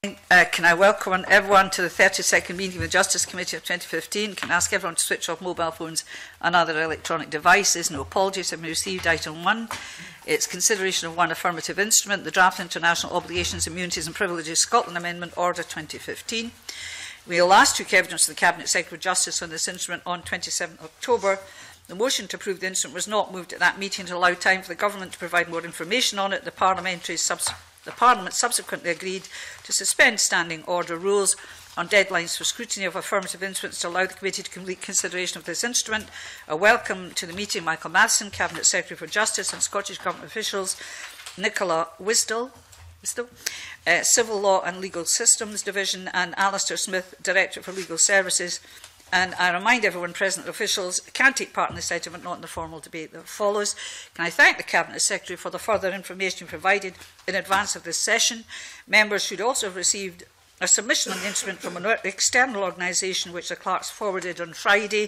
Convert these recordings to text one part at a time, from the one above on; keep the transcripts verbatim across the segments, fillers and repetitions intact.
Uh, can I welcome everyone to the thirty-second meeting of the Justice Committee of twenty fifteen. Can I ask everyone to switch off mobile phones and other electronic devices? No apologies have been received. Item one. It's consideration of one affirmative instrument, the Draft International Obligations, Immunities and Privileges Scotland Amendment Order twenty fifteen. We will last took evidence to the Cabinet Secretary of Justice on this instrument on twenty-seventh of October. The motion to approve the instrument was not moved at that meeting to allow time for the Government to provide more information on it. The parliamentary subs The Parliament subsequently agreed to suspend standing order rules on deadlines for scrutiny of affirmative instruments to allow the Committee to complete consideration of this instrument. A welcome to the meeting Michael Matheson, Cabinet Secretary for Justice, and Scottish Government officials, Nicola Wisdahl, Wisdahl uh, Civil Law and Legal Systems Division, and Alastair Smith, Directorate for Legal Services. And I remind everyone present that officials can take part in this item, but not in the formal debate that follows. Can I thank the Cabinet Secretary for the further information provided in advance of this session. Members should also have received a submission on the instrument from an external organisation which the clerks forwarded on Friday.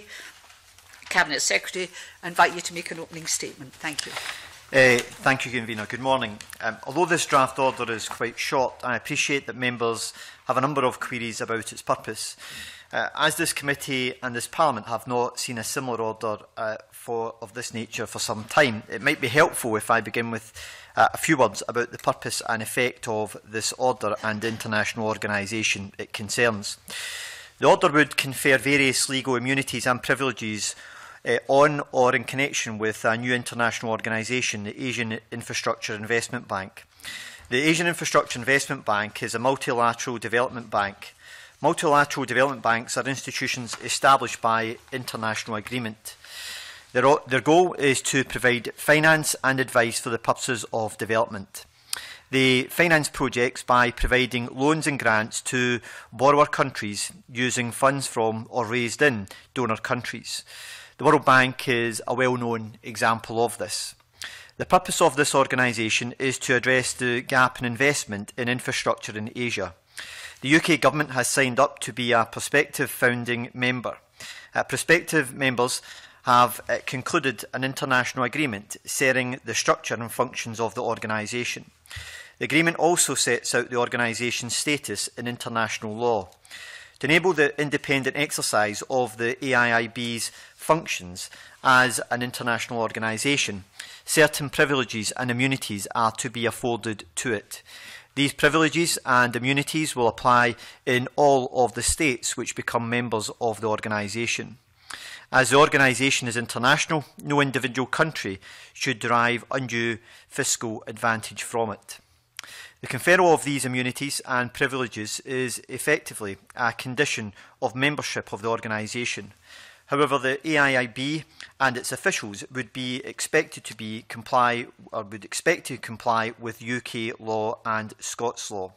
Cabinet Secretary, I invite you to make an opening statement. Thank you. Uh, thank you, Convener. Good morning. Um, although this draft order is quite short, I appreciate that members have a number of queries about its purpose. Uh, as this committee and this Parliament have not seen a similar order uh, for, of this nature for some time, it might be helpful if I begin with uh, a few words about the purpose and effect of this order and the international organisation it concerns. The order would confer various legal immunities and privileges uh, on or in connection with a new international organisation, the Asian Infrastructure Investment Bank. The Asian Infrastructure Investment Bank is a multilateral development bank. Multilateral development banks are institutions established by international agreement. Their, their goal is to provide finance and advice for the purposes of development. They finance projects by providing loans and grants to borrower countries using funds from or raised in donor countries. The World Bank is a well-known example of this. The purpose of this organisation is to address the gap in investment in infrastructure in Asia. The U K Government has signed up to be a prospective founding member. Uh, prospective members have uh, concluded an international agreement setting the structure and functions of the organisation. The agreement also sets out the organisation's status in international law. To enable the independent exercise of the A I I B's functions as an international organisation, certain privileges and immunities are to be afforded to it. These privileges and immunities will apply in all of the states which become members of the organisation. As the organisation is international, no individual country should derive undue fiscal advantage from it. The conferral of these immunities and privileges is effectively a condition of membership of the organisation. However, the A I I B and its officials would be expected to be comply or would expect to comply with U K law and Scots law.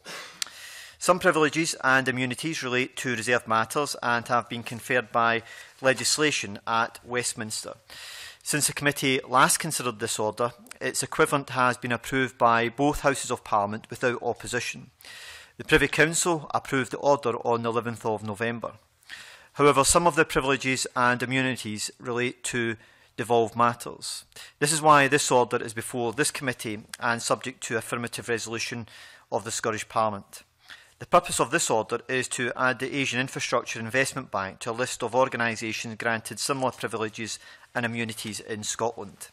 Some privileges and immunities relate to reserved matters and have been conferred by legislation at Westminster. Since the committee last considered this order, its equivalent has been approved by both Houses of Parliament without opposition. The Privy Council approved the order on the eleventh of November. However, some of the privileges and immunities relate to devolved matters. This is why this order is before this committee and subject to affirmative resolution of the Scottish Parliament. The purpose of this order is to add the Asian Infrastructure Investment Bank to a list of organisations granted similar privileges and immunities in Scotland.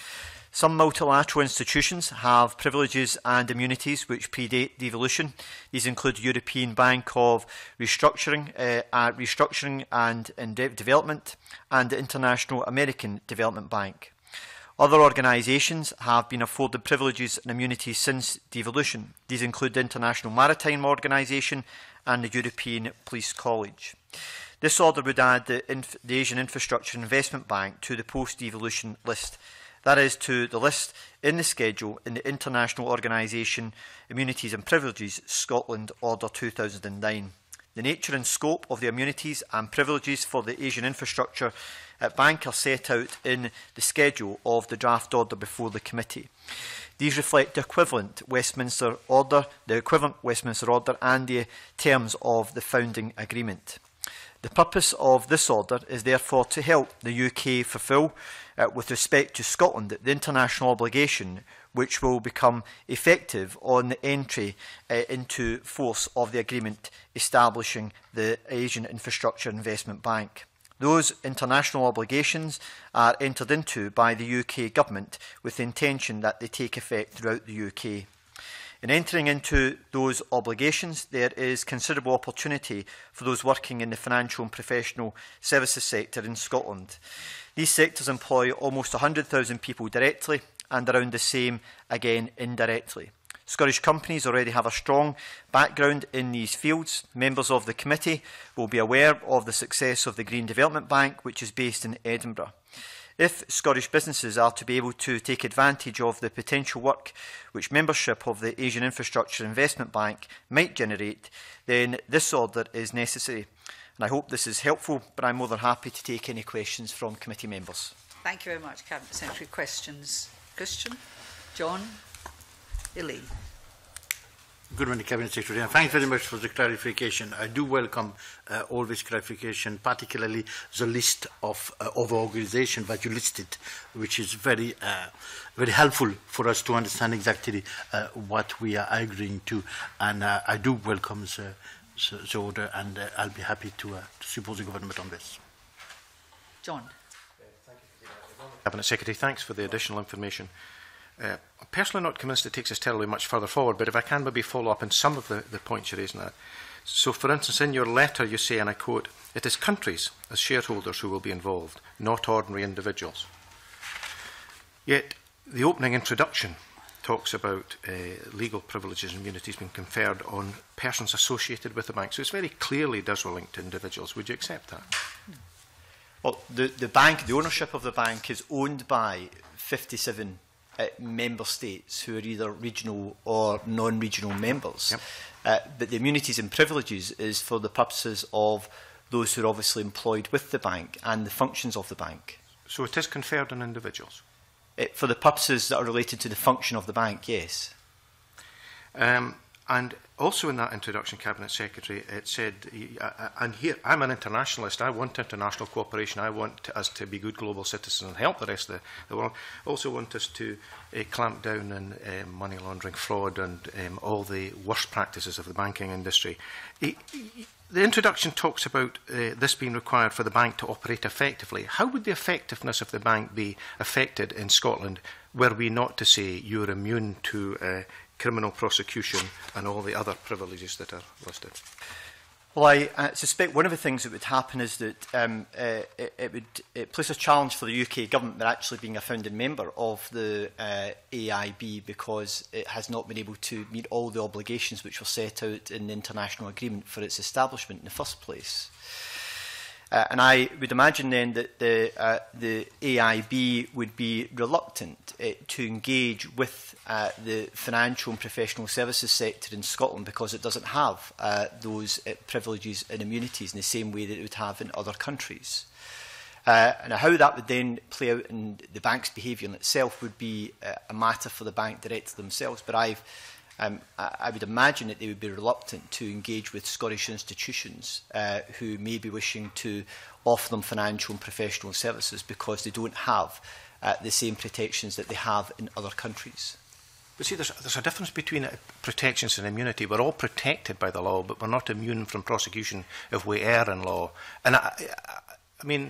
Some multilateral institutions have privileges and immunities which predate devolution. These include the European Bank of Restructuring, uh, uh, Restructuring and, and De Development and the International American Development Bank. Other organisations have been afforded privileges and immunities since devolution. These include the International Maritime Organisation and the European Police College. This order would add the, Inf the Asian Infrastructure Investment Bank to the post-devolution list. That is, to the list in the schedule in the International Organisation Immunities and Privileges Scotland Order two thousand nine. The nature and scope of the immunities and privileges for the Asian Infrastructure Bank are set out in the schedule of the draft order before the committee. These reflect the equivalent Westminster order, the equivalent Westminster order and the terms of the founding agreement. The purpose of this order is therefore to help the U K fulfil, uh, with respect to Scotland, the international obligation which will become effective on the entry uh, into force of the agreement establishing the Asian Infrastructure Investment Bank. Those international obligations are entered into by the U K Government with the intention that they take effect throughout the U K. In entering into those obligations, there is considerable opportunity for those working in the financial and professional services sector in Scotland. These sectors employ almost one hundred thousand people directly and around the same again indirectly. Scottish companies already have a strong background in these fields. Members of the committee will be aware of the success of the Green Development Bank, which is based in Edinburgh. If Scottish businesses are to be able to take advantage of the potential work which membership of the Asian Infrastructure Investment Bank might generate, then this order is necessary. And I hope this is helpful, but I'm more than happy to take any questions from committee members. Thank you very much, Cabinet Secretary. Questions? Christian? John? Elaine? Good morning, Cabinet Secretary. And thanks very much for the clarification. I do welcome uh, all this clarification, particularly the list of, uh, of organisations that you listed, which is very, uh, very helpful for us to understand exactly uh, what we are agreeing to. And uh, I do welcome the, the, the order, and uh, I'll be happy to, uh, to support the government on this. John? Cabinet Secretary, thanks for the additional information. Uh, I'm personally not convinced it takes us terribly much further forward, but if I can maybe follow up on some of the, the points you raised in that. So, for instance, in your letter you say, and I quote, "It is countries as shareholders who will be involved, not ordinary individuals." Yet, the opening introduction talks about uh, legal privileges and immunities being conferred on persons associated with the bank. So, it very clearly does relate to individuals. Would you accept that? Well, the, the bank, the ownership of the bank is owned by fifty-seven Uh, member states who are either regional or non-regional members. Yep. Uh, but the immunities and privileges is for the purposes of those who are obviously employed with the bank and the functions of the bank. So it is conferred on individuals? It, for the purposes that are related to the function of the bank, yes. Um, and also in that introduction, Cabinet Secretary, it said, uh, and here, I'm an internationalist, I want international cooperation, I want us to be good global citizens and help the rest of the, the world. I also want us to uh, clamp down on uh, money laundering, fraud and um, all the worst practices of the banking industry. It, the introduction talks about uh, this being required for the bank to operate effectively. How would the effectiveness of the bank be affected in Scotland were we not to say you're immune to uh, criminal prosecution and all the other privileges that are listed? Well, I uh, suspect one of the things that would happen is that um, uh, it, it would it place a challenge for the U K government that actually being a founding member of the uh, A I B, because it has not been able to meet all the obligations which were set out in the international agreement for its establishment in the first place. Uh, and I would imagine then that the, uh, the A I B would be reluctant uh, to engage with uh, the financial and professional services sector in Scotland, because it doesn't have uh, those uh, privileges and immunities in the same way that it would have in other countries. Uh, and how that would then play out in the bank's behaviour in itself would be uh, a matter for the bank directors themselves. But I've Um, I, I would imagine that they would be reluctant to engage with Scottish institutions uh, who may be wishing to offer them financial and professional services, because they don't have uh, the same protections that they have in other countries. But see, there's, there's a difference between uh, protections and immunity. We're all protected by the law, but we're not immune from prosecution if we err in law. And I, I, I mean,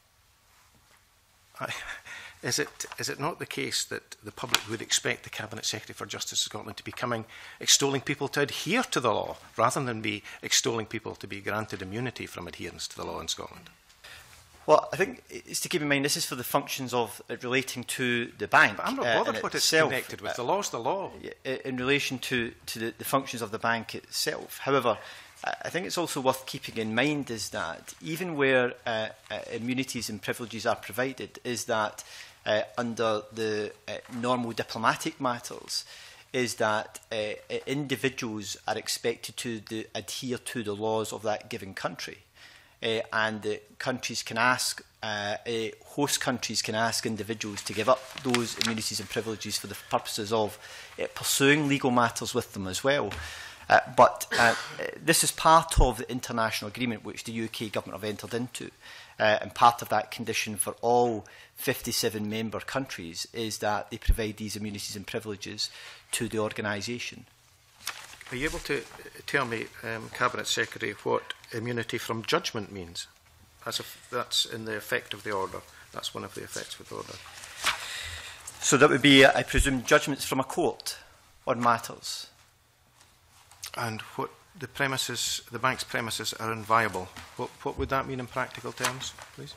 I, Is it, is it not the case that the public would expect the Cabinet Secretary for Justice of Scotland to be coming, extolling people to adhere to the law, rather than be extolling people to be granted immunity from adherence to the law in Scotland? Well, I think it's to keep in mind this is for the functions of uh, relating to the bank. But I'm not bothered uh, what it's itself, connected with. The law's the law. Uh, in relation to, to the, the functions of the bank itself. However, I think it's also worth keeping in mind is that even where uh, uh, immunities and privileges are provided, is that uh, under the uh, normal diplomatic matters, is that uh, individuals are expected to the, adhere to the laws of that given country. Uh, and uh, countries can ask, uh, uh, host countries can ask individuals to give up those immunities and privileges for the purposes of uh, pursuing legal matters with them as well. Uh, but uh, this is part of the international agreement which the U K government have entered into. Uh, and part of that condition for all fifty-seven member countries is that they provide these immunities and privileges to the organisation. Are you able to tell me, um, Cabinet Secretary, what immunity from judgment means? That's, a, that's in the effect of the order. That's one of the effects of the order. So that would be, I presume, judgments from a court on matters. And what the premises, the bank's premises are inviolable. What, what would that mean in practical terms, please?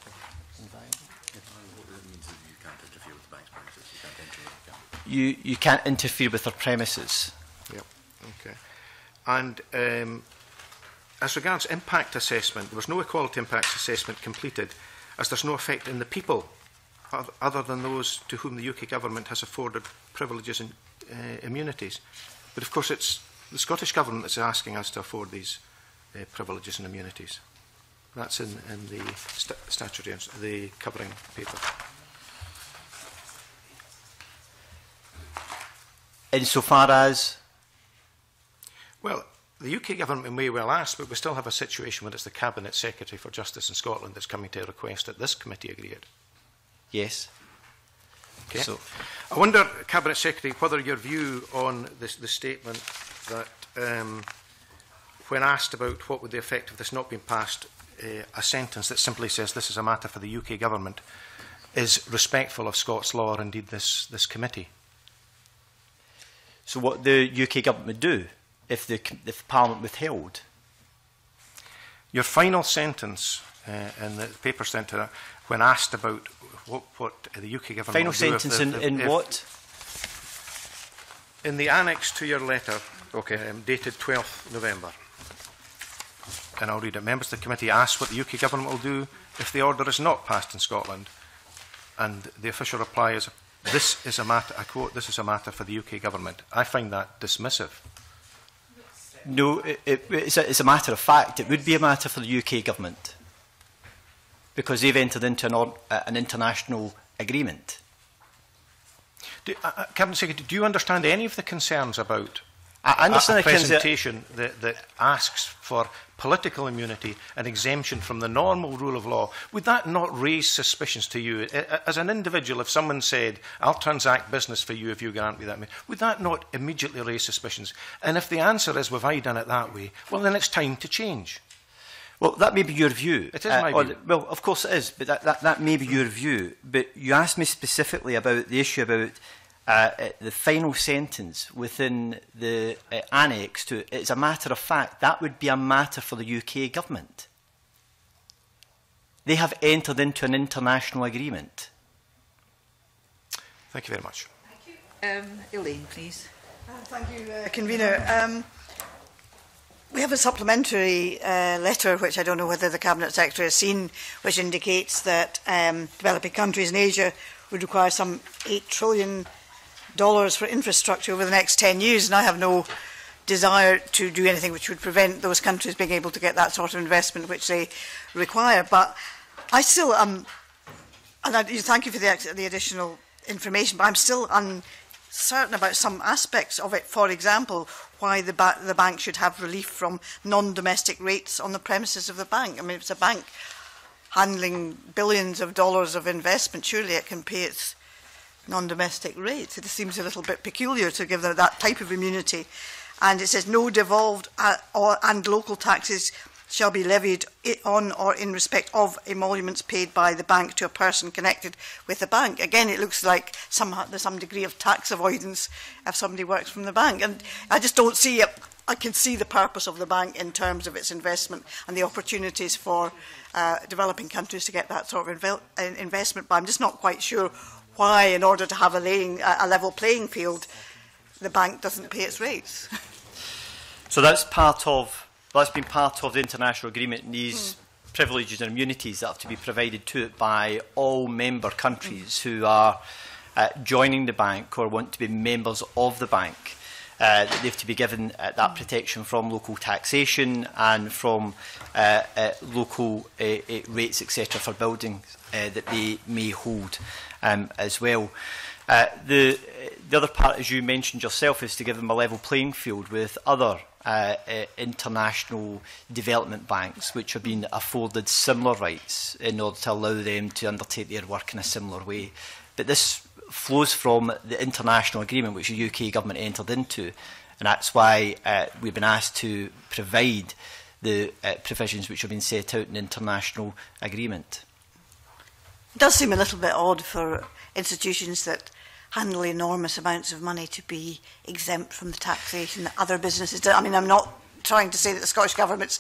You, you can't interfere with their premises. Yep. Okay. And um, as regards impact assessment, there was no equality impact assessment completed, as there's no effect in the people other than those to whom the U K government has afforded privileges and uh, immunities. But of course it's the Scottish Government that's asking us to afford these uh, privileges and immunities. That's in, in the st statutory, the covering paper. Insofar as? Well, the U K Government may well ask, but we still have a situation where it's the Cabinet Secretary for Justice in Scotland that's coming to request that this committee agree it. Yes. Okay. So, I wonder, Cabinet Secretary, whether your view on this, the statement that um, when asked about what would the effect of this not being passed, uh, a sentence that simply says this is a matter for the U K Government, is respectful of Scots law or indeed this, this committee? so what the U K government would do if the, if Parliament withheld? Your final sentence uh, in the paper sent to her, when asked about what, what the U K government Final will do sentence if, in, if, in if, what? In the annex to your letter, okay, um, dated twelfth November. And I'll read it. Members of the committee ask what the U K government will do if the order is not passed in Scotland. And the official reply is, this is a matter, I quote, this is a matter for the U K government. I find that dismissive. No, it, it, it's, a, it's a matter of fact. It would be a matter for the U K government because they've entered into an, or, uh, an international agreement. Do, uh, Cabinet Secretary, do you understand any of the concerns about I understand a, a the concer- presentation that, that asks for political immunity and exemption from the normal rule of law? Would that not raise suspicions to you? As an individual, if someone said, I'll transact business for you if you grant me that, would that not immediately raise suspicions? And if the answer is, we've already done it that way, well, then it's time to change. Well, that may be your view. It is uh, my view. The, well, of course it is, but that, that, that may be your view. But you asked me specifically about the issue about uh, uh, the final sentence within the uh, annex to it. It's a matter of fact. That would be a matter for the U K government. They have entered into an international agreement. Thank you very much. Thank you. Um, Elaine, please. Uh, thank you, uh, Convener. Um, We have a supplementary uh, letter, which I don't know whether the Cabinet Secretary has seen, which indicates that um, developing countries in Asia would require some eight trillion dollars for infrastructure over the next ten years, and I have no desire to do anything which would prevent those countries being able to get that sort of investment which they require. But I still am, and I, thank you for the, the additional information, but I'm still uncertain about some aspects of it. For example, why the, ba the bank should have relief from non-domestic rates on the premises of the bank. I mean, it's a bank handling billions of dollars of investment. Surely it can pay its non-domestic rates. It seems a little bit peculiar to give them that type of immunity. And it says no devolved uh, or, and local taxes shall be levied on or in respect of emoluments paid by the bank to a person connected with the bank. Again, it looks like some, there's some degree of tax avoidance if somebody works from the bank. And I just don't see it. I can see the purpose of the bank in terms of its investment and the opportunities for uh, developing countries to get that sort of inv investment. But I'm just not quite sure why, in order to have a, laying, a level playing field, the bank doesn't pay its rates. So that's part of That's been part of the international agreement, and these mm. privileges and immunities that have to be provided to it by all member countries mm. who are uh, joining the bank or want to be members of the bank. Uh, that they have to be given uh, that protection from local taxation and from uh, uh, local uh, uh, rates, et cetera, for buildings uh, that they may hold um, as well. Uh, the, the other part, as you mentioned yourself, is to give them a level playing field with other uh, uh, international development banks which have been afforded similar rights in order to allow them to undertake their work in a similar way. But this flows from the international agreement which the U K government entered into, and that's why uh, we've been asked to provide the uh, provisions which have been set out in the international agreement. It does seem a little bit odd for institutions that handle enormous amounts of money to be exempt from the taxation that other businesses do. I mean, I'm not trying to say that the Scottish Government's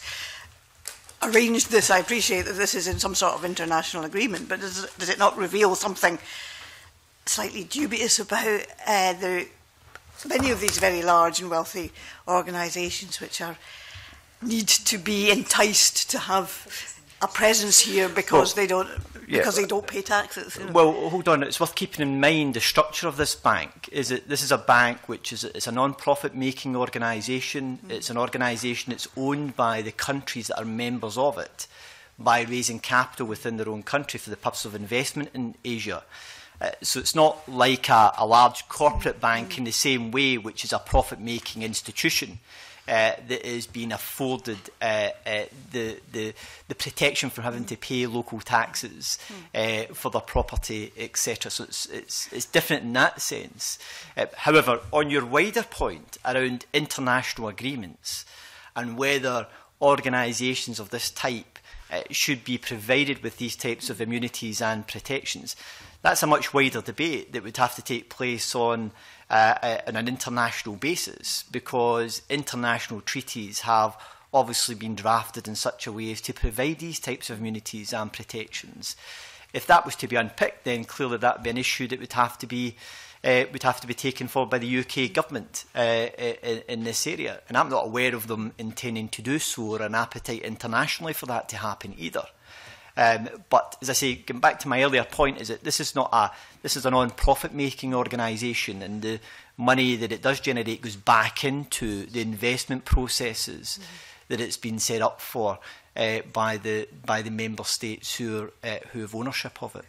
arranged this. I appreciate that this is in some sort of international agreement, but does, does it not reveal something slightly dubious about uh, the many of these very large and wealthy organisations which are need to be enticed to have a presence here because well, they don't because yeah. they don't pay taxes. You know? Well, hold on. It's worth keeping in mind the structure of this bank. Is that this is a bank which is it's a non-profit making organisation. Mm. It's an organisation that's owned by the countries that are members of it, by raising capital within their own country for the purpose of investment in Asia. Uh, so it's not like a, a large corporate bank mm. in the same way, which is a profit-making institution. Uh, that is being afforded uh, uh, the, the, the protection from having to pay local taxes uh, for their property, et cetera. So it's, it's, it's different in that sense. Uh, however, on your wider point around international agreements and whether organisations of this type uh, should be provided with these types of immunities and protections, that's a much wider debate that would have to take place on Uh, uh, on an international basis, because international treaties have obviously been drafted in such a way as to provide these types of immunities and protections. If that was to be unpicked, then clearly that would be an issue that would have to be uh, would have to be taken forward by the U K government uh, in, in this area, and I'm not aware of them intending to do so or an appetite internationally for that to happen either. Um, but as I say, going back to my earlier point, is that this is not a this is a non-profit making organisation, and the money that it does generate goes back into the investment processes mm-hmm. that it's been set up for uh, by the by the member states who are, uh, who have ownership of it.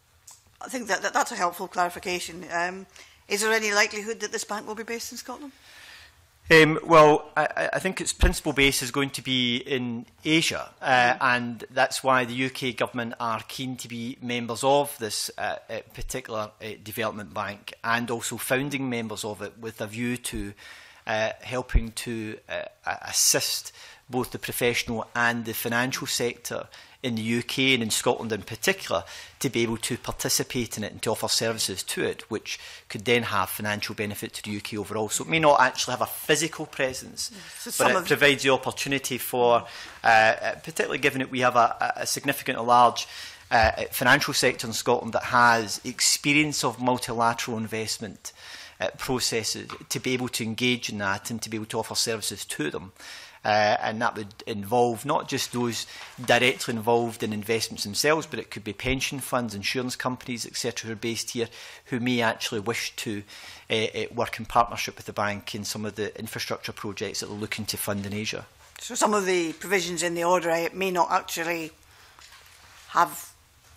I think that, that that's a helpful clarification. Um, is there any likelihood that this bank will be based in Scotland? Um, well, I, I think its principal base is going to be in Asia, uh, mm. and that's why the U K government are keen to be members of this uh, uh, particular uh, development bank, and also founding members of it, with a view to uh, helping to uh, assist both the professional and the financial sector in the U K and in Scotland in particular to be able to participate in it and to offer services to it, which could then have financial benefit to the U K overall. So it may not actually have a physical presence, so but it provides the opportunity for, uh, particularly given that we have a, a significant and large uh, financial sector in Scotland that has experience of multilateral investment uh, processes, to be able to engage in that and to be able to offer services to them. Uh, and that would involve not just those directly involved in investments themselves, but it could be pension funds, insurance companies, et cetera, who are based here, who may actually wish to uh, uh, work in partnership with the bank in some of the infrastructure projects that they're looking to fund in Asia. So some of the provisions in the order it may not actually have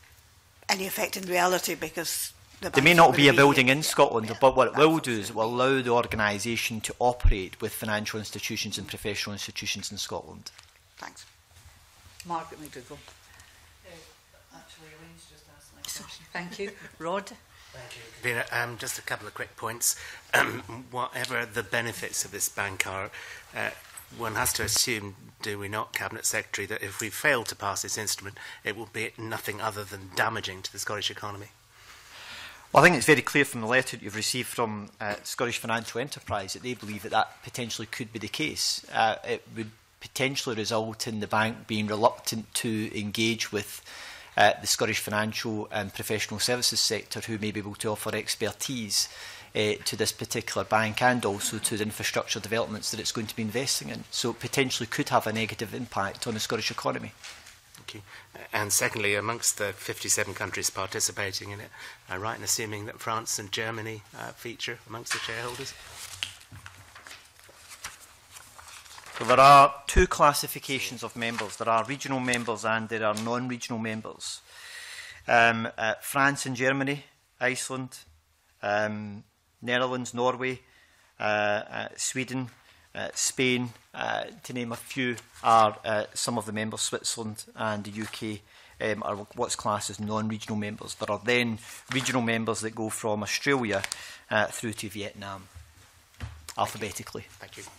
any effect in reality, because The there may not be a building in Scotland, yeah, but what it will do is it will allow the organisation to operate with financial institutions and professional institutions in Scotland. Thanks. Margaret McDougall. Uh, actually, Elaine's just asked my question. Thank you. Rod? Thank you, Convener. Um, just a couple of quick points. Um, whatever the benefits of this bank are, uh, one has to assume, do we not, Cabinet Secretary, that if we fail to pass this instrument, it will be nothing other than damaging to the Scottish economy. Well, I think it's very clear from the letter that you've received from uh, Scottish Financial Enterprise that they believe that that potentially could be the case. Uh, it would potentially result in the bank being reluctant to engage with uh, the Scottish financial and professional services sector, who may be able to offer expertise uh, to this particular bank and also to the infrastructure developments that it's going to be investing in. So it potentially could have a negative impact on the Scottish economy. Thank you. And secondly, amongst the fifty-seven countries participating in it, am I right in assuming that France and Germany uh, feature amongst the shareholders? So there are two classifications of members. There are regional members and there are non-regional members. Um, uh, France and Germany, Iceland, um, Netherlands, Norway, uh, uh, Sweden, uh, Spain, uh, to name a few, are uh, some of the members. Switzerland and the U K um, are what's classed as non-regional members. There are then regional members that go from Australia uh, through to Vietnam, alphabetically. Thank you.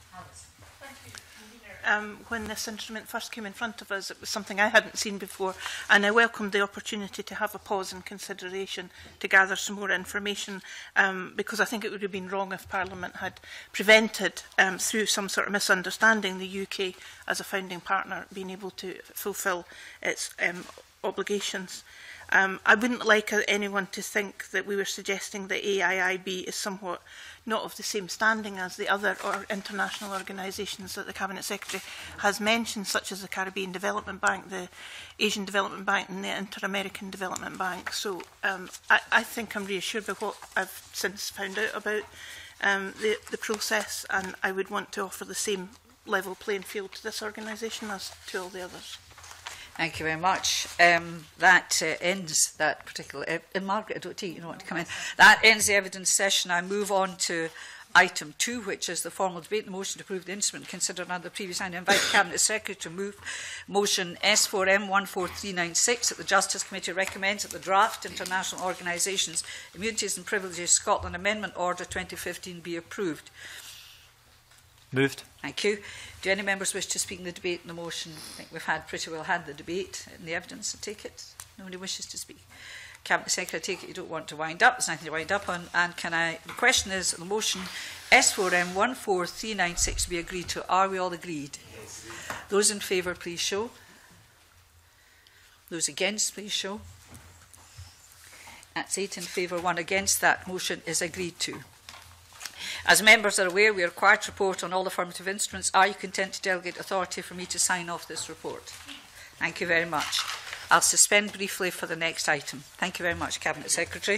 Um, when this instrument first came in front of us, it was something I hadn't seen before, and I welcomed the opportunity to have a pause in consideration to gather some more information, um, because I think it would have been wrong if Parliament had prevented, um, through some sort of misunderstanding, the U K as a founding partner being able to fulfil its um, obligations. Um, I wouldn't like uh, anyone to think that we were suggesting that A I I B is somewhat not of the same standing as the other or international organisations that the Cabinet Secretary has mentioned, such as the Caribbean Development Bank, the Asian Development Bank and the Inter-American Development Bank. So um, I, I think I'm reassured by what I've since found out about um, the, the process, and I would want to offer the same level playing field to this organisation as to all the others. Thank you very much. Um, that uh, ends that particular... Uh, and Margaret, I don't think you don't want to come in. That ends the evidence session. I move on to item two, which is the formal debate, the motion to approve the instrument considered under the previous item. I invite the Cabinet Secretary to move motion S four M one four three nine six that the Justice Committee recommends that the draft International Organisations, Immunities and Privileges Scotland Amendment Order twenty fifteen be approved. Moved. Thank you. Do any members wish to speak in the debate on the motion? I think we've had pretty well had the debate and the evidence. I take it. Nobody wishes to speak. Cabinet Secretary, I take it you don't want to wind up. There's nothing to wind up on. And can I? The question is, the motion S four M one four three nine six be agreed to. Are we all agreed? Yes. Those in favour, please show. Those against, please show. That's eight in favour, one against. That motion is agreed to. As members are aware, we are required to report on all affirmative instruments. Are you content to delegate authority for me to sign off this report? Thank you very much. I'll suspend briefly for the next item. Thank you very much, Cabinet Secretary.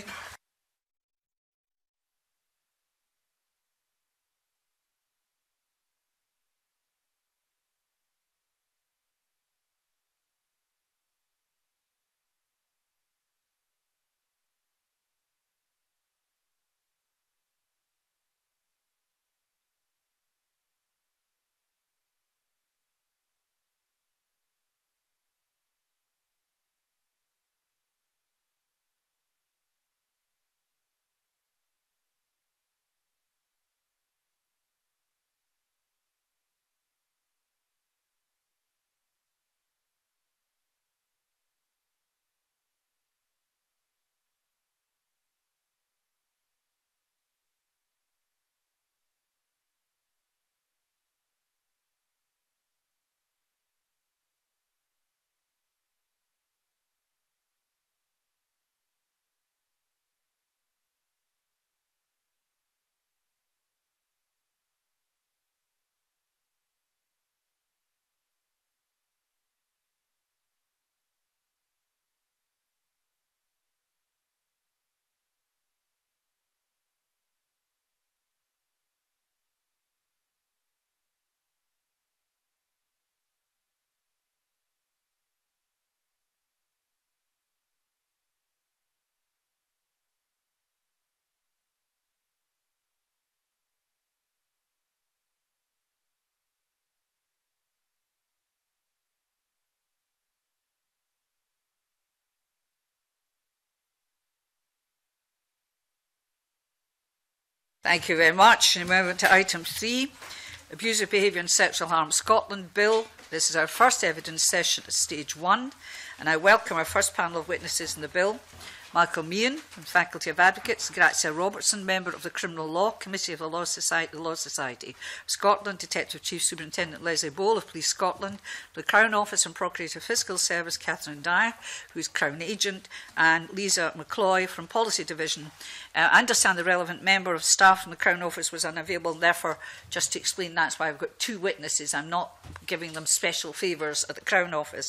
Thank you very much. And we move to item three, Abusive Behaviour and Sexual Harm Scotland Bill. This is our first evidence session at stage one, and I welcome our first panel of witnesses in the bill. Michael Meehan from Faculty of Advocates, Grazia Robertson, member of the Criminal Law Committee of the Law Society, the Law Society of Scotland, Detective Chief Superintendent Leslie Bole of Police Scotland, the Crown Office and Procurator Fiscal Service, Catherine Dyer, who is Crown Agent, and Lisa McCloy from Policy Division. Uh, I understand the relevant member of staff from the Crown Office was unavailable, and therefore, just to explain, that's why I've got two witnesses. I'm not giving them special favours at the Crown Office.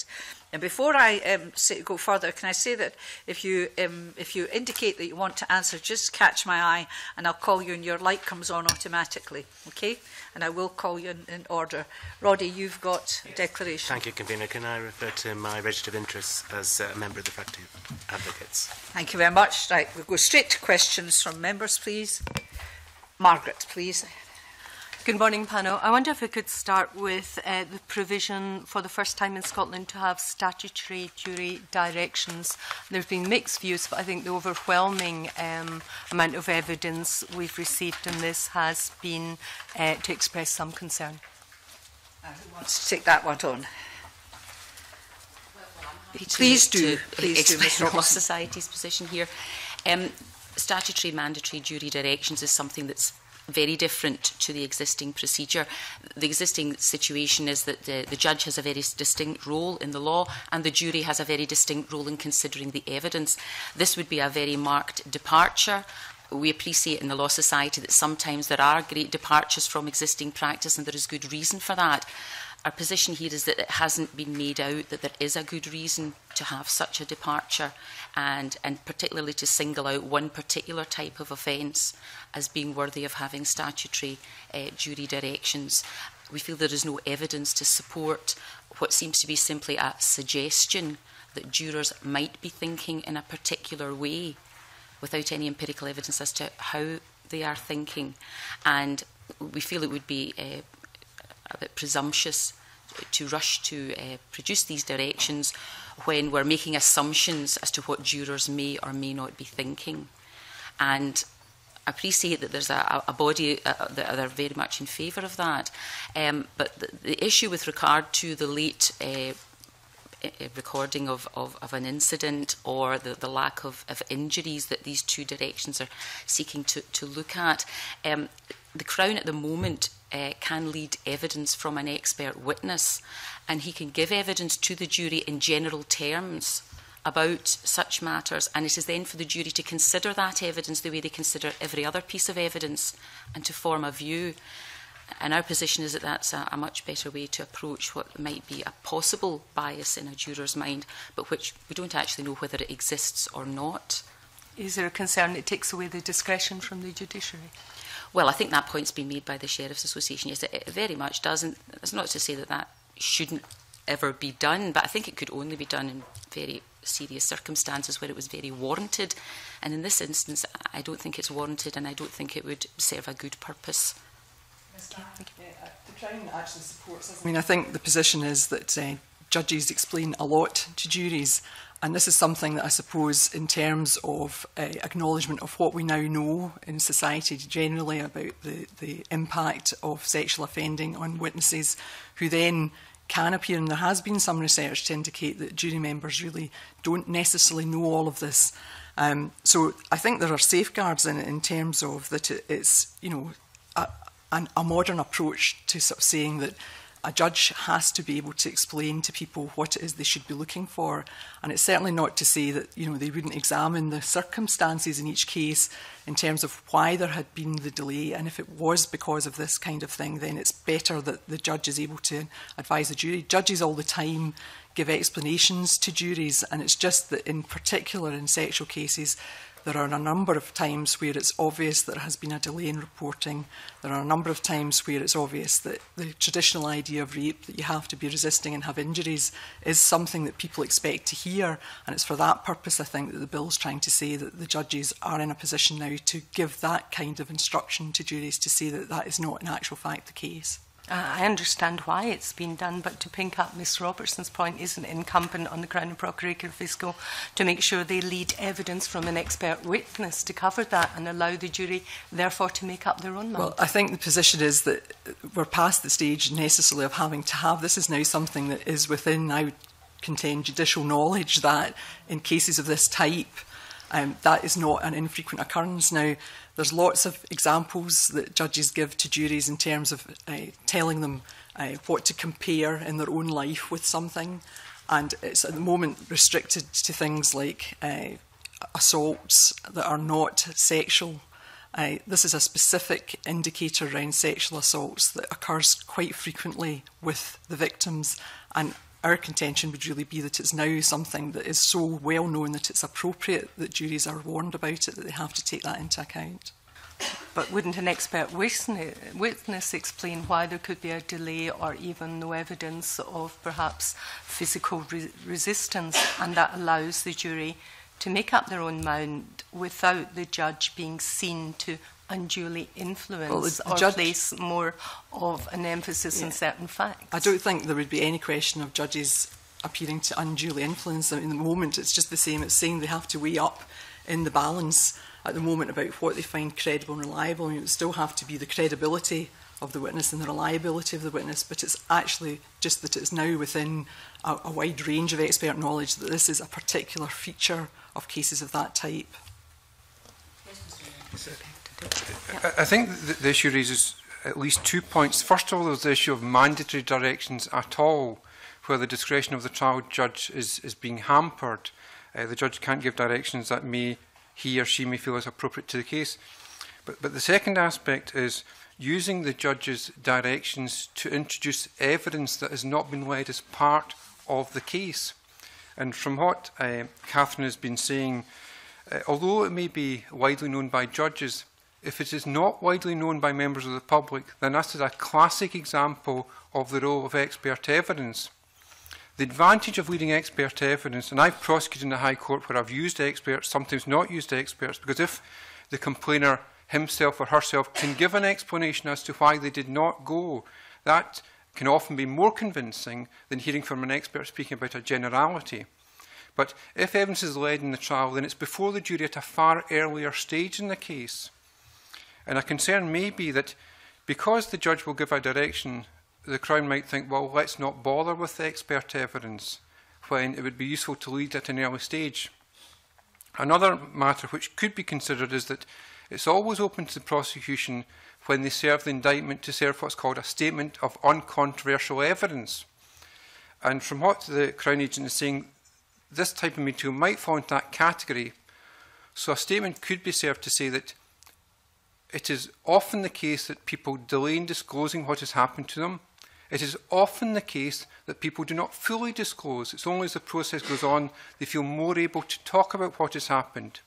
And before I um, say, go further, can I say that if you um, if you indicate that you want to answer, just catch my eye and I'll call you and your light comes on automatically, okay? And I will call you in, in order. Roddy, you've got a declaration. Thank you, Convener. Can I refer to my registered interests as a member of the Faculty of Advocates? Thank you very much. Right, we'll go straight to questions from members, please. Margaret, please. Good morning, panel. I wonder if we could start with uh, the provision for the first time in Scotland to have statutory jury directions. There have been mixed views, but I think the overwhelming um, amount of evidence we've received in this has been uh, to express some concern. Uh, who wants to take that one on? Please, please to, do. To please do, explain Miz the Law Robertson. Society's position here. Um, statutory mandatory jury directions is something that's very different to the existing procedure. The existing situation is that the, the judge has a very distinct role in the law and the jury has a very distinct role in considering the evidence. This would be a very marked departure. We appreciate in the Law Society that sometimes there are great departures from existing practice and there is good reason for that. Our position here is that it hasn't been made out that there is a good reason to have such a departure and, and particularly to single out one particular type of offence as being worthy of having statutory uh, jury directions. We feel there is no evidence to support what seems to be simply a suggestion that jurors might be thinking in a particular way without any empirical evidence as to how they are thinking. And we feel it would be uh, a bit presumptuous to rush to uh, produce these directions when we're making assumptions as to what jurors may or may not be thinking. And I appreciate that there's a, a body uh, that are very much in favour of that. Um, but the, the issue with regard to the late uh, recording of, of, of an incident or the, the lack of, of injuries that these two directions are seeking to, to look at, um, the Crown at the moment uh, can lead evidence from an expert witness, and he can give evidence to the jury in general terms about such matters, and it is then for the jury to consider that evidence the way they consider every other piece of evidence and to form a view. And our position is that that's a, a much better way to approach what might be a possible bias in a juror's mind, but which we don't actually know whether it exists or not. Is there a concern it takes away the discretion from the judiciary? Well, I think that point's been made by the Sheriff's Association. Yes, it, it very much doesn't. That's not to say that that shouldn't ever be done, but I think it could only be done in very serious circumstances where it was very warranted. And in this instance, I don't think it's warranted, and I don't think it would serve a good purpose. Yeah, the Crown actually supports us. I mean, I think the position is that uh, judges explain a lot to juries, and this is something that I suppose in terms of uh, acknowledgement of what we now know in society generally about the, the impact of sexual offending on witnesses who then can appear, and there has been some research to indicate that jury members really don't necessarily know all of this. Um, so I think there are safeguards in it in terms of that it, it's, you know, a, an, a modern approach to sort of saying that a judge has to be able to explain to people what it is they should be looking for. And it's certainly not to say that, you know, they wouldn't examine the circumstances in each case in terms of why there had been the delay. And if it was because of this kind of thing, then it's better that the judge is able to advise the jury. Judges all the time give explanations to juries, and it's just that in particular in sexual cases, there are a number of times where it's obvious that there has been a delay in reporting. There are a number of times where it's obvious that the traditional idea of rape, that you have to be resisting and have injuries, is something that people expect to hear. And it's for that purpose, I think, that the bill is trying to say that the judges are in a position now to give that kind of instruction to juries to say that that is not in actual fact the case. Uh, I understand why it's been done, but to pick up Miss Robertson's point, isn't it incumbent on the Crown and Procurator Fiscal to make sure they lead evidence from an expert witness to cover that and allow the jury, therefore, to make up their own mind? Well, I think the position is that we're past the stage necessarily of having to have. This is now something that is within, I would contend, judicial knowledge that in cases of this type, um, that is not an infrequent occurrence. Now, there's lots of examples that judges give to juries in terms of uh, telling them uh, what to compare in their own life with something. And it's at the moment restricted to things like uh, assaults that are not sexual. Uh, this is a specific indicator around sexual assaults that occurs quite frequently with the victims. And our contention would really be that it's now something that is so well known that it's appropriate that juries are warned about it, that they have to take that into account. But wouldn't an expert witness explain why there could be a delay or even no evidence of perhaps physical re resistance, and that allows the jury to make up their own mind without the judge being seen to unduly influence well, the, the or judge, place more of an emphasis yeah. on certain facts? I don't think there would be any question of judges appearing to unduly influence them. In the moment, it's just the same. It's saying they have to weigh up in the balance at the moment about what they find credible and reliable. I mean, it would still have to be the credibility of the witness and the reliability of the witness, but it's actually just that it's now within a, a wide range of expert knowledge that this is a particular feature of cases of that type. I think the, the issue raises at least two points. First of all, there's the issue of mandatory directions at all, where the discretion of the trial judge is, is being hampered. Uh, the judge can't give directions that may he or she may feel is appropriate to the case. But, but the second aspect is using the judge's directions to introduce evidence that has not been led as part of the case. And from what uh, Catherine has been saying, uh, although it may be widely known by judges, if it is not widely known by members of the public, then this is a classic example of the role of expert evidence. The advantage of leading expert evidence, and I've prosecuted in the High Court where I've used experts, sometimes not used experts, because if the complainer himself or herself can give an explanation as to why they did not go, that can often be more convincing than hearing from an expert speaking about a generality. But if evidence is led in the trial, then it's before the jury at a far earlier stage in the case. And a concern may be that because the judge will give a direction, the Crown might think, well, let's not bother with the expert evidence, when it would be useful to lead at an early stage. Another matter which could be considered is that it's always open to the prosecution when they serve the indictment to serve what's called a statement of uncontroversial evidence. And from what the Crown agent is saying, this type of material might fall into that category. So a statement could be served to say that it is often the case that people delay in disclosing what has happened to them. It is often the case that people do not fully disclose. It's only as the process goes on they feel more able to talk about what has happened.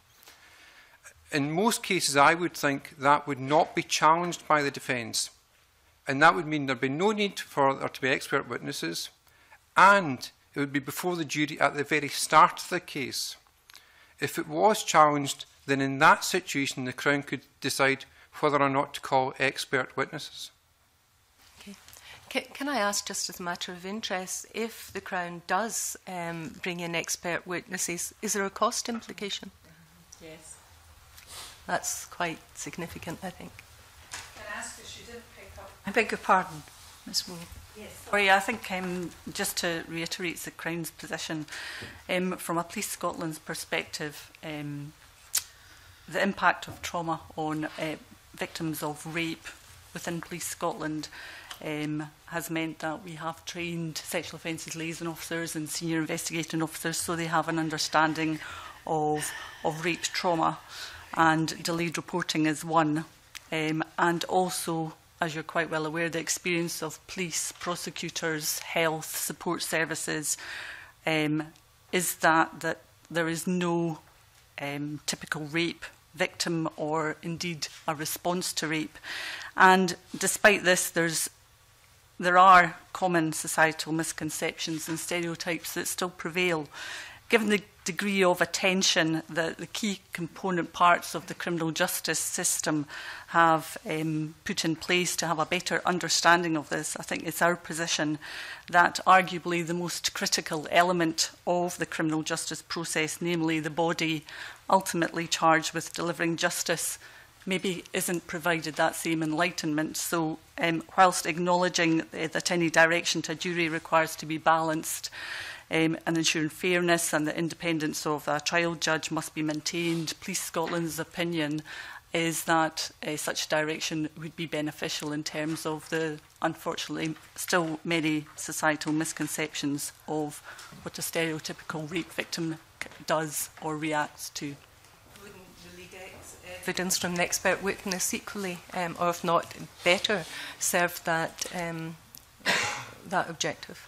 In most cases, I would think that would not be challenged by the defence. And that would mean there would be no need for there to be expert witnesses, and it would be before the jury at the very start of the case. If it was challenged, then in that situation the Crown could decide whether or not to call expert witnesses. Okay. Can, can I ask, just as a matter of interest, if the Crown does um, bring in expert witnesses, is there a cost implication? Mm-hmm. Yes. That's quite significant, I think. Can I ask if she didn't pick up? I beg your pardon, Miz Wool. Yes. Sorry, I think um, just to reiterate the Crown's position, um, from a Police Scotland's perspective, um, the impact of trauma on uh, victims of rape within Police Scotland um, has meant that we have trained sexual offences liaison officers and senior investigating officers so they have an understanding of, of rape trauma, and delayed reporting is one. Um, and also, as you're quite well aware, the experience of police, prosecutors, health, support services um, is that, that there is no um, typical rape victim or indeed a response to rape. And despite this, there's, there are common societal misconceptions and stereotypes that still prevail. Given the degree of attention that the key component parts of the criminal justice system have um, put in place to have a better understanding of this, I think it's our position that arguably the most critical element of the criminal justice process, namely the body ultimately charged with delivering justice, maybe isn't provided that same enlightenment. So um, whilst acknowledging uh, that any direction to a jury requires to be balanced, Um, and ensuring fairness and the independence of a trial judge must be maintained, Police Scotland's opinion is that uh, such direction would be beneficial in terms of the, unfortunately, still many societal misconceptions of what a stereotypical rape victim does or reacts to. Wouldn't the legal evidence from an expert witness equally, um, or if not better, serve that, um, that objective?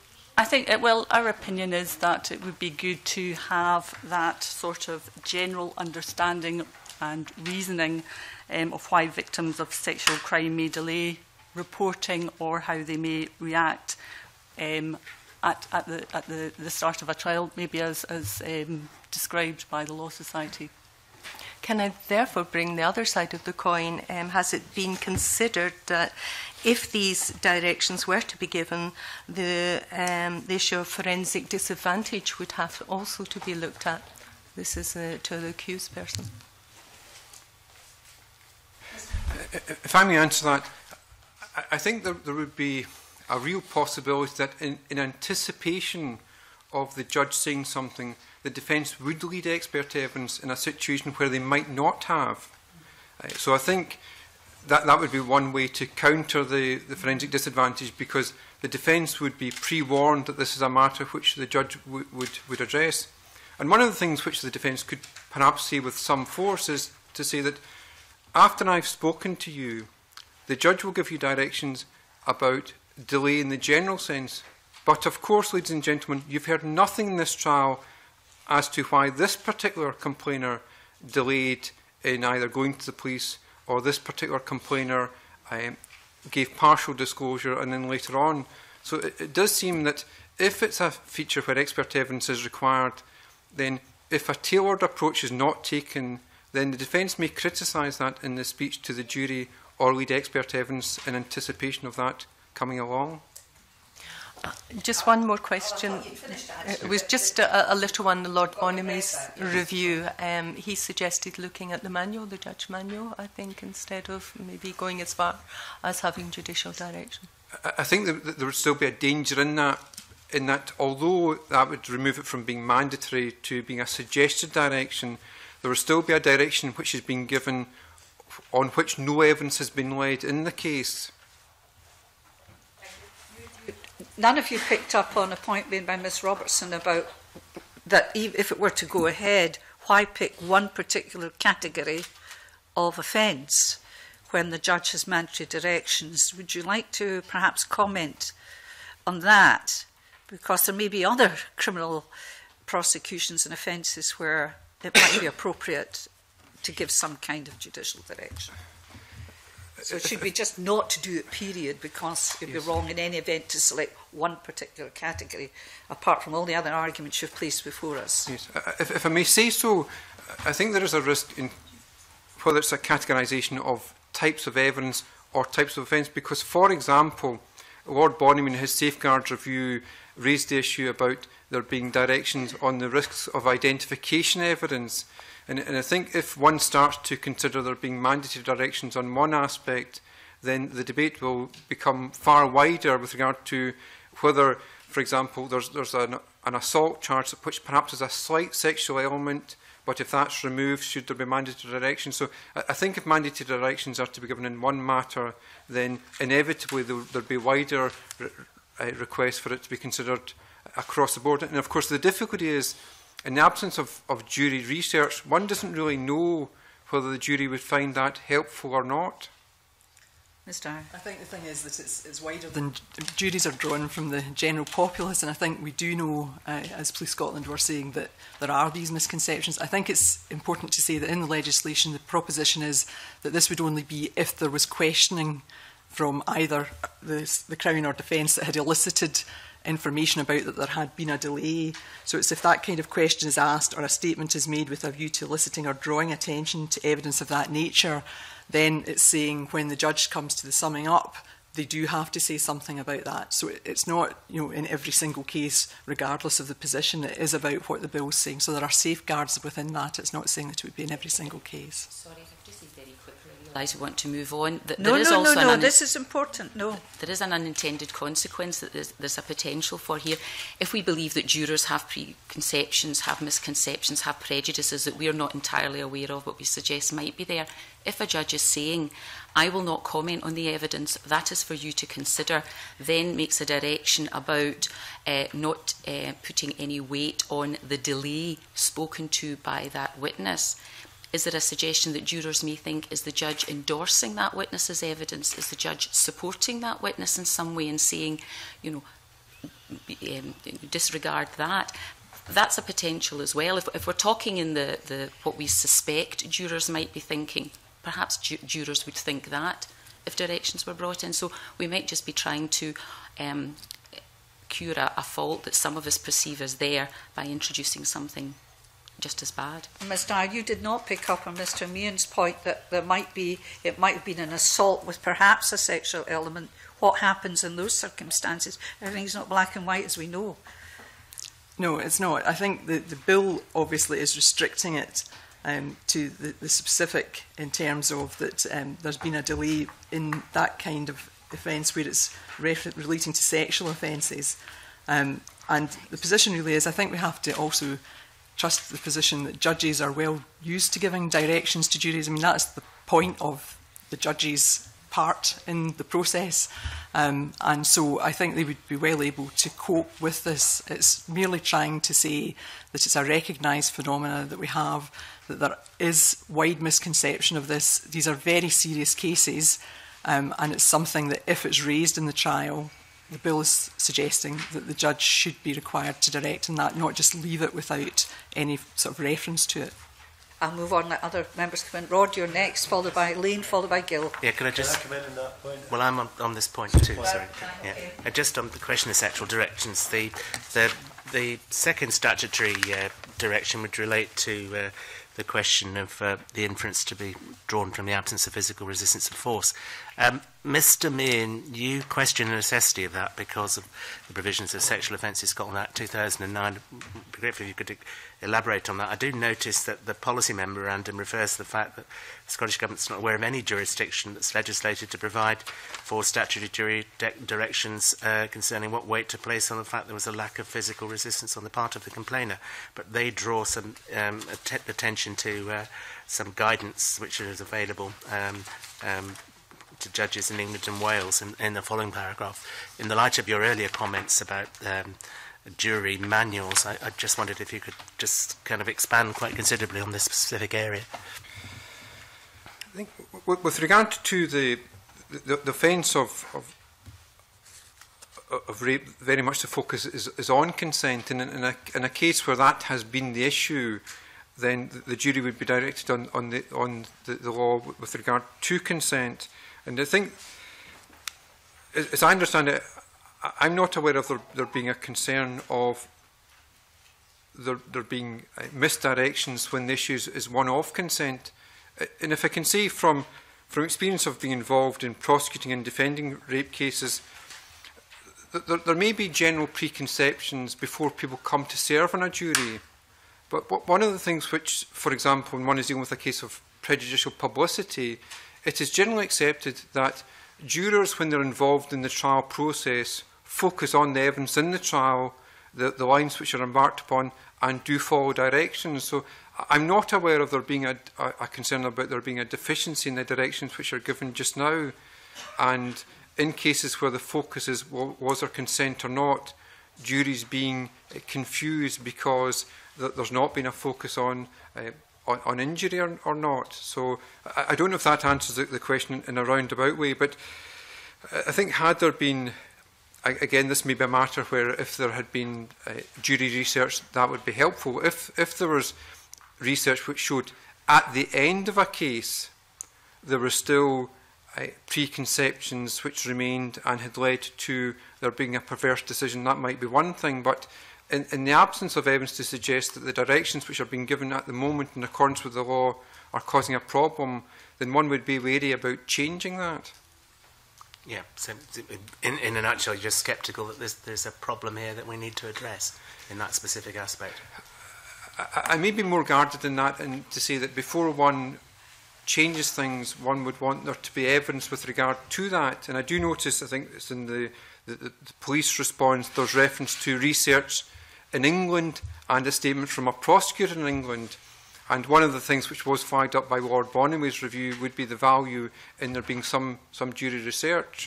I think, it, well, our opinion is that it would be good to have that sort of general understanding and reasoning um, of why victims of sexual crime may delay reporting or how they may react um, at, at, the, at the, the start of a trial, maybe as, as um, described by the Law Society. Can I therefore bring the other side of the coin? Um, has it been considered that if these directions were to be given, the, um, the issue of forensic disadvantage would have also to be looked at? This is uh, to the accused person. If I may answer that, I think there, there would be a real possibility that in, in anticipation of the judge saying something, the defence would lead expert evidence in a situation where they might not have. Uh, so I think that, that would be one way to counter the, the forensic disadvantage, because the defence would be pre-warned that this is a matter which the judge w would, would address. And one of the things which the defence could perhaps say with some force is to say that after I've spoken to you, the judge will give you directions about delay in the general sense. But of course, ladies and gentlemen, you've heard nothing in this trial as to why this particular complainer delayed in either going to the police, or this particular complainer um, gave partial disclosure and then later on. So it, it does seem that if it's a feature where expert evidence is required, then if a tailored approach is not taken, then the defence may criticise that in the speech to the jury or lead expert evidence in anticipation of that coming along. Just one more question. It was just a, a little one, the Lord Bonamy's review. Um, he suggested looking at the manual, the judge manual, I think, instead of maybe going as far as having judicial direction. I, I think that there would still be a danger in that, in that although that would remove it from being mandatory to being a suggested direction, there would still be a direction which has been given on which no evidence has been laid in the case. None of you picked up on a point made by Miz Robertson about that if it were to go ahead, why pick one particular category of offence when the judge has mandatory directions? Would you like to perhaps comment on that? Because there may be other criminal prosecutions and offences where it might be appropriate to give some kind of judicial direction. So should we just not do it, period, because it would yes. be wrong in any event to select one particular category, apart from all the other arguments you've placed before us? Yes. If, if I may say so, I think there is a risk in whether it's a categorisation of types of evidence or types of offence, because, for example, Lord Bonamy in his Safeguards Review raised the issue about there being directions on the risks of identification evidence. And, and I think if one starts to consider there being mandatory directions on one aspect, then the debate will become far wider with regard to whether, for example, there's, there's an, an assault charge which perhaps has a slight sexual element, but if that's removed, should there be mandatory directions? So I, I think if mandatory directions are to be given in one matter, then inevitably there will be wider re uh, requests for it to be considered across the board. And of course the difficulty is, in the absence of, of jury research, one doesn't really know whether the jury would find that helpful or not. Miz Dyer. I think the thing is that it's, it's wider than juries are drawn from the general populace, and I think we do know, uh, as Police Scotland were saying, that there are these misconceptions. I think it's important to say that in the legislation the proposition is that this would only be if there was questioning from either the, the Crown or Defence that had elicited information about that there had been a delay. So it's if that kind of question is asked or a statement is made with a view to eliciting or drawing attention to evidence of that nature, then it's saying when the judge comes to the summing up, they do have to say something about that. So it's not, you know, in every single case, regardless of the position, it is about what the bill is saying. So there are safeguards within that. It's not saying that it would be in every single case. Sorry, if I could just say very quickly, I realise we want to move on. Th no, there is no, also no, no, an this is important, no. There is an unintended consequence that there's, there's a potential for here. If we believe that jurors have preconceptions, have misconceptions, have prejudices that we are not entirely aware of, but we suggest might be there, if a judge is saying, I will not comment on the evidence, that is for you to consider, then makes a direction about uh, not uh, putting any weight on the delay spoken to by that witness. Is there a suggestion that jurors may think, is the judge endorsing that witness's evidence? Is the judge supporting that witness in some way and saying, you know, um, disregard that. That's a potential as well. If, if we're talking in the, the what we suspect jurors might be thinking, perhaps ju jurors would think that if directions were brought in. So we might just be trying to um, cure a, a fault that some of us perceive as there by introducing something just as bad. Miz Dyer, you did not pick up on Mr Meehan's point that there might be, it might have been an assault with perhaps a sexual element. What happens in those circumstances? Everything's not black and white, as we know. No, it's not. I think the, the bill obviously is restricting it um, to the, the specific in terms of that um, there's been a delay in that kind of offence where it's relating to sexual offences. Um, and the position really is, I think we have to also trust the position that judges are well used to giving directions to juries. I mean, that's the point of the judges' part in the process. Um, and so I think they would be well able to cope with this. It's merely trying to say that it's a recognised phenomenon that we have, that there is wide misconception of this. These are very serious cases, um, and it's something that if it's raised in the trial, the bill is suggesting that the judge should be required to direct on that, not just leave it without any sort of reference to it. I'll move on, let other members come in. Rod, you're next, followed by Elaine, followed by Gill. Yeah, can I just... Can I come in on that point? Well, I'm on, on this point too, sorry. Yeah. Uh, just on the question of sexual directions, the, the, the second statutory uh, direction would relate to uh, the question of uh, the inference to be drawn from the absence of physical resistance and force. Um, Mr Meehan, you question the necessity of that because of the provisions of Sexual Offences Scotland Act two thousand nine. I'd be grateful if you could elaborate on that. I do notice that the policy memorandum refers to the fact that the Scottish Government is not aware of any jurisdiction that's legislated to provide for statutory directions uh, concerning what weight to place on the fact there was a lack of physical resistance on the part of the complainer. But they draw some um, att attention to uh, some guidance which is available um, um, to judges in England and Wales in, in the following paragraph. In the light of your earlier comments about um, jury manuals, I, I just wondered if you could just kind of expand quite considerably on this specific area. I think with, with regard to the the, the offence of, of of rape, very much the focus is, is on consent, and in, in, a, in a case where that has been the issue, then the, the jury would be directed on, on, the, on the, the law with regard to consent. And I think, as I understand it, I'm not aware of there, there being a concern of there, there being misdirections when the issue is, is one of consent. And if I can say from, from experience of being involved in prosecuting and defending rape cases, there, there may be general preconceptions before people come to serve on a jury. But one of the things which, for example, when one is dealing with a case of prejudicial publicity, it is generally accepted that jurors, when they're involved in the trial process, focus on the evidence in the trial, the, the lines which are embarked upon, and do follow directions. So I'm not aware of there being a, a, a concern about there being a deficiency in the directions which are given just now. And in cases where the focus is, well, was there consent or not, juries being uh, confused because th there's not been a focus on uh, On, on injury or, or not. So I, I don't know if that answers the, the question in a roundabout way, but I think had there been, again, this may be a matter where if there had been uh, jury research, that would be helpful. If, if there was research which showed at the end of a case there were still uh, preconceptions which remained and had led to there being a perverse decision, that might be one thing, but In, in the absence of evidence to suggest that the directions which are being given at the moment in accordance with the law are causing a problem, then one would be wary about changing that. Yeah, so in, in a nutshell, you're just sceptical that there's, there's a problem here that we need to address in that specific aspect. I, I may be more guarded in that, and to say that before one changes things, one would want there to be evidence with regard to that. And I do notice, I think it's in the, the, the police response, there's reference to research in England and a statement from a prosecutor in England. And one of the things which was flagged up by Lord Bonaway's review would be the value in there being some, some jury research.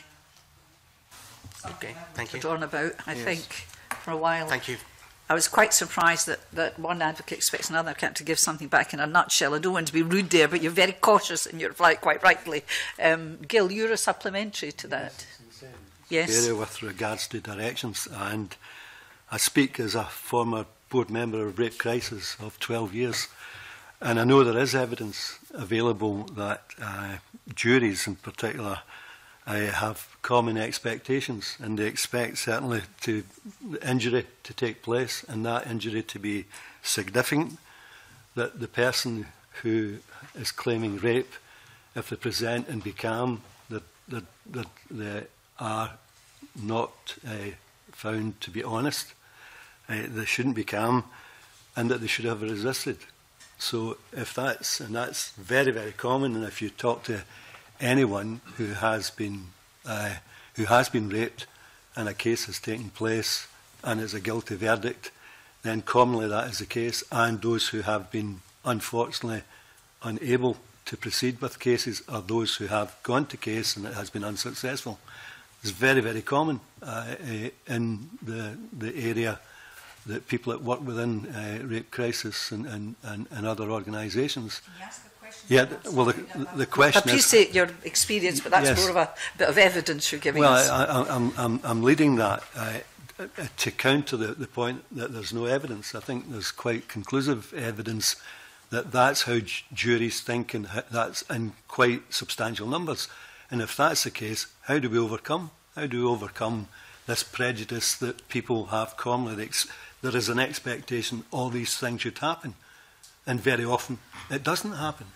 Okay, thank you. On about, I yes. think, for a while. Thank you. I was quite surprised that, that one advocate expects another advocate to give something back in a nutshell. I don't want to be rude there, but you're very cautious in your reply, quite rightly. Um, Gil, you're a supplementary to that. Yes. area with regards to directions, and I speak as a former board member of Rape Crisis of twelve years, and I know there is evidence available that uh, juries in particular uh, have common expectations, and they expect certainly to the injury to take place and that injury to be significant, that the person who is claiming rape, if they present and be calm, that, that, that they are not uh, found to be honest, uh, they shouldn't be calm, and that they should have resisted. So if that's, and that's very, very common, and if you talk to anyone who has been uh, who has been raped and a case has taken place and it's a guilty verdict, then commonly that is the case, and those who have been unfortunately unable to proceed with cases are those who have gone to case and it has been unsuccessful. It's very, very common uh, in the, the area that people that work within uh, Rape Crisis and, and, and, and other organisations. Yeah, well, the, the question I appreciate is, your experience, but that's yes. more of a bit of evidence you're giving well, us. Well, I, I, I'm, I'm, I'm leading that uh, to counter the, the point that there's no evidence. I think there's quite conclusive evidence that that's how ju juries think, and that's in quite substantial numbers. And if that's the case, how do we overcome? How do we overcome this prejudice that people have commonly? There is an expectation all these things should happen, and very often it doesn't happen.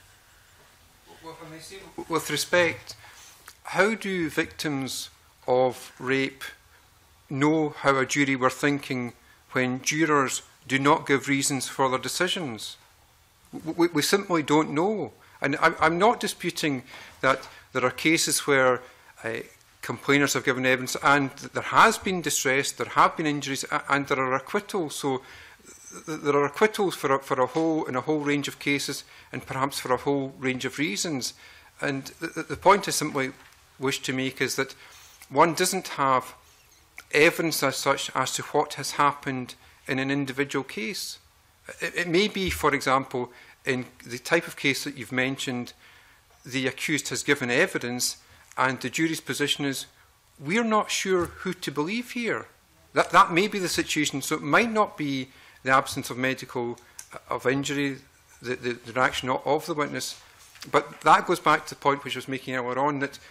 With respect, how do victims of rape know how a jury were thinking when jurors do not give reasons for their decisions? We, we simply don't know. And I, I'm not disputing that there are cases where uh, complainants have given evidence and there has been distress, there have been injuries, and there are acquittals. So there are acquittals for a, for a whole in a whole range of cases, and perhaps for a whole range of reasons. And the, the point I simply wish to make is that one doesn't have evidence as such as to what has happened in an individual case. It, it may be, for example, in the type of case that you've mentioned, the accused has given evidence and the jury's position is, we're not sure who to believe here. That, that may be the situation. So it might not be the absence of medical of injury, the, the, the reaction of the witness. But that goes back to the point which I was making earlier on, that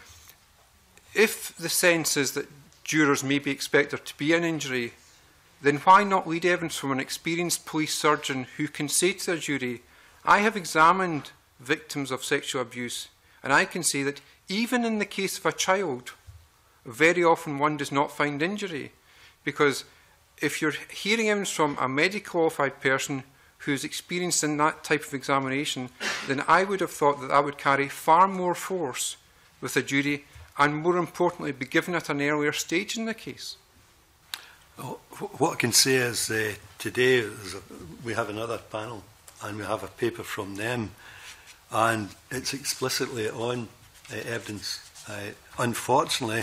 if the sense is that jurors may be expect there to be an injury, then why not lead evidence from an experienced police surgeon who can say to the jury, I have examined victims of sexual abuse, and I can say that even in the case of a child, very often one does not find injury, because if you're hearing evidence from a medically qualified person who's experienced in that type of examination, then I would have thought that that would carry far more force with the jury and, more importantly, be given at an earlier stage in the case. Well, what I can say is uh, today is a, we have another panel and we have a paper from them, and it's explicitly on uh, evidence. Uh, unfortunately,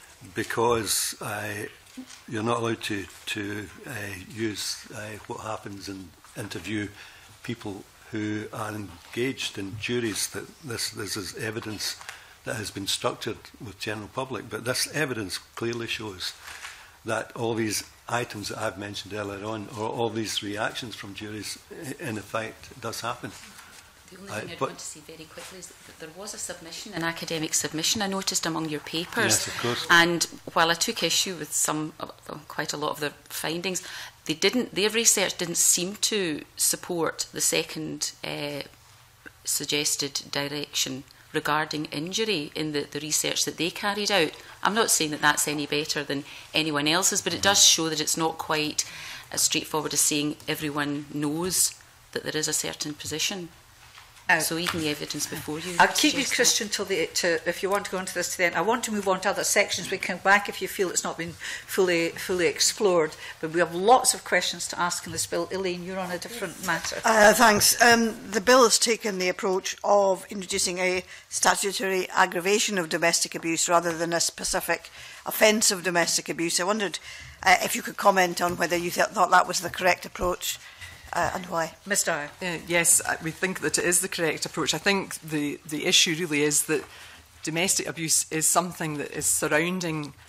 because uh, you're not allowed to, to uh, use uh, what happens and interview people who are engaged in juries, that this, this is evidence that has been structured with general public. But this evidence clearly shows that all these items that I've mentioned earlier on, or all these reactions from juries, in effect, it does happen. The only thing uh, I'd want to say very quickly is that there was a submission, an academic submission I noticed among your papers. Yes, of course. And while I took issue with some, uh, quite a lot of the findings, they didn't, their research didn't seem to support the second uh, suggested direction regarding injury in the, the research that they carried out. I'm not saying that that's any better than anyone else's, but it does show that it's not quite as straightforward as saying everyone knows that there is a certain position. Uh, so even the evidence before you. I'll keep you, Christian, till the, to, if you want to go into this to the end. I want to move on to other sections. We can come back if you feel it's not been fully fully explored. But we have lots of questions to ask in this bill. Elaine, you're on a different matter. Uh, thanks. Um, the bill has taken the approach of introducing a statutory aggravation of domestic abuse rather than a specific offence of domestic abuse. I wondered uh, if you could comment on whether you th thought that was the correct approach. Uh, and why? Miz Dyer. Uh, yes, we think that it is the correct approach. I think the, the issue really is that domestic abuse is something that is surrounding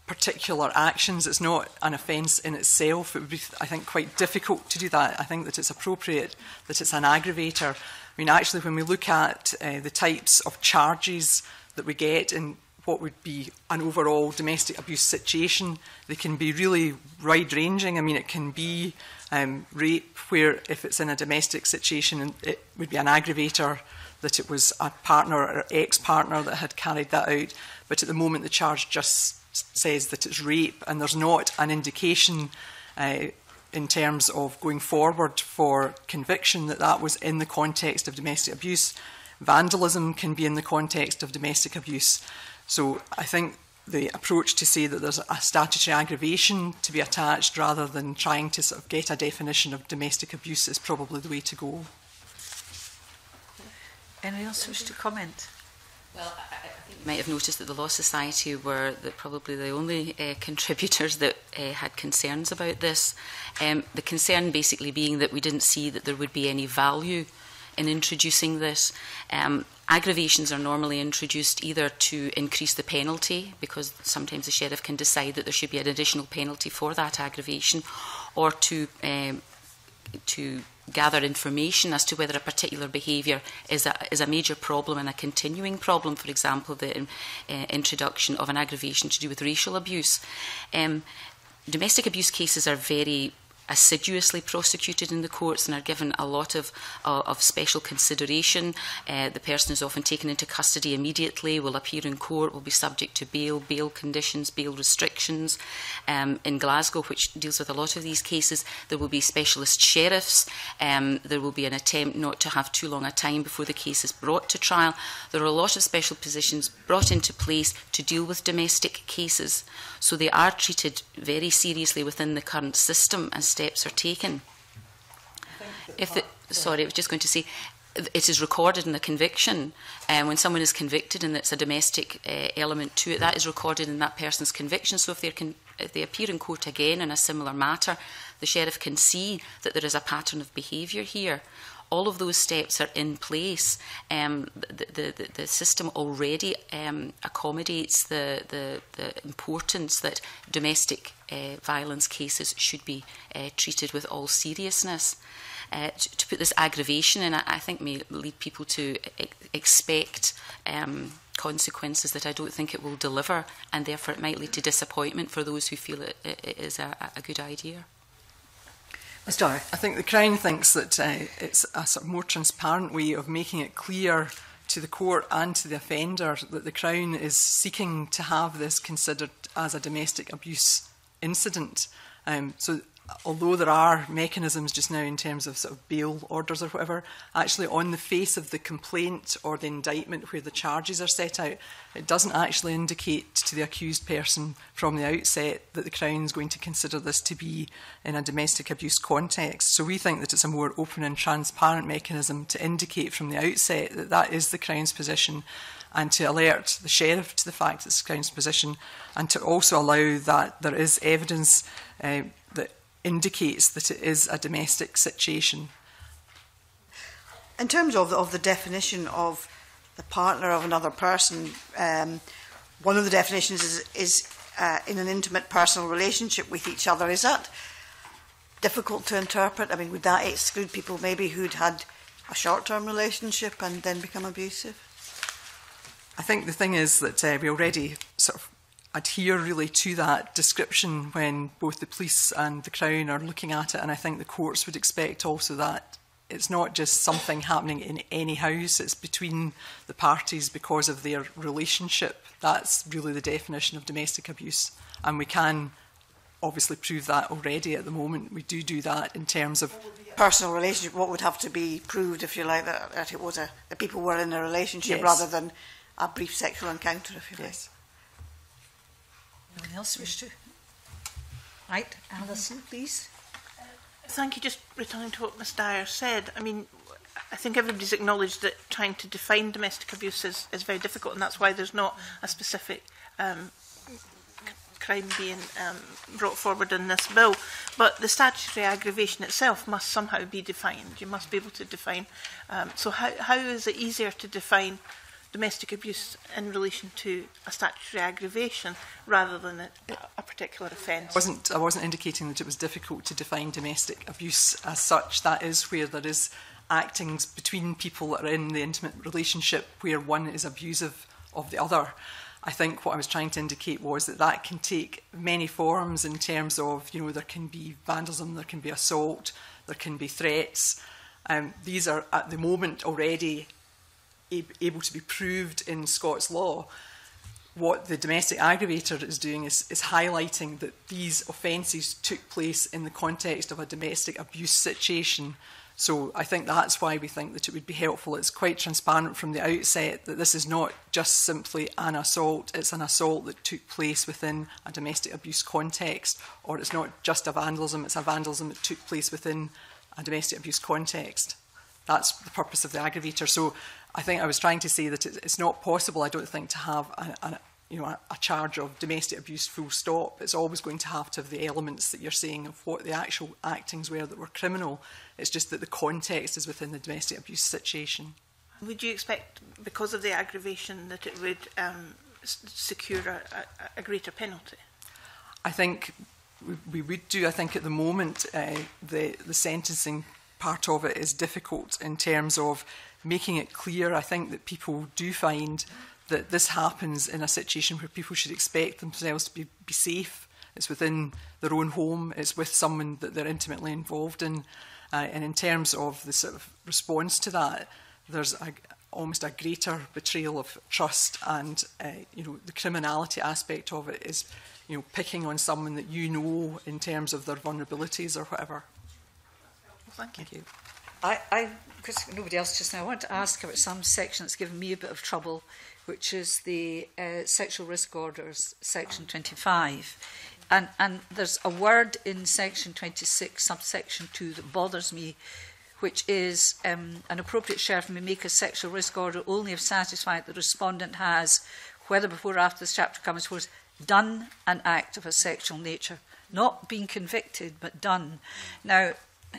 particular actions. It's not an offence in itself. It would be, I think, quite difficult to do that. I think that it's appropriate that it's an aggravator. I mean, actually, when we look at uh, the types of charges that we get in what would be an overall domestic abuse situation, they can be really wide-ranging. I mean, it can be um, rape, where if it's in a domestic situation, it would be an aggravator that it was a partner or ex-partner that had carried that out. But at the moment, the charge just says that it's rape, and there's not an indication uh, in terms of going forward for conviction that that was in the context of domestic abuse. Vandalism can be in the context of domestic abuse. So I think the approach to say that there's a statutory aggravation to be attached rather than trying to sort of get a definition of domestic abuse is probably the way to go. Anyone else wish to comment? Well, I, I think you might have noticed that the Law Society were the, probably the only uh, contributors that uh, had concerns about this. Um, the concern basically being that we didn't see that there would be any value in introducing this. Um, aggravations are normally introduced either to increase the penalty, because sometimes the sheriff can decide that there should be an additional penalty for that aggravation, or to um, to gather information as to whether a particular behaviour is a, is a major problem and a continuing problem. For example, the uh, introduction of an aggravation to do with racial abuse. Um, domestic abuse cases are very assiduously prosecuted in the courts and are given a lot of, uh, of special consideration. Uh, the person is often taken into custody immediately, will appear in court, will be subject to bail, bail conditions, bail restrictions. Um, in Glasgow, which deals with a lot of these cases, there will be specialist sheriffs. Um, there will be an attempt not to have too long a time before the case is brought to trial. There are a lot of special positions brought into place to deal with domestic cases. So they are treated very seriously within the current system and steps are taken. If the, sorry, I was just going to say, it is recorded in the conviction. And uh, when someone is convicted and it's a domestic uh, element to it, that is recorded in that person's conviction. So if, they're con if they appear in court again in a similar matter, the sheriff can see that there is a pattern of behaviour here. All of those steps are in place. Um, the, the, the system already um, accommodates the, the, the importance that domestic uh, violence cases should be uh, treated with all seriousness. Uh, to, to put this aggravation in, I, I think may lead people to e expect um, consequences that I don't think it will deliver, and therefore it might lead to disappointment for those who feel it, it is a, a good idea. Miz Dyer. I think the Crown thinks that uh, it's a sort of more transparent way of making it clear to the court and to the offender that the Crown is seeking to have this considered as a domestic abuse incident. Um, so although there are mechanisms just now in terms of sort of bail orders or whatever, actually on the face of the complaint or the indictment where the charges are set out, it doesn't actually indicate to the accused person from the outset that the Crown is going to consider this to be in a domestic abuse context. So we think that it's a more open and transparent mechanism to indicate from the outset that that is the Crown's position, and to alert the sheriff to the fact that it's the Crown's position, and to also allow that there is evidence uh, that indicates that it is a domestic situation. In terms of the, of the definition of the partner of another person, um, one of the definitions is, is uh, in an intimate personal relationship with each other. Is that difficult to interpret? I mean, would that exclude people maybe who'd had a short-term relationship and then become abusive? I think the thing is that uh, we already sort of adhere really to that description when both the police and the Crown are looking at it, and I think the courts would expect also that it's not just something happening in any house, it's between the parties because of their relationship. That's really the definition of domestic abuse, and we can obviously prove that already at the moment. We do do that in terms of personal relationship. What would have to be proved, if you like, that, that it was a that people were in a relationship, yes, rather than a brief sexual encounter, if you like. Yes. Anyone else wish to? Right, Alison, please. Thank you. Just returning to what Miz Dyer said, I mean, I think everybody's acknowledged that trying to define domestic abuse is, is very difficult, and that's why there's not a specific um, crime being um, brought forward in this bill. But the statutory aggravation itself must somehow be defined. You must be able to define. Um, so how, how is it easier to define domestic abuse in relation to a statutory aggravation rather than a, a particular offence. I wasn't, I wasn't indicating that it was difficult to define domestic abuse as such. That is where there is actings between people that are in the intimate relationship where one is abusive of the other. I think what I was trying to indicate was that that can take many forms in terms of, you know, there can be vandalism, there can be assault, there can be threats. Um, these are at the moment already ab able to be proved in Scots law. What the domestic aggravator is doing is, is highlighting that these offences took place in the context of a domestic abuse situation. So I think that's why we think that it would be helpful. It's quite transparent from the outset that this is not just simply an assault, it's an assault that took place within a domestic abuse context, or it's not just a vandalism, it's a vandalism that took place within a domestic abuse context. That's the purpose of the aggravator. So I think I was trying to say that it's not possible, I don't think, to have a, a, you know, a, a charge of domestic abuse full stop. It's always going to have to have the elements that you're saying of what the actual actings were that were criminal. It's just that the context is within the domestic abuse situation. Would you expect, because of the aggravation, that it would um, secure a, a, a greater penalty? I think we, we would do. I think at the moment uh, the, the sentencing part of it is difficult in terms of making it clear. I think that people do find that this happens in a situation where people should expect themselves to be, be safe. It's within their own home, it's with someone that they're intimately involved in. Uh, and in terms of the sort of response to that, there's a, almost a greater betrayal of trust, and uh, you know, the criminality aspect of it is, you know, picking on someone that you know in terms of their vulnerabilities or whatever. Thank you. Thank you. I, I, because nobody else just now, I want to ask about some section that's given me a bit of trouble, which is the uh, sexual risk orders, section twenty-five. And, and there's a word in section twenty-six, subsection two, that bothers me, which is um, an appropriate sheriff may make a sexual risk order only if satisfied the respondent has, whether before or after this chapter comes forth, done an act of a sexual nature. Not being convicted, but done. Now,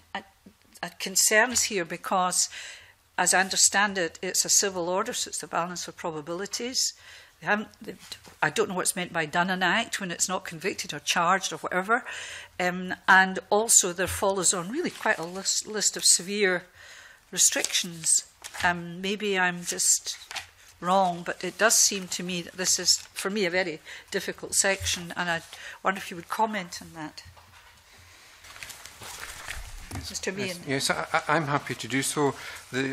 it concerns here because, as I understand it, it's a civil order, so it's the balance of probabilities. They haven't, they, I don't know what's meant by done an act when it's not convicted or charged or whatever. Um, and also there follows on really quite a list, list of severe restrictions. Um, maybe I'm just wrong, but it does seem to me that this is, for me, a very difficult section, and I wonder if you would comment on that. Yes, Mister Meehan. Yes, yes I, I'm happy to do so. The,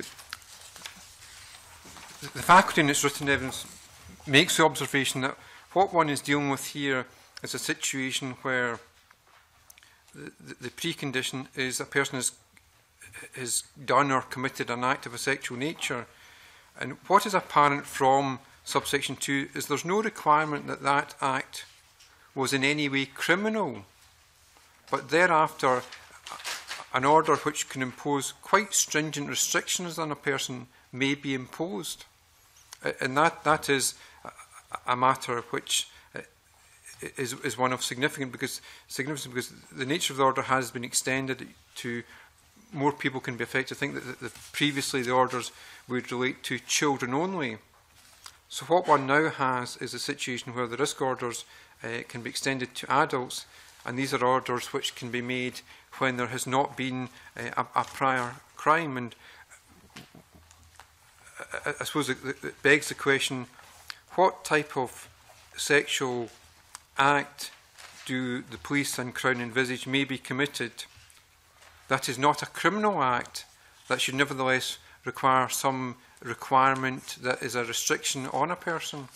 the faculty in its written evidence makes the observation that what one is dealing with here is a situation where the, the, the precondition is a person has, has done or committed an act of a sexual nature. And what is apparent from subsection two is there's no requirement that that act was in any way criminal, but thereafter an order which can impose quite stringent restrictions on a person may be imposed. And that, that is a matter which is, is one of significant because, significance because the nature of the order has been extended to more people can be affected. I think that the, the, previously the orders would relate to children only. So what one now has is a situation where the risk orders uh, can be extended to adults, and these are orders which can be made when there has not been uh, a, a prior crime. And I, I suppose it, it begs the question, what type of sexual act do the police and Crown envisage may be committed that is not a criminal act that should nevertheless require some requirement that is a restriction on a person?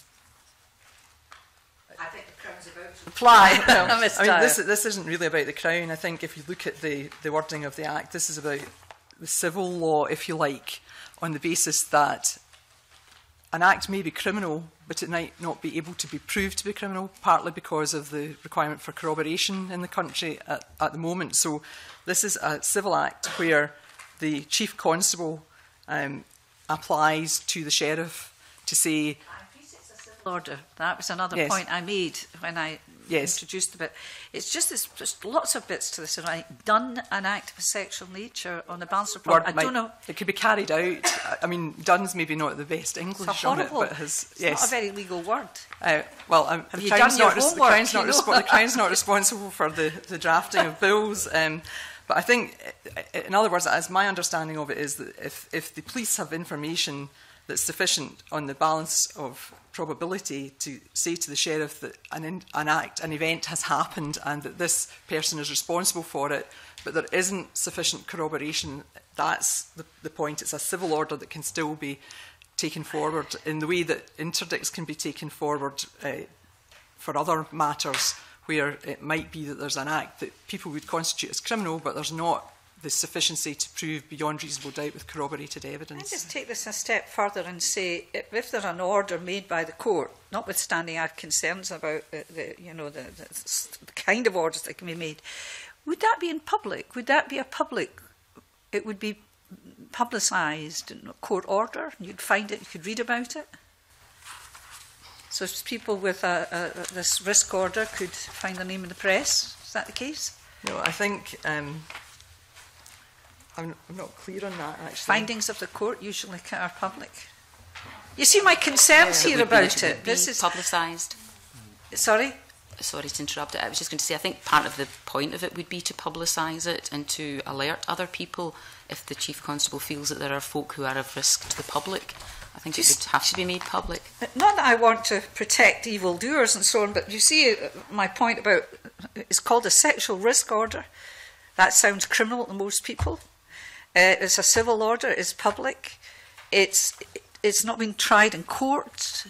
I think the Crown's about to reply. Well, I mean, this, this isn't really about the Crown. I think if you look at the, the wording of the Act, this is about the civil law, if you like, on the basis that an act may be criminal, but it might not be able to be proved to be criminal, partly because of the requirement for corroboration in the country at, at the moment. So this is a civil act where the chief constable um, applies to the sheriff to say, order. That was another Yes. point I made when I yes. introduced the bit. It's just there's just lots of bits to this. Right? Done an act of a sexual nature on the balance of Word I might, don't know. It could be carried out. I mean, done's maybe not the best English It's on it, horrible. but has It's yes. not a very legal word. Uh, well, um, Have the, you Crown's done your not res- the homework, Crown's not you know? respo- the Crown's not responsible for the, the drafting of bills. Um, but I think, in other words, as my understanding of it is that if, if the police have information that's sufficient on the balance of probability to say to the sheriff that an, in, an act, an event has happened and that this person is responsible for it, but there isn't sufficient corroboration, that's the, the point. It's a civil order that can still be taken forward in the way that interdicts can be taken forward uh, for other matters where it might be that there's an act that people would constitute as criminal, but there's not the sufficiency to prove beyond reasonable doubt with corroborated evidence. I just take this a step further and say, if, if there's an order made by the court, notwithstanding our concerns about the, the you know the, the, the kind of orders that can be made, would that be in public? Would that be a public? It would be publicised in a court order. You'd find it. You could read about it. So people with a, a, this risk order could find their name in the press. Is that the case? No, I think um, I'm, I'm not clear on that, actually. Findings of the court usually are public. You see my concerns It here would be- about it. it. would This be is publicised. Sorry? Sorry to interrupt it. I was just going to say, I think part of the point of it would be to publicise it and to alert other people if the Chief Constable feels that there are folk who are of risk to the public. I think it would have to be made public. Not that I want to protect evildoers and so on, but you see uh, my point about it's called a sexual risk order. That sounds criminal to most people. Uh, it's a civil order. It's public. It's it's not been tried in court.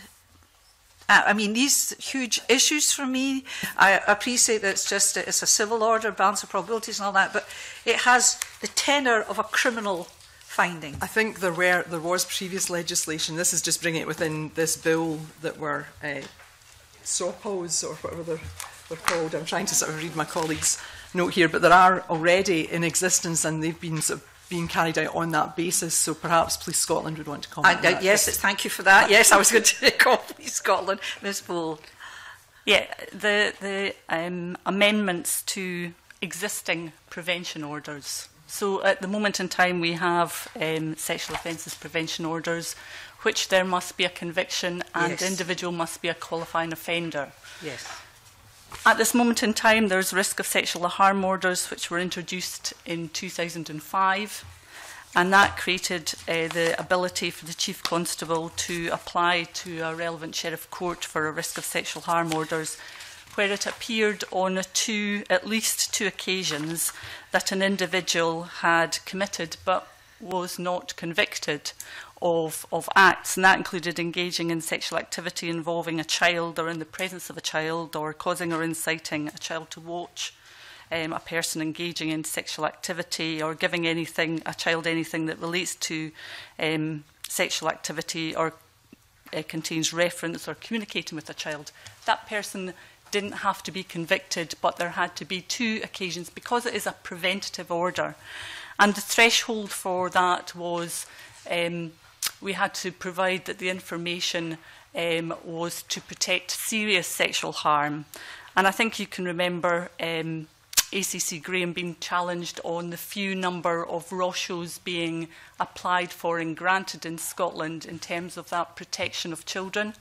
Uh, I mean, these huge issues for me. I appreciate that it's just it's a civil order, balance of probabilities and all that, but it has the tenor of a criminal finding. I think there were there was previous legislation. This is just bringing it within this bill that were uh, S O P Os or whatever they're, they're called. I'm trying to sort of read my colleague's note here, but there are already in existence and they've been sort of being carried out on that basis. So perhaps Police Scotland would want to comment. I, on uh, that. yes, thank you for that. Yes, I was going to call Police Scotland, Miz Bull. Yeah, the the um, amendments to existing prevention orders. So at the moment in time we have um, sexual offences prevention orders, which there must be a conviction and Yes. the individual must be a qualifying offender. Yes. At this moment in time, there's risk of sexual harm orders, which were introduced in two thousand five, and that created uh, the ability for the Chief Constable to apply to a relevant Sheriff Court for a risk of sexual harm orders, where it appeared on two, at least two occasions that an individual had committed but was not convicted of, of acts, and that included engaging in sexual activity involving a child or in the presence of a child, or causing or inciting a child to watch um, a person engaging in sexual activity, or giving anything a child anything that relates to um, sexual activity or uh, contains reference or communicating with a child. That person didn't have to be convicted, but there had to be two occasions because it is a preventative order. And the threshold for that was um, we had to provide that the information um, was to protect serious sexual harm. And I think you can remember um, A C C Graham being challenged on the few number of ROSHOs being applied for and granted in Scotland in terms of that protection of children.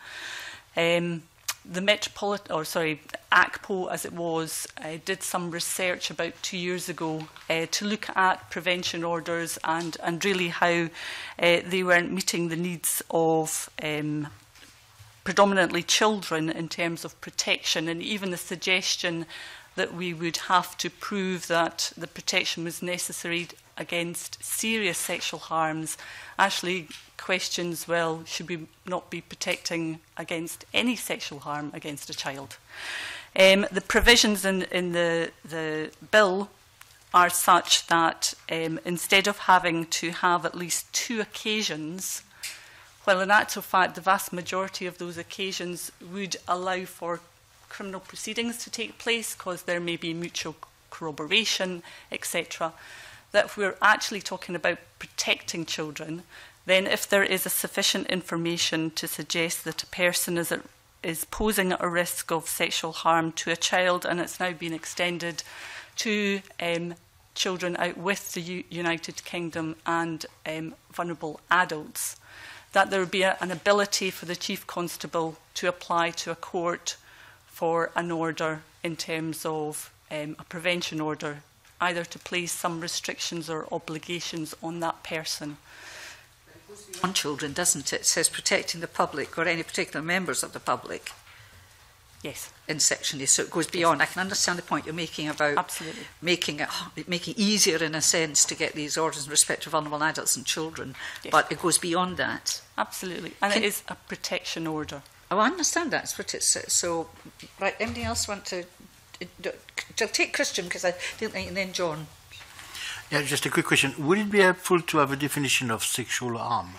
Um, The Metropolitan, or sorry, A C P O, as it was, uh, did some research about two years ago uh, to look at prevention orders and, and really how uh, they weren't meeting the needs of um, predominantly children in terms of protection, and even the suggestion that we would have to prove that the protection was necessary against serious sexual harms actually questions, well, should we not be protecting against any sexual harm against a child? Um, the provisions in, in the, the bill are such that um, instead of having to have at least two occasions, well, in actual fact, the vast majority of those occasions would allow for criminal proceedings to take place because there may be mutual corroboration, et cetera, that if we're actually talking about protecting children, then if there is a sufficient information to suggest that a person is at is posing a risk of sexual harm to a child, and it's now been extended to um, children out with the U United Kingdom and um, vulnerable adults, that there would be a, an ability for the Chief Constable to apply to a court for an order in terms of um, a prevention order, either to place some restrictions or obligations on that person. On children, doesn't it? It says protecting the public or any particular members of the public. Yes. In Section A, so it goes beyond. I can understand the point you're making about Absolutely. making it making it easier in a sense to get these orders in respect to vulnerable adults and children, Yes. but it goes beyond that. Absolutely, and Can, it is a protection order. Oh, I understand that. But it's, so, right, anybody else want to, to take Christian, because I didn't think, and then John. Yeah, just a quick question. Would it be helpful to have a definition of sexual harm?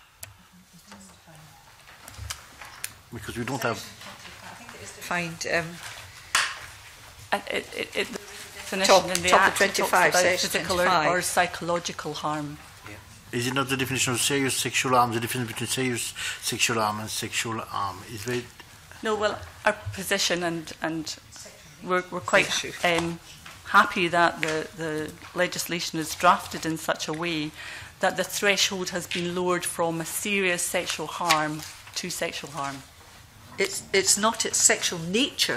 Because we don't have... I think it is defined... Um, it, it, it, the definition top, in the top Act of twenty-five, talks about section physical twenty-five. or, or psychological harm. Is it not the definition of serious sexual harm? The difference between serious sexual harm and sexual harm is very... No, well, our position, and, and we're, we're quite um, happy that the, the legislation is drafted in such a way that the threshold has been lowered from a serious sexual harm to sexual harm. It's, it's not its sexual nature.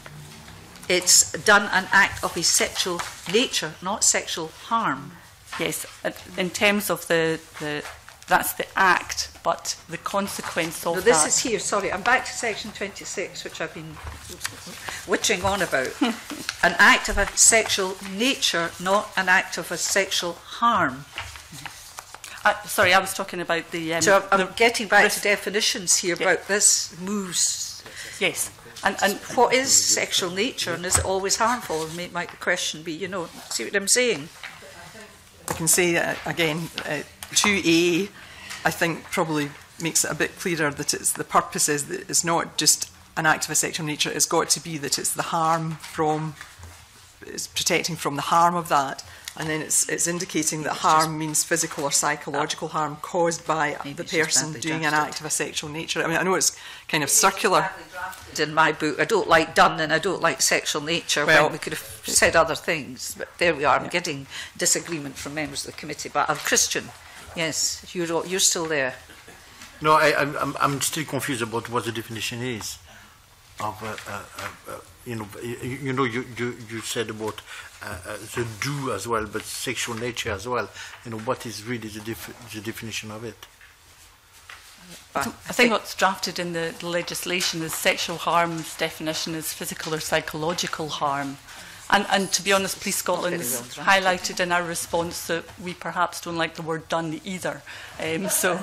It's done an act of a sexual nature, not sexual harm. Yes, in terms of the, the that's the act, but the consequence of no, this that... is here, sorry, I'm back to section twenty-six, which I've been witching on about. An act of a sexual nature, not an act of a sexual harm. Uh, sorry, I was talking about the... Um, so I'm, the I'm getting back risk. to definitions here Yeah. about this moves. Yes. And, and what is sexual nature, and is it always harmful? Might, might the question be, you know, see what I'm saying? I can say uh, again, uh, two A, I think probably makes it a bit clearer that it's the purpose is that it's not just an act of a sexual nature. It's got to be that it's the harm from, it's protecting from the harm of that, and then it's it's indicating that harm means physical or psychological harm caused by the person doing an act of a sexual nature. I mean, I know it's kind of circular. In my book, I don't like done and I don't like sexual nature. Well, when we could have said other things, but there we are. I'm yeah. getting disagreement from members of the committee. But I'm Christian. Yes, you're you're still there. No, I, I'm I'm still confused about what the definition is of uh, uh, uh, you know you, you know you, you you said about uh, uh, the do as well, but sexual nature as well. You know, what is really the def the definition of it? But I think what's drafted in the legislation is sexual harm's definition is physical or psychological harm. And, and to be honest, Police Scotland's well highlighted in our response that we perhaps don't like the word done either. Um, so,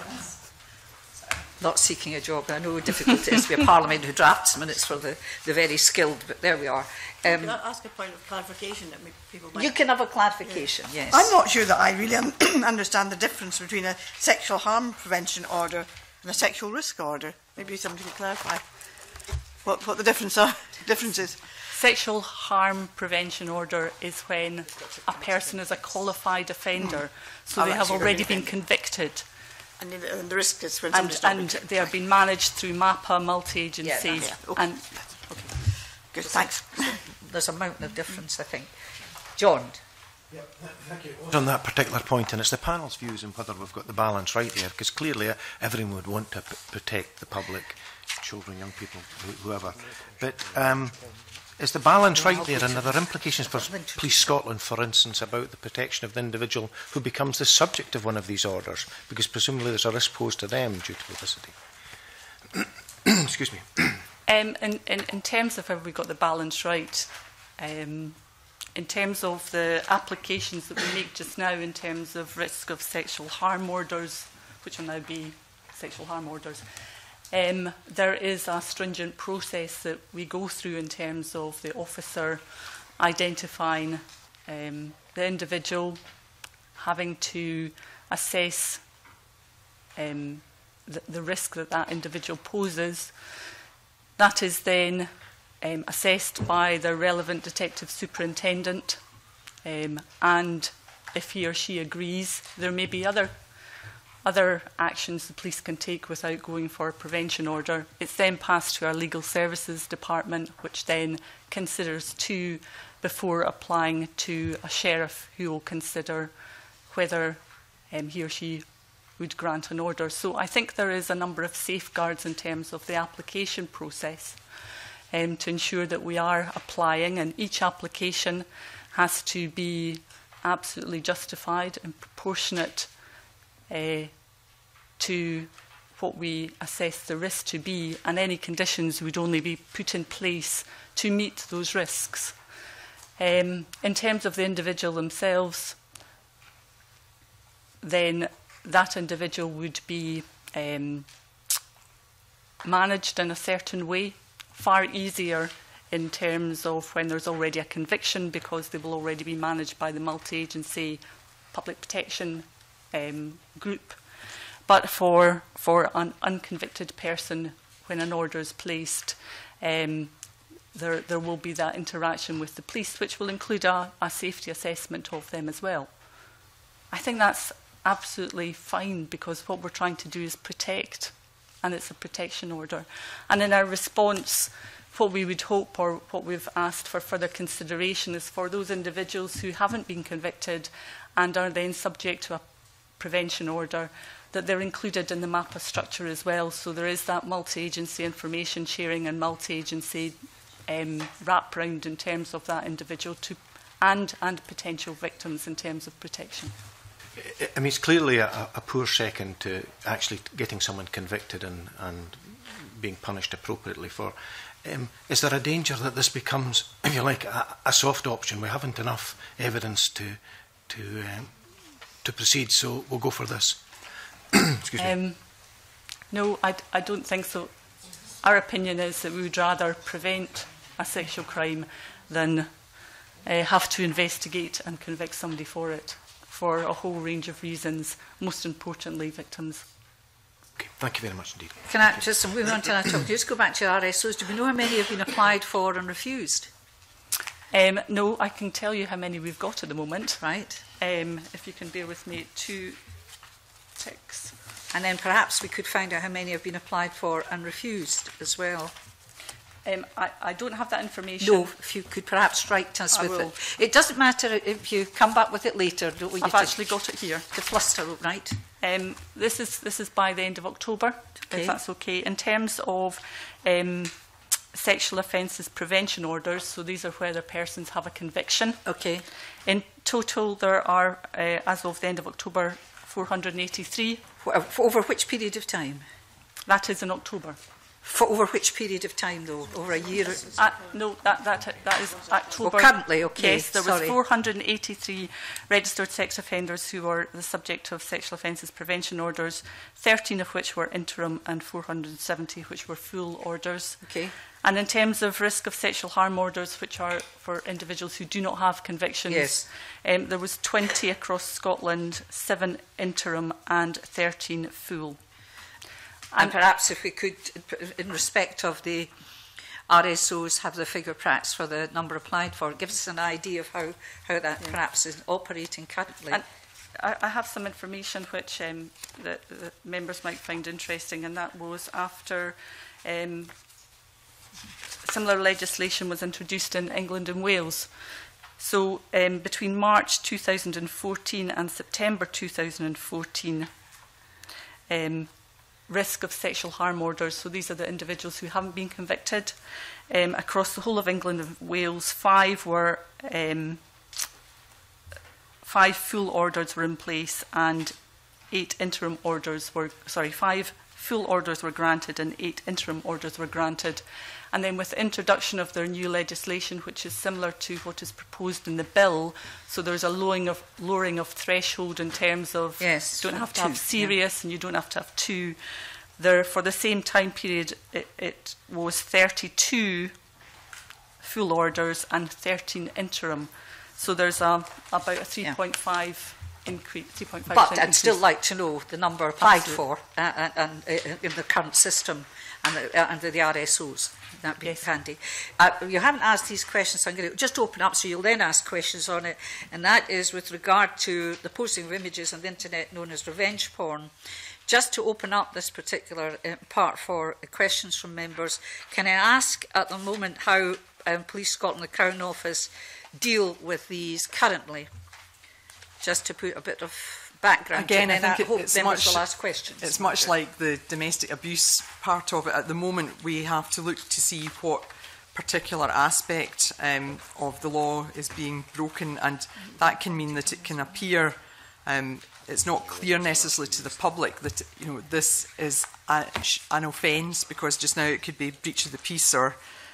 not seeking a job. I know how difficult it is to be a parliament who drafts minutes for the, the very skilled, but there we are. Um, can I ask a point of clarification that people might... You can have a clarification, yeah. yes. I'm not sure that I really un understand the difference between a sexual harm prevention order and a sexual risk order. Maybe somebody could clarify what, what the difference are, difference is. Sexual harm prevention order is when a person is a qualified offender, so oh, they have already been convicted. And the, and the risk is when and, and they are being managed through MAPA, multi-agency. Yeah, yeah. Okay. And okay. Good, thanks. There's a mountain of difference, I think. John. Yeah, thank you. On that particular point, and it's the panel's views on whether we've got the balance right there, because clearly uh, everyone would want to p protect the public, children, young people, wh whoever. But um, is the balance right there, and are there implications for Police Scotland, for instance, about the protection of the individual who becomes the subject of one of these orders, because presumably there's a risk posed to them due to publicity? Excuse me. Um, in, in, in terms of have we got the balance right, um, in terms of the applications that we make just now in terms of risk of sexual harm orders, which will now be sexual harm orders, um, there is a stringent process that we go through in terms of the officer identifying um, the individual, having to assess um, the, the risk that that individual poses. That is then um, assessed by the relevant detective superintendent, um, and if he or she agrees, there may be other other actions the police can take without going for a prevention order. It's then passed to our legal services department, which then considers two before applying to a sheriff, who will consider whether um, he or she would grant an order. So I think there is a number of safeguards in terms of the application process um, to ensure that we are applying, and each application has to be absolutely justified and proportionate uh, to what we assess the risk to be, and any conditions would only be put in place to meet those risks. Um, in terms of the individual themselves, then that individual would be um, managed in a certain way, far easier in terms of when there's already a conviction, because they will already be managed by the multi-agency public protection um, group. But for, for an unconvicted person, when an order is placed, um, there, there will be that interaction with the police, which will include a, a safety assessment of them as well. I think that's absolutely fine, because what we're trying to do is protect, and it's a protection order. And in our response, what we would hope, or what we've asked for further consideration, is for those individuals who haven't been convicted and are then subject to a prevention order, that they're included in the MAPA structure as well. So there is that multi-agency information sharing and multi-agency um, wraparound in terms of that individual to, and, and potential victims in terms of protection. I mean, it's clearly a, a poor second to actually getting someone convicted and, and being punished appropriately for. Um, is there a danger that this becomes, if you like, a, a soft option? We haven't enough evidence to to um, to proceed, so we'll go for this. Excuse me. Um, no, I, I don't think so. Our opinion is that we would rather prevent a sexual crime than uh, have to investigate and convict somebody for it, for a whole range of reasons, most importantly victims. Okay, thank you very much indeed. Can I just move on to that topic? Just go back to R S Os. Do we know how many have been applied for and refused? Um, no, I can tell you how many we've got at the moment. Right. Um, if you can bear with me, two ticks. And then perhaps we could find out how many have been applied for and refused as well. Um, I, I don't have that information. No, if you could perhaps write us I with will. it. It doesn't matter if you come back with it later, don't we? I've to, actually got it here. To fluster, right? Um, this is this is by the end of October, okay. if that's okay. In terms of um, sexual offences prevention orders, so these are where the persons have a conviction. Okay. In total, there are, uh, as of the end of October, four hundred eighty-three. For over which period of time? That is in October. For over which period of time, though? Over a year? Uh, no, that, that, that is October. Well, currently, okay. Yes, there Sorry. was four hundred eighty-three registered sex offenders who were the subject of sexual offences prevention orders, thirteen of which were interim and four hundred seventy which were full orders. Okay. And in terms of risk of sexual harm orders, which are for individuals who do not have convictions, yes. um, there was twenty across Scotland, seven interim and thirteen full. And, and perhaps if we could, in respect of the R S Os, have the figure perhaps for the number applied for, give us an idea of how, how that yeah. perhaps is operating currently. And I, I have some information which um, the, the members might find interesting, and that was after um, similar legislation was introduced in England and Wales. So um, between March two thousand fourteen and September two thousand fourteen, um, risk of sexual harm orders, so these are the individuals who haven't been convicted, um, across the whole of England and Wales, five were um, five full orders were in place and eight interim orders were, sorry, five full orders were granted and eight interim orders were granted. And then with the introduction of their new legislation, which is similar to what is proposed in the bill, so there's a lowering of, lowering of threshold in terms of yes, you don't have to two, have serious yeah. and you don't have to have two. There, for the same time period, it, it was thirty-two full orders and thirteen interim. So there's a, about a three point five yeah. increase. three point five but I'd increase. still like to know the number applied Absolutely. for uh, and, and, uh, in the current system. and the, uh, under the R S Os. That'd be yes. handy. Uh, you haven't asked these questions, so I'm going to just open up so you'll then ask questions on it, and that is with regard to the posting of images on the internet known as revenge porn. Just to open up this particular uh, part for uh, questions from members, can I ask at the moment how um, Police Scotland, the Crown Office, deal with these currently? Just to put a bit of background. Again, and I think I it, hope it's members much, will ask questions. It's much like the domestic abuse part of it. At the moment, we have to look to see what particular aspect um, of the law is being broken, and that can mean that it can appear um, it's not clear necessarily to the public that, you know, this is a, an offence, because just now it could be breach of the peace or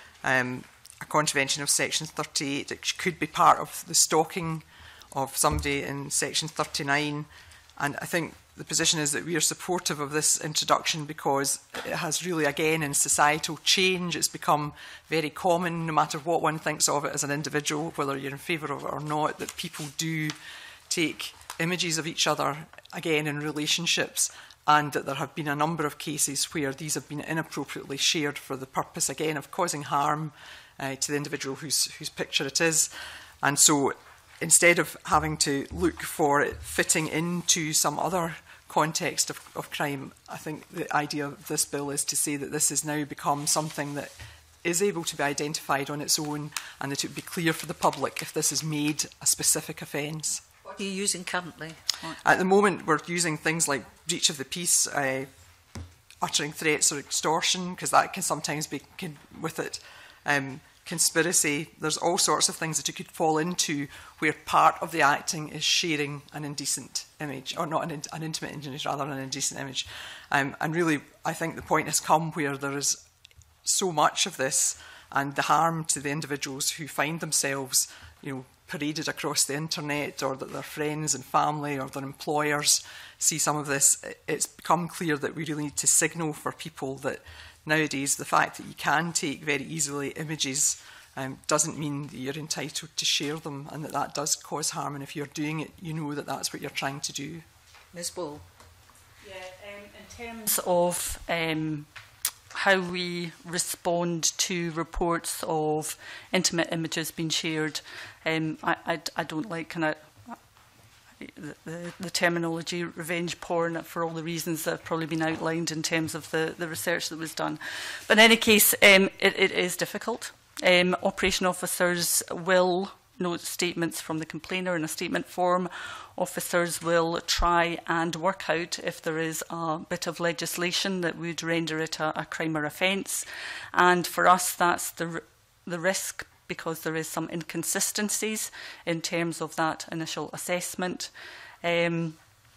um, a contravention of Section thirty-eight. It could be part of the stalking of somebody in Section thirty-nine. And I think the position is that we are supportive of this introduction because it has really, again, in societal change, it's become very common, no matter what one thinks of it as an individual, whether you're in favour of it or not, that people do take images of each other, again, in relationships, and that there have been a number of cases where these have been inappropriately shared for the purpose, again, of causing harm uh, to the individual whose, whose picture it is. And so instead of having to look for it fitting into some other context of, of crime, I think the idea of this bill is to say that this has now become something that is able to be identified on its own, and that it would be clear for the public if this is made a specific offence. What are you using currently? What? At the moment, we're using things like breach of the peace, uh, uttering threats or extortion, because that can sometimes be can, with it. Um, conspiracy, there's all sorts of things that you could fall into where part of the acting is sharing an indecent image, or not an, an intimate image, rather than an indecent image. Um, and really, I think the point has come where there is so much of this, and the harm to the individuals who find themselves, you know, paraded across the internet, or that their friends and family or their employers see some of this. It's become clear that we really need to signal for people that nowadays the fact that you can take very easily images um, doesn't mean that you're entitled to share them, and that that does cause harm, and if you're doing it, you know that that's what you're trying to do. Miz Ball. Yeah, um, in terms of um, how we respond to reports of intimate images being shared, um, I, I, I don't like kind of The, the, the terminology revenge porn for all the reasons that have probably been outlined in terms of the, the research that was done. But in any case, um, it, it is difficult. Um, operation officers will note statements from the complainer in a statement form. Officers will try and work out if there is a bit of legislation that would render it a, a crime or offence. And for us, that's the, the risk, because there is some inconsistencies in terms of that initial assessment. Um,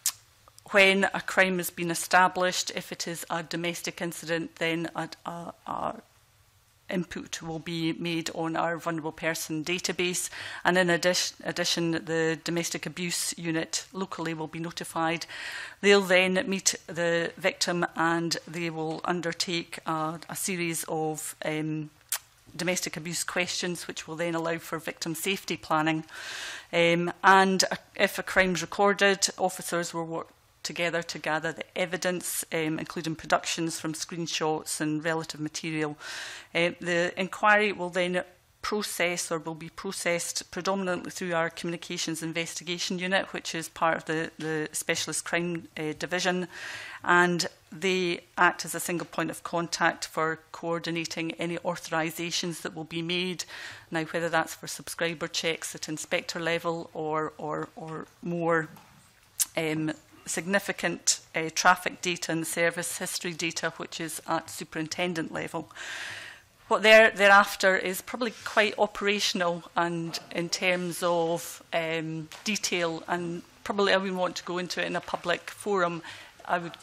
when a crime has been established, if it is a domestic incident, then a, a, a input will be made on our vulnerable person database, and in addition, addition, the domestic abuse unit locally will be notified. They'll then meet the victim, and they will undertake a, a series of um, domestic abuse questions, which will then allow for victim safety planning. Um, and if a crime is recorded, officers will work together to gather the evidence, um, including productions from screenshots and relative material. Uh, the inquiry will then process, or will be processed predominantly through our communications investigation unit, which is part of the, the specialist crime uh, division, and they act as a single point of contact for coordinating any authorisations that will be made. Now, whether that's for subscriber checks at inspector level, or, or, or more um, significant uh, traffic data and service history data, which is at superintendent level. What they're, they're after is probably quite operational, and in terms of um, detail, and probably I wouldn't want to go into it in a public forum. I would.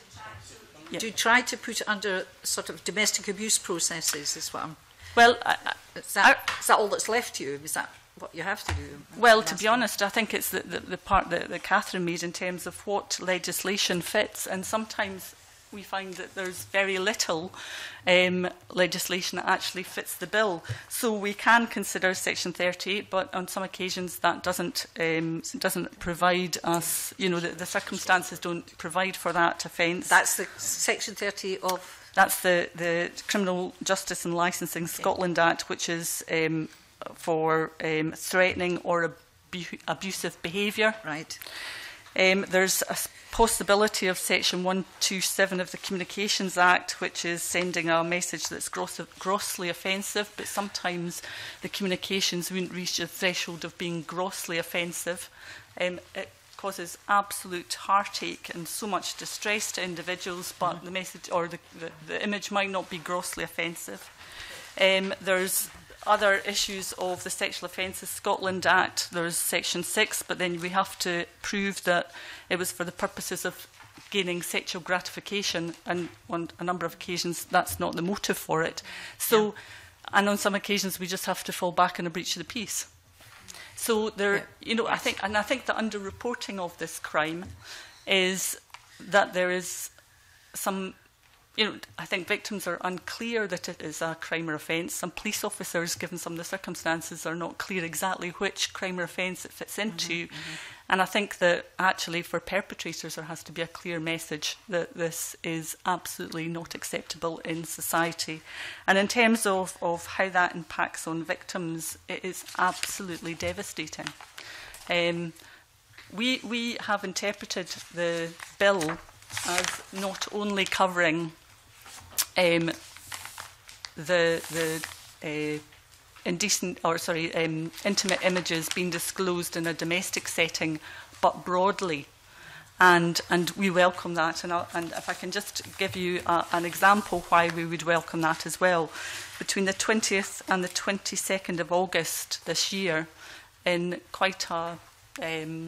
Yeah. Do you try to put it under sort of domestic abuse processes, is what I'm... Well, I, is, that, I, is that all that's left to you? Is that what you have to do? Well, to be honest, I think it's the, the, the part that, that Catherine made in terms of what legislation fits, and sometimes we find that there's very little um, legislation that actually fits the bill. So we can consider Section thirty-eight, but on some occasions that doesn't um, doesn't provide us, you know, the, the circumstances don't provide for that offence. That's the Section thirty of... That's the, the Criminal Justice and Licensing Scotland Act, which is um, for um, threatening or abu abusive behaviour. Right. Um, there's a possibility of Section one twenty-seven of the Communications Act, which is sending a message that's gross grossly offensive, but sometimes the communications wouldn't reach the threshold of being grossly offensive. Um, it causes absolute heartache and so much distress to individuals, but mm-hmm. the message or the, the, the image might not be grossly offensive. Um, there's other issues of the Sexual Offences Scotland Act. There's Section six, but then we have to prove that it was for the purposes of gaining sexual gratification, and on a number of occasions that's not the motive for it. So, yeah. And on some occasions we just have to fall back on a breach of the peace. So there, yeah. you know, I think, and I think the underreporting of this crime is that there is some. You know, I think victims are unclear that it is a crime or offence. Some police officers, given some of the circumstances, are not clear exactly which crime or offence it fits into. Mm-hmm, mm-hmm. And I think that actually for perpetrators there has to be a clear message that this is absolutely not acceptable in society. And in terms of, of how that impacts on victims, it is absolutely devastating. Um, we, we have interpreted the bill as not only covering Um, the the uh, indecent or sorry um, intimate images being disclosed in a domestic setting, but broadly, and and we welcome that. And, I'll, and if I can just give you a, an example why we would welcome that as well, between the twentieth and the twenty-second of August this year, in quite a um,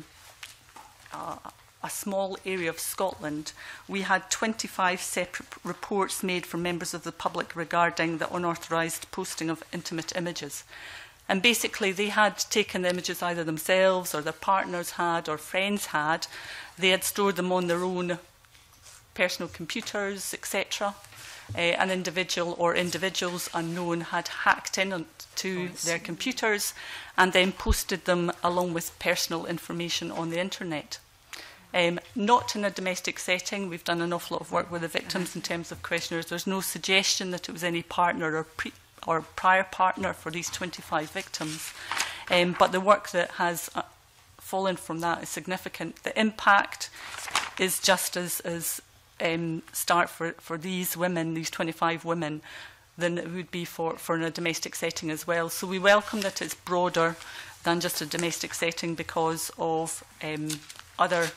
a, a small area of Scotland, we had twenty-five separate reports made from members of the public regarding the unauthorised posting of intimate images. And basically they had taken the images either themselves or their partners had or friends had. They had stored them on their own personal computers, et cetera. Uh, an individual or individuals unknown had hacked in to their computers and then posted them along with personal information on the internet. Um, not in a domestic setting. We've done an awful lot of work with the victims in terms of questionnaires. There's no suggestion that it was any partner or, pre or prior partner for these twenty-five victims. Um, but the work that has uh, fallen from that is significant. The impact is just as, as um, stark for, for these women, these twenty-five women, than it would be for, for in a domestic setting as well. So we welcome that it's broader than just a domestic setting because of um, other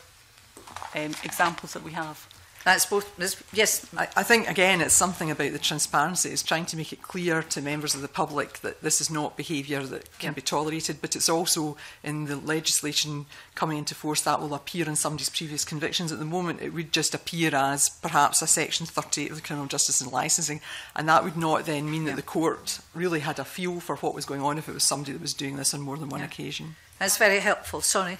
um, examples that we have. That's both. Yes, I, I think again it's something about the transparency. It's trying to make it clear to members of the public that this is not behaviour that can yeah. be tolerated, but it's also in the legislation coming into force that will appear in somebody's previous convictions. At the moment, it would just appear as perhaps a section thirty-eight of the Criminal Justice and Licensing, and that would not then mean yeah. that the court really had a feel for what was going on if it was somebody that was doing this on more than one yeah. occasion. That's very helpful. Sorry.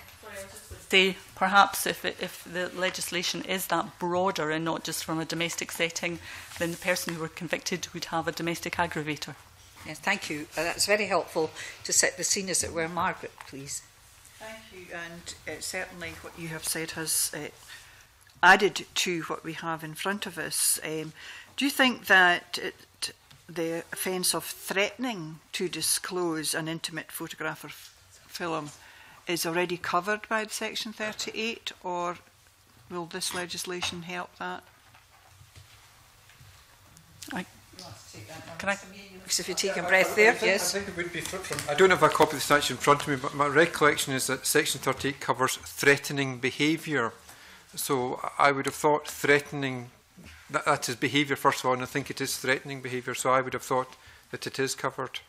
Say perhaps if, it, if the legislation is that broader and not just from a domestic setting, then the person who were convicted would have a domestic aggravator. Yes, thank you. Uh, that's very helpful to set the scene, as it were. Margaret, please. Thank you. And uh, certainly what you have said has uh, added to what we have in front of us. Um, do you think that it, the offence of threatening to disclose an intimate photograph or film is already covered by Section thirty-eight, or will this legislation help that? I, can I? If you take a breath there, I think, yes. I think it would be from, I don't have a copy of the statute in front of me, but my recollection is that Section thirty-eight covers threatening behaviour. So I would have thought threatening, that, that is behaviour first of all, and I think it is threatening behaviour. So I would have thought that it is covered.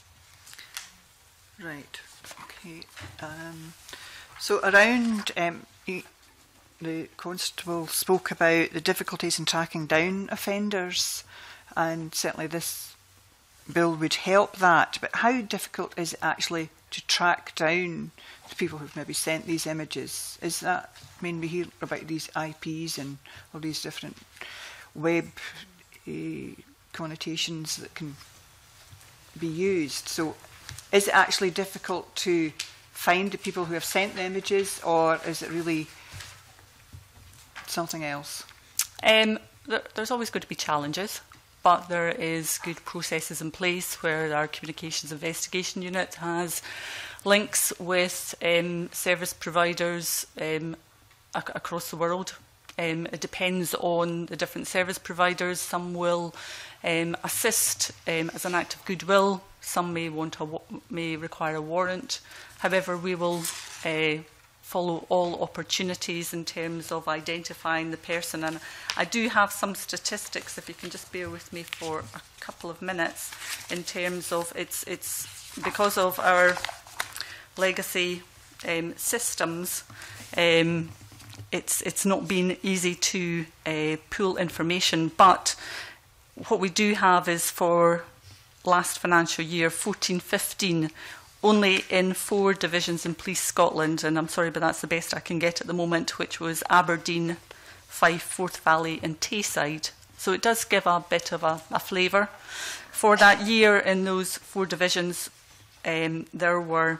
Right. Okay. Um, so around, um, you, the Constable spoke about the difficulties in tracking down offenders, and certainly this bill would help that. But how difficult is it actually to track down the people who've maybe sent these images? Is that, I mean, we hear about these I Ps and all these different web uh, connotations that can be used. So is it actually difficult to find the people who have sent the images, or is it really something else? Um, there, there's always going to be challenges, but there is good processes in place where our Communications Investigation Unit has links with um, service providers um, ac across the world. Um, it depends on the different service providers. Some will um, assist um, as an act of goodwill. Some may want a wa may require a warrant. However, we will uh, follow all opportunities in terms of identifying the person. And I do have some statistics, if you can just bear with me for a couple of minutes, in terms of it's it's because of our legacy um, systems. Um, It's, it's not been easy to uh, pull information, but what we do have is for last financial year, fourteen fifteen, only in four divisions in Police Scotland, and I'm sorry, but that's the best I can get at the moment, which was Aberdeen, Fife, Forth Valley and Tayside. So it does give a bit of a, a flavour. For that year in those four divisions, um, there were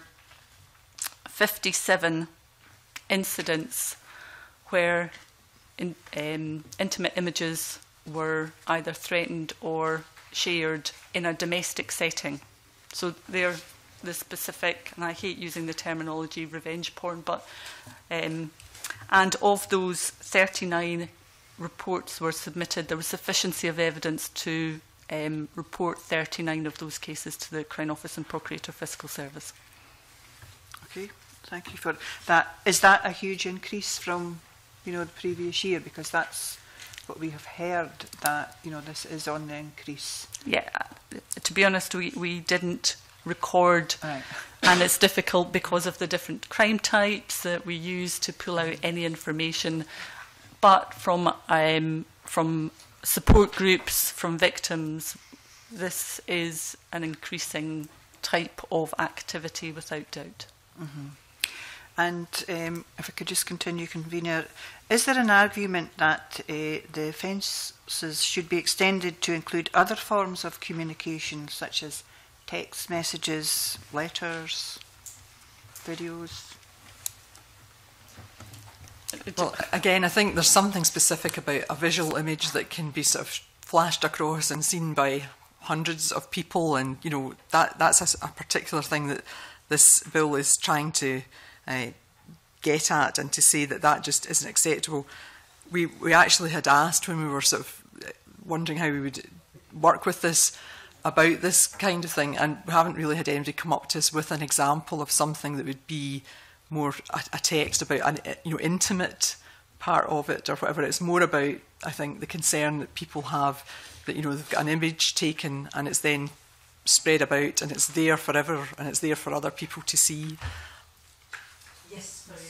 fifty-seven incidents where in, um, intimate images were either threatened or shared in a domestic setting. So they're the specific, and I hate using the terminology revenge porn, but um, and of those thirty-nine reports were submitted, there was sufficiency of evidence to um, report thirty-nine of those cases to the Crown Office and Procurator Fiscal Service. Okay, thank you for that. Is that a huge increase from, you know, the previous year? Because that's what we have heard, that, you know, this is on the increase. Yeah, to be honest, we, we didn't record, right. And it's difficult because of the different crime types that we use to pull out any information. But from um, from support groups, from victims, this is an increasing type of activity without doubt. Mm-hmm. And um, if I could just continue, Convener, is there an argument that uh, the offences should be extended to include other forms of communication, such as text messages, letters, videos? Well, again, I think there's something specific about a visual image that can be sort of flashed across and seen by hundreds of people, and, you know, that that's a, a particular thing that this bill is trying to Uh, get at, and to say that that just isn't acceptable. We, we actually had asked, when we were sort of wondering how we would work with this, about this kind of thing, and we haven't really had anybody come up to us with an example of something that would be more a, a text about an you know intimate part of it or whatever. It's more about, I think, the concern that people have that, you know, they've got an image taken and it's then spread about and it's there forever and it's there for other people to see. Yes, sorry.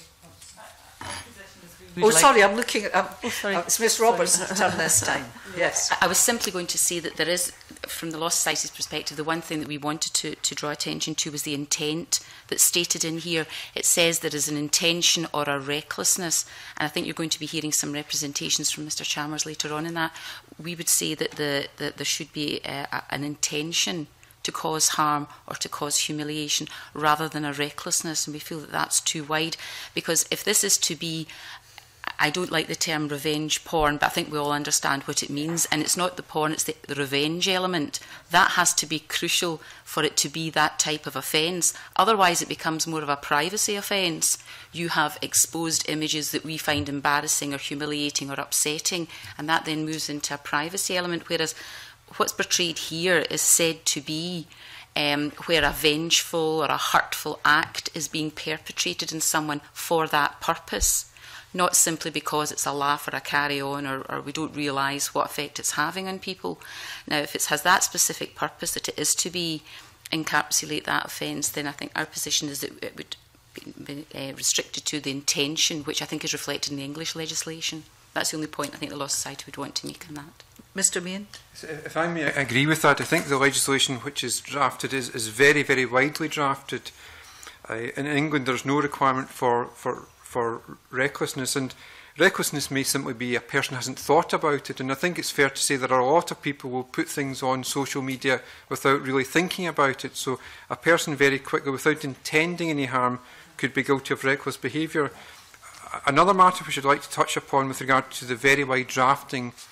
Oh, like sorry, I'm looking at... Um, oh, sorry. Uh, it's Miss Roberts' turn this time. Yes. I was simply going to say that there is, from the Law Society's perspective, the one thing that we wanted to, to draw attention to was the intent that's stated in here. It says there is an intention or a recklessness, and I think you're going to be hearing some representations from Mr Chalmers later on in that. We would say that, the, that there should be uh, an intention to cause harm or to cause humiliation rather than a recklessness, and we feel that that's too wide, because if this is to be, I don't like the term revenge porn, but I think we all understand what it means, and it's not the porn, it's the, the revenge element. That has to be crucial for it to be that type of offence. Otherwise it becomes more of a privacy offence. You have exposed images that we find embarrassing or humiliating or upsetting, and that then moves into a privacy element, whereas what's portrayed here is said to be um, where a vengeful or a hurtful act is being perpetrated in someone for that purpose, not simply because it's a laugh or a carry-on, or, or we don't realise what effect it's having on people. Now, if it has that specific purpose, that it is to be encapsulate that offence, then I think our position is that it would be, be uh, restricted to the intention, which I think is reflected in the English legislation. That's the only point I think the Law Society would want to make on that. Mister Meehan? If I may agree with that, I think the legislation which is drafted is, is very, very widely drafted. Uh, in England, there's no requirement for, for, for recklessness, and recklessness may simply be a person hasn't thought about it, and I think it's fair to say that a lot of people will put things on social media without really thinking about it. So a person very quickly, without intending any harm, could be guilty of reckless behaviour. Another matter we should like to touch upon with regard to the very wide drafting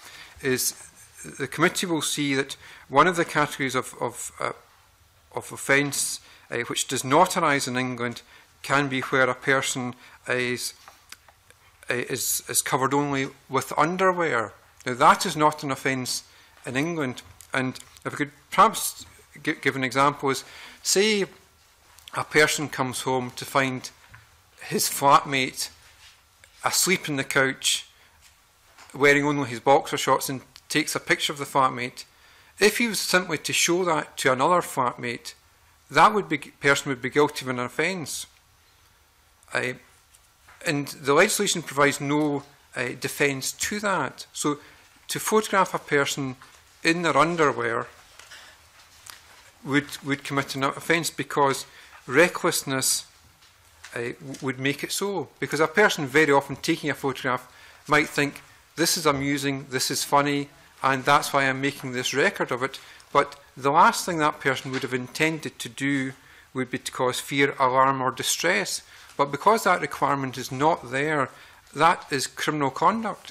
is the committee will see that one of the categories of, of, uh, of offence uh, which does not arise in England can be where a person is, is, is covered only with underwear. Now, that is not an offence in England. And if I could perhaps give an example, is say a person comes home to find his flatmate asleep on the couch, wearing only his boxer shorts, and takes a picture of the flatmate. If he was simply to show that to another flatmate, that would be, person would be guilty of an offence. Uh, and the legislation provides no uh, defence to that. So to photograph a person in their underwear would, would commit an offence, because recklessness uh, would make it so. Because a person very often taking a photograph might think, this is amusing, this is funny, and that's why I'm making this record of it. But the last thing that person would have intended to do would be to cause fear, alarm or distress. But because that requirement is not there, that is criminal conduct.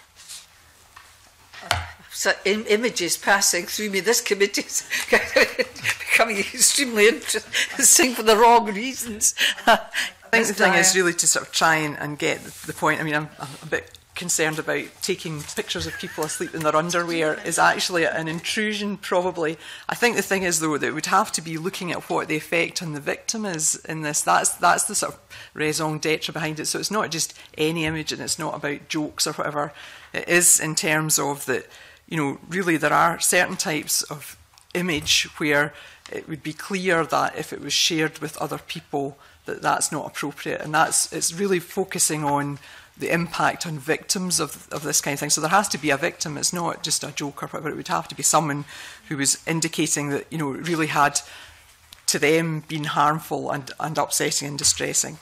So im images passing through me, this committee is becoming extremely interesting for the wrong reasons. I think the thing is really to sort of try and, and get the point. I mean, I'm, I'm a bit concerned about taking pictures of people asleep in their underwear is actually an intrusion, probably. I think the thing is, though, that it would have to be looking at what the effect on the victim is in this. That's, that's the sort of raison d'etre behind it. So it's not just any image, and it's not about jokes or whatever. It is in terms of that, you know, really there are certain types of image where it would be clear that if it was shared with other people, that that's not appropriate. And that's, it's really focusing on the impact on victims of, of this kind of thing. So there has to be a victim. It's not just a joke or whatever. It would have to be someone who was indicating that, you know, it really had to them been harmful and, and upsetting and distressing.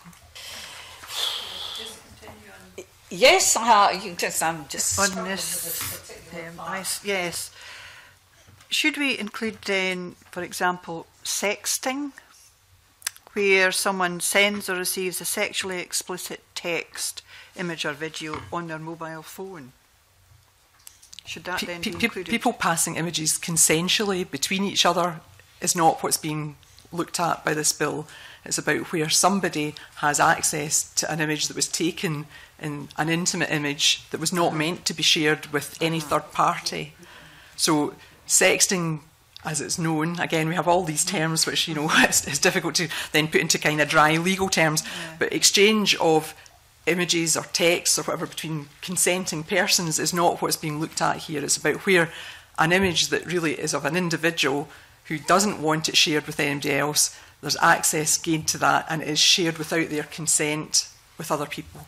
Yes, uh, you just, I'm just on this. Um, I, yes. Should we include then, for example, sexting, where someone sends or receives a sexually explicit text, image or video on their mobile phone? Should that Pe then pe be included? People passing images consensually between each other is not what's being looked at by this bill. It's about where somebody has access to an image that was taken in an intimate image that was not meant to be shared with any third party. So sexting, as it's known, again, we have all these terms which, you know, it's, it's difficult to then put into kind of dry legal terms, yeah. But exchange of images or texts or whatever between consenting persons is not what's being looked at here. It's about where an image that really is of an individual who doesn't want it shared with anybody else, there's access gained to that, and it is shared without their consent with other people.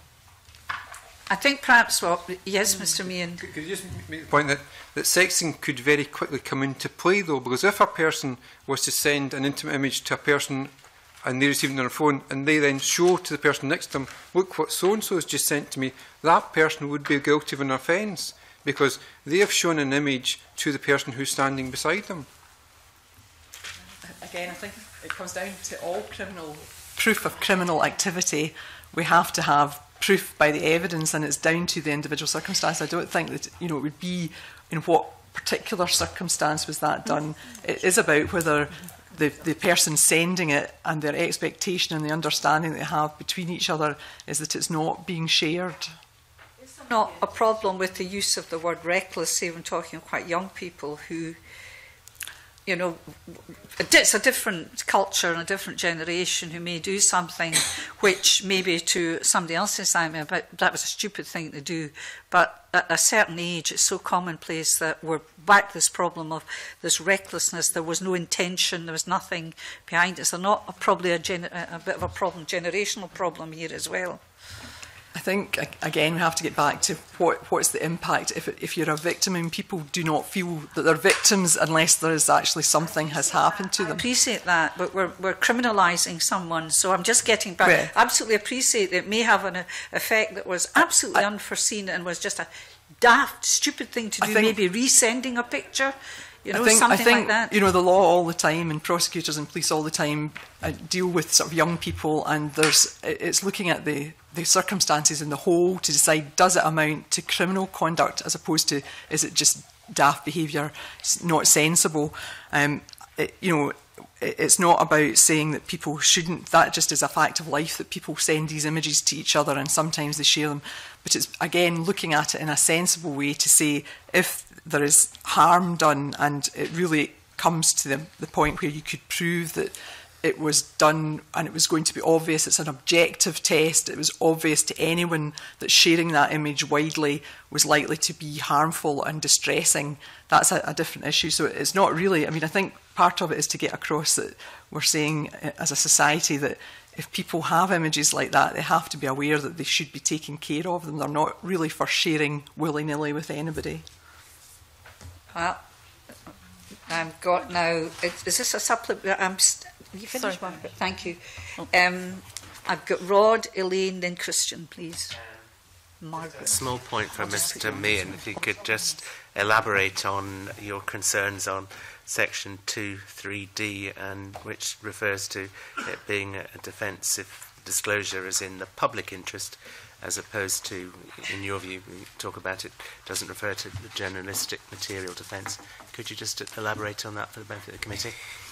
I think perhaps, well, yes, Mr Meehan. Could, could you just make the point that, that sexting could very quickly come into play, though, because if a person was to send an intimate image to a person and they receive it on their phone, and they then show to the person next to them, look what so-and-so has just sent to me, that person would be guilty of an offence, because they have shown an image to the person who's standing beside them. Again, I think it comes down to all criminal proof of criminal activity. We have to have proof by the evidence, and it's down to the individual circumstance. I don't think that, you know, it would be in what particular circumstance was that done. It is about whether the, the person sending it and their expectation and the understanding that they have between each other is that it's not being shared. Is there not a problem with the use of the word reckless, even talking of quite young people who, you know, it's a different culture and a different generation who may do something which maybe to somebody else's time, but that was a stupid thing to do. But at a certain age, it's so commonplace that we're back to this problem of this recklessness. There was no intention, there was nothing behind it. So not a, probably a, gener a bit of a problem, generational problem here as well. I think, again, we have to get back to what, what's the impact if, if you're a victim and people do not feel that they're victims unless there is actually something has happened to them. I appreciate that, but we're, we're criminalising someone, so I'm just getting back. Yeah. Absolutely appreciate that it may have an effect that was absolutely I, unforeseen and was just a daft, stupid thing to do, think, maybe resending a picture. You know, I think, something I think, like that. You know, the law all the time, and prosecutors and police all the time uh, deal with sort of young people, and there's it's looking at the, the circumstances in the whole to decide, does it amount to criminal conduct as opposed to is it just daft behaviour, it's not sensible. Um, it, you know, it, it's not about saying that people shouldn't, that just is a fact of life, that people send these images to each other and sometimes they share them. But it's, again, looking at it in a sensible way to say if there is harm done and it really comes to the, the point where you could prove that it was done and it was going to be obvious, it's an objective test, it was obvious to anyone that sharing that image widely was likely to be harmful and distressing, that's a, a different issue. So it's not really, I mean, I think part of it is to get across that we're saying as a society that if people have images like that, they have to be aware that they should be taking care of them. They're not really for sharing willy-nilly with anybody. Well, I've got now, is, is this a supplement? I'm You finished, Margaret? Thank you. Um, I've got Rod, Elaine, then Christian, please. Margaret. A small point from Mister Meehan, if you could just elaborate on your concerns on Section two three D, and which refers to it being a defence if disclosure is in the public interest, as opposed to, in your view, you talk about it, doesn't refer to the journalistic material defence. Could you just elaborate on that for the benefit of the committee?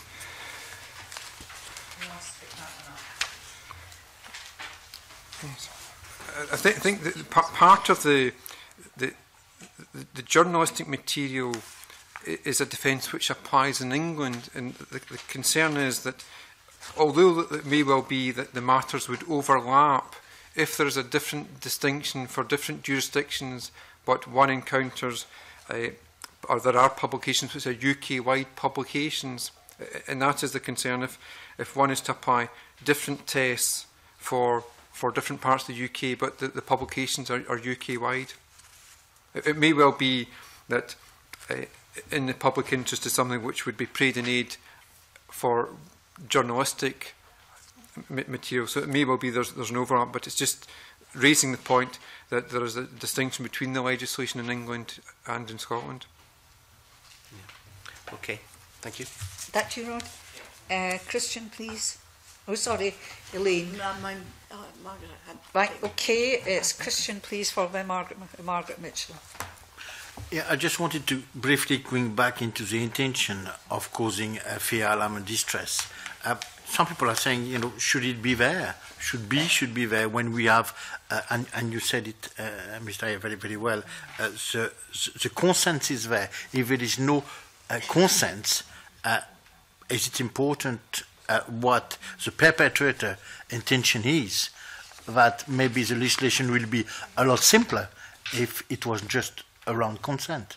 I think, think that part of the, the the journalistic material is a defence which applies in England, and the, the concern is that although it may well be that the matters would overlap, if there is a different distinction for different jurisdictions, but one encounters, uh, or there are publications which are U K-wide publications, and that is the concern. If if one is to apply different tests for for different parts of the U K, but the, the publications are, are U K-wide. It, it may well be that uh, in the public interest is something which would be paid in aid for journalistic m material. So it may well be there's, there's an overlap, but it's just raising the point that there is a distinction between the legislation in England and in Scotland. Yeah. Okay, thank you. Back to you, Rod. Uh, Christian, please. Oh, sorry, Elaine. No, mine, oh, Margaret had Right, okay, it's Christian, please, followed by Margaret, Margaret Mitchell. Yeah, I just wanted to briefly going back into the intention of causing uh, fear, alarm and distress. Uh, some people are saying, you know, should it be there? Should be, should be there when we have, uh, and, and you said it, uh, Mister Dyer, very, very well, uh, the, the consent is there. If there is no uh, consent, uh, is it important uh, what the perpetrator intention is? That maybe the legislation will be a lot simpler if it was just around consent.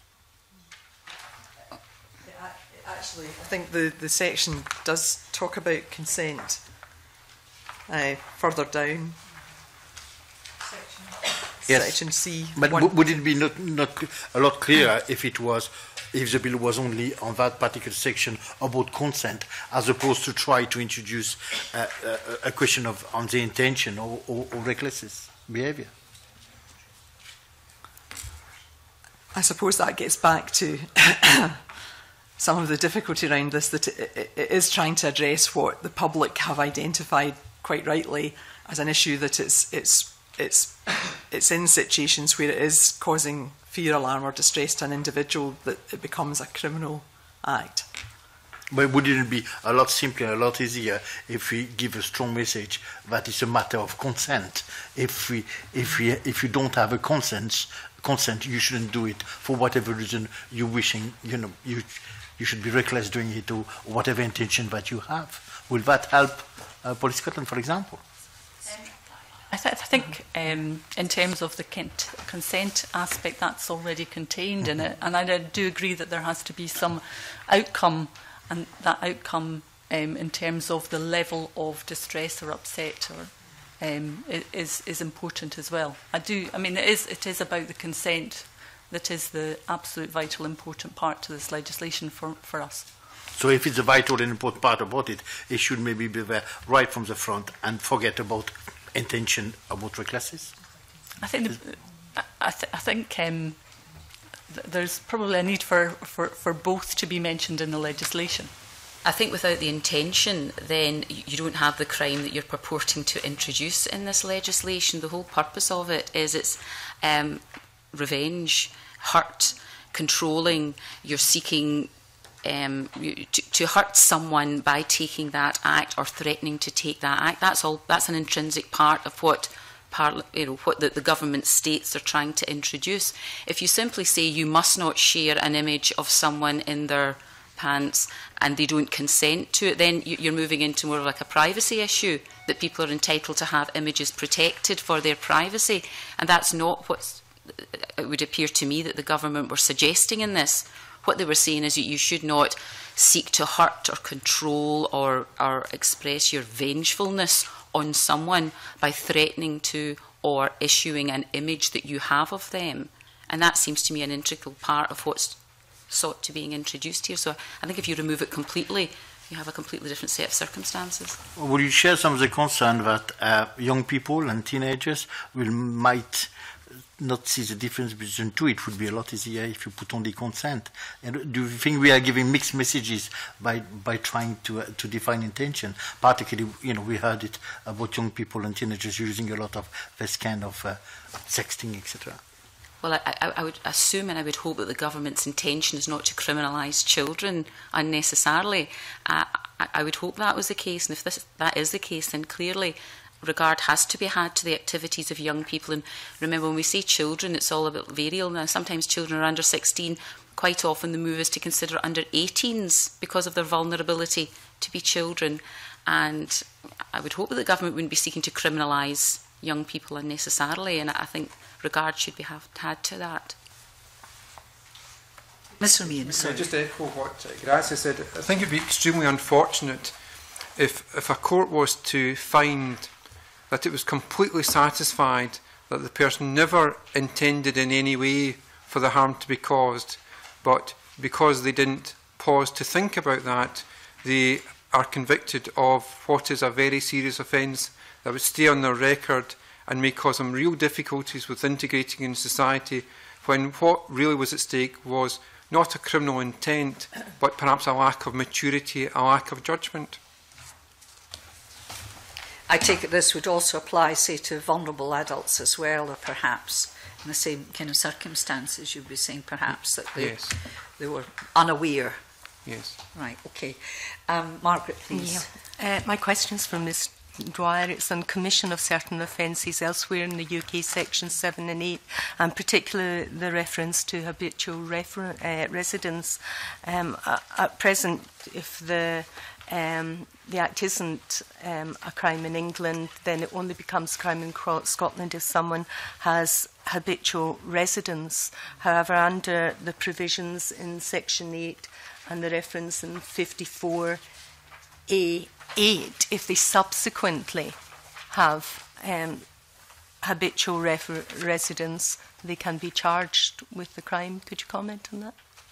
Actually, I think the, the section does talk about consent uh, further down. Yes. Section C. But would it be not, not a lot clearer if it was, if the bill was only on that particular section about consent, as opposed to try to introduce uh, a, a question of on the intention or, or, or reckless behaviour? I suppose that gets back to some of the difficulty around this, that it, it is trying to address what the public have identified quite rightly as an issue, that it's it's it's it's in situations where it is causing fear, alarm or distress to an individual that it becomes a criminal act. But wouldn't it be a lot simpler, a lot easier if we give a strong message that it's a matter of consent? If we, if we, if you don't have a consent, consent, you shouldn't do it for whatever reason you're wishing. You know, you, you should be reckless doing it, or whatever intention that you have. Will that help uh, Police Scotland, for example? I, th I think um, in terms of the consent aspect, that's already contained in it, and I do agree that there has to be some outcome, and that outcome um, in terms of the level of distress or upset or um, is is important as well. I do. I mean, it is it is about the consent that is the absolute vital important part to this legislation for for us. So if it's a vital and important part about it, it should maybe be there right from the front and forget about intention about recklessness? I think the, I, th I think um, th there's probably a need for, for, for both to be mentioned in the legislation. I think without the intention, then you don't have the crime that you're purporting to introduce in this legislation. The whole purpose of it is it's um, revenge, hurt, controlling, you're seeking um, you, to, to hurt someone by taking that act or threatening to take that act. That's all. That's an intrinsic part of what Parli- you know, what the, the government states are trying to introduce. If you simply say you must not share an image of someone in their pants and they don't consent to it, then you, you're moving into more like a privacy issue, that people are entitled to have images protected for their privacy. And that's not what it would appear to me that the government were suggesting in this. What they were saying is that you should not seek to hurt or control or, or express your vengefulness on someone by threatening to or issuing an image that you have of them. And that seems to me an integral part of what's sought to being introduced here. So I think if you remove it completely, you have a completely different set of circumstances. Would you share some of the concern that uh, young people and teenagers will might not see the difference between two? It would be a lot easier if you put only consent. And do you think we are giving mixed messages by by trying to uh, to define intention? Particularly, you know, we heard it about young people and teenagers using a lot of this kind of uh, sexting, et cetera. Well, I, I, I would assume and I would hope that the government's intention is not to criminalise children unnecessarily. Uh, I, I would hope that was the case, and if this, that is the case, then clearly regard has to be had to the activities of young people. And remember, when we say children, it's all about variable. Now, sometimes children are under sixteen. Quite often the move is to consider under eighteens because of their vulnerability to be children. And I would hope that the government wouldn't be seeking to criminalise young people unnecessarily, and I think regard should be have, had to that. Mister Meehan, sorry. Just to echo what Gracia said, I think it would be extremely unfortunate if, if a court was to find that it was completely satisfied that the person never intended in any way for the harm to be caused, but because they didn't pause to think about that, they are convicted of what is a very serious offence that would stay on their record and may cause them real difficulties with integrating in society, when what really was at stake was not a criminal intent, but perhaps a lack of maturity, a lack of judgment. I take it this would also apply, say, to vulnerable adults as well, or perhaps in the same kind of circumstances. You'd be saying perhaps that they, yes. they were unaware. Yes. Right, okay. Um, Margaret, please. Yeah. Uh, my question's from Miz Dyer. It's on commission of certain offences elsewhere in the U K, section seven and eight, and particularly the reference to habitual refer uh, residence. Um, at present, if the Um, the act isn't um, a crime in England, then it only becomes a crime in Scotland if someone has habitual residence. However, under the provisions in Section eight and the reference in fifty-four A eight, if they subsequently have um, habitual residence, they can be charged with the crime. Could you comment on that?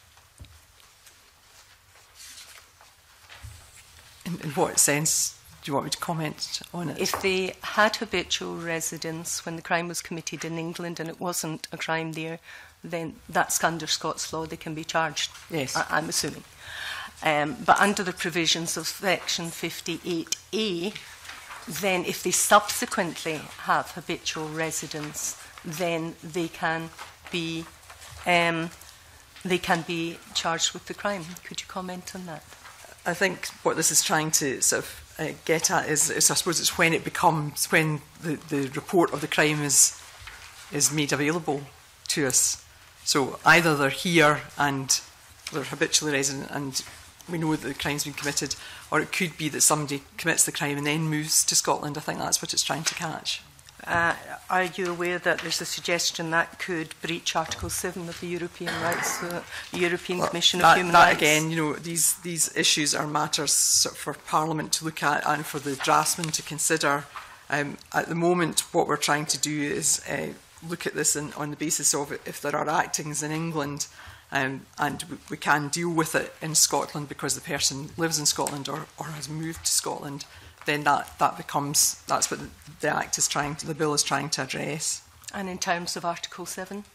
In, in what sense do you want me to comment on it? If they had habitual residence when the crime was committed in England and it wasn't a crime there, then that's under Scots law, they can be charged. Yes. I, I'm assuming. Um, but under the provisions of Section fifty-eight A, then if they subsequently have habitual residence, then they can be um, they can be charged with the crime. Could you comment on that? I think what this is trying to sort of uh, get at is, is, I suppose, it's when it becomes, when the, the report of the crime is is made available to us. So either they're here and they're habitually resident and we know that the crime's been committed, or it could be that somebody commits the crime and then moves to Scotland. I think that's what it's trying to catch. Uh, are you aware that there's a suggestion that could breach Article seven of the European Rights, uh, the European well, Commission that, of Human that Rights? Again, you know, these these issues are matters for Parliament to look at and for the draftsman to consider. Um, at the moment, what we're trying to do is uh, look at this in, on the basis of if there are actings in England, um, and we, we can deal with it in Scotland because the person lives in Scotland or, or has moved to Scotland. Then that, that becomes, that's what the, the Act is trying to, the bill is trying to address. And in terms of Article seven?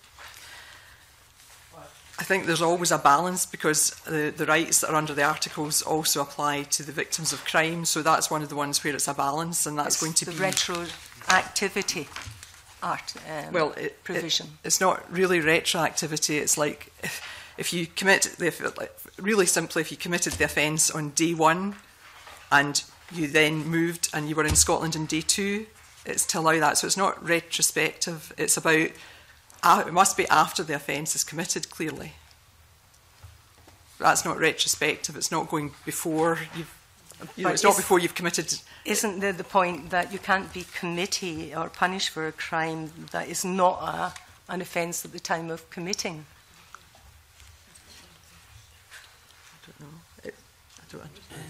I think there's always a balance because the, the rights that are under the articles also apply to the victims of crime, so that's one of the ones where it's a balance, and that's it's going to the be... retroactivity art, um, well, it, provision. It, it's not really retroactivity, it's like... If, if you commit, the, really simply, if you committed the offence on day one and you then moved and you were in Scotland on day two, it's to allow that. So it's not retrospective. It's about, uh, it must be after the offence is committed, clearly. That's not retrospective. It's not going before you've, you know, it's not before you've committed. Isn't there the point that you can't be committed or punished for a crime that is not a, an offence at the time of committing? I don't know. It, I don't understand.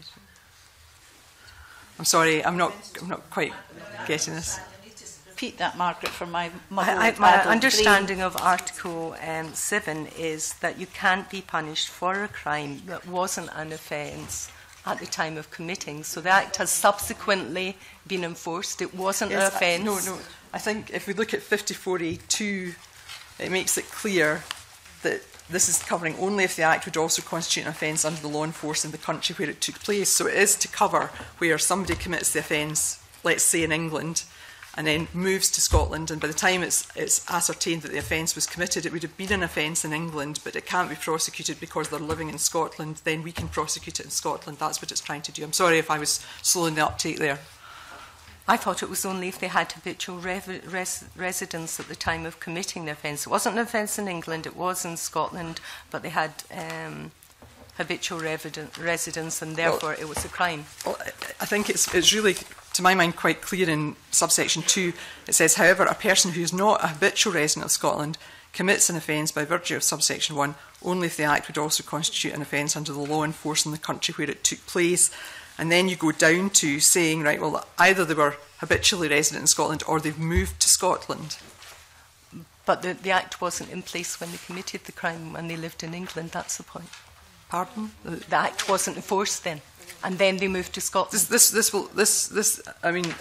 I'm sorry, I'm not, I'm not quite getting this. Repeat that, Margaret, for my mother. I, I, my understanding brain. of Article um, seven is that you can't be punished for a crime that wasn't an offence at the time of committing. So the Act has subsequently been enforced. It wasn't yes, an offence. No, no. I think if we look at fifty-four A two, it makes it clear that this is covering only if the Act would also constitute an offence under the law enforced in the country where it took place. So it is to cover where somebody commits the offence, let's say in England, and then moves to Scotland, and by the time it's, it's ascertained that the offence was committed, it would have been an offence in England, but it can't be prosecuted because they're living in Scotland, then we can prosecute it in Scotland. That's what it's trying to do. I'm sorry if I was slowing the uptake there. I thought it was only if they had habitual res residence at the time of committing the offence. It wasn't an offence in England, it was in Scotland, but they had um, habitual residence, and therefore well, it was a crime. Well, I think it's, it's really, to my mind, quite clear in subsection two. It says, however, a person who is not a habitual resident of Scotland commits an offence by virtue of subsection one only if the Act would also constitute an offence under the law enforced in the country where it took place. And then you go down to saying, right, well, either they were habitually resident in Scotland or they've moved to Scotland. But the, the Act wasn't in place when they committed the crime, when they lived in England. That's the point. Pardon? The, the Act wasn't enforced then, and then they moved to Scotland. This, this, this will, this, this. I mean,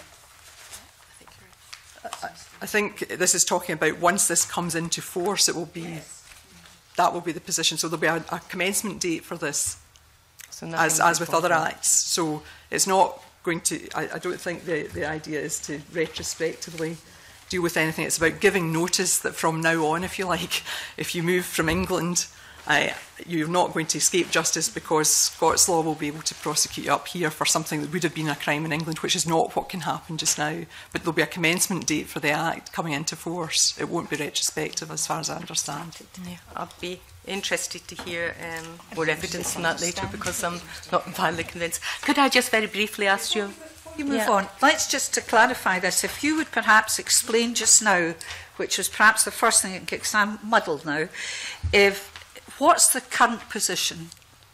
I, I think this is talking about once this comes into force, it will be, yes. that will be the position. So there'll be a, a commencement date for this. So as, as with other acts. So it's not going to, I, I don't think the, the idea is to retrospectively deal with anything. It's about giving notice that from now on, if you like, if you move from England, uh, you're not going to escape justice because Scots law will be able to prosecute you up here for something that would have been a crime in England, which is not what can happen just now. But there'll be a commencement date for the Act coming into force. It won't be retrospective as far as I understand. Yeah, I'll be interested to hear um, more evidence on that later because I'm not entirely convinced. Could I just very briefly ask you? You move yeah. on. Let's just to clarify this, if you would perhaps explain just now, which was perhaps the first thing, because I'm muddled now, if what's the current position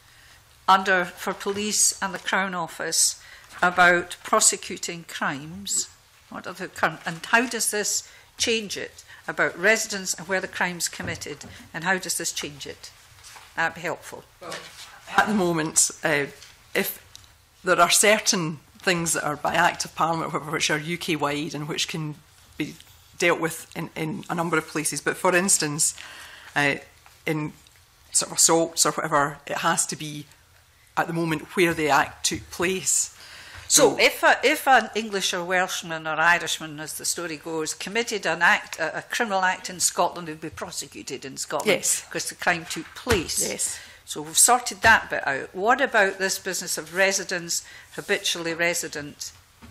under for police and the Crown Office about prosecuting crimes? What are the current, and how does this change it? About residence and where the crime's committed, and how does this change it? That'd be helpful. Well, at the moment, uh, if there are certain things that are by Act of Parliament which are U K-wide and which can be dealt with in, in a number of places, but for instance, uh, in sort of assaults or whatever, it has to be at the moment where the Act took place. So, so if, a, if an English or Welshman or Irishman, as the story goes, committed an act, a, a criminal act in Scotland, it would be prosecuted in Scotland yes. because the crime took place. Yes. So we've sorted that bit out. What about this business of residence, habitually resident?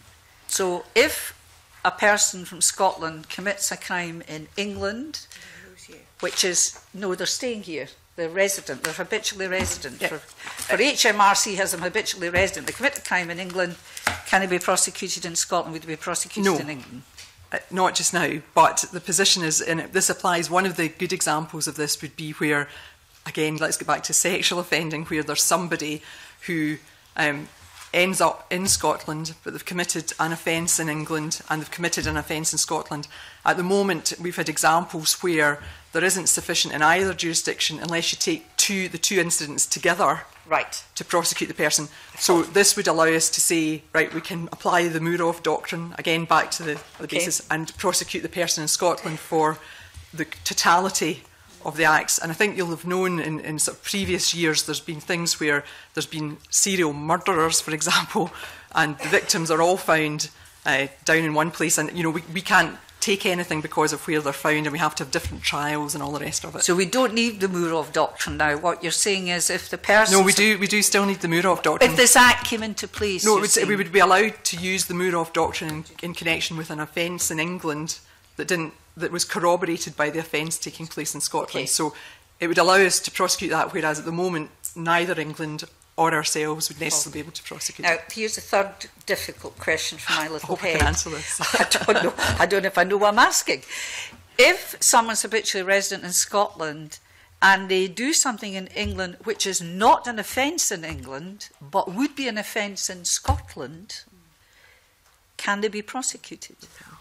So if a person from Scotland commits a crime in England, which is, no, they're staying here. They're resident, they're habitually resident. Yeah. For, for H M R C has them habitually resident. They commit a crime in England, can they be prosecuted in Scotland? Would they be prosecuted no. in England? Uh, not just now, but the position is, in it, this applies, one of the good examples of this would be where, again, let's get back to sexual offending, where there's somebody who um, ends up in Scotland, but they've committed an offence in England and they've committed an offence in Scotland. At the moment, we've had examples where there isn't sufficient in either jurisdiction unless you take two, the two incidents together right. to prosecute the person. So this would allow us to say, right, we can apply the Murov doctrine, again back to the, the okay. basis, and prosecute the person in Scotland for the totality of the acts. And I think you'll have known in, in sort of previous years there's been things where there's been serial murderers, for example, and the victims are all found uh, down in one place, and you know we, we can't take anything because of where they're found, and we have to have different trials and all the rest of it. So we don't need the Murov doctrine now. What you're saying is, if the person... No, we do, we do still need the Murov doctrine. If this Act came into place... No, it would, we would be allowed to use the Murov doctrine in, in connection with an offence in England that didn't that was corroborated by the offence taking place in Scotland. Okay. So it would allow us to prosecute that, whereas at the moment, neither England or ourselves would necessarily be able to prosecute now, it. Now, here's a third difficult question from my little I hope head. I can answer this. I don't know. I don't know if I know what I'm asking. If someone's habitually resident in Scotland and they do something in England which is not an offence in England, but would be an offence in Scotland, can they be prosecuted?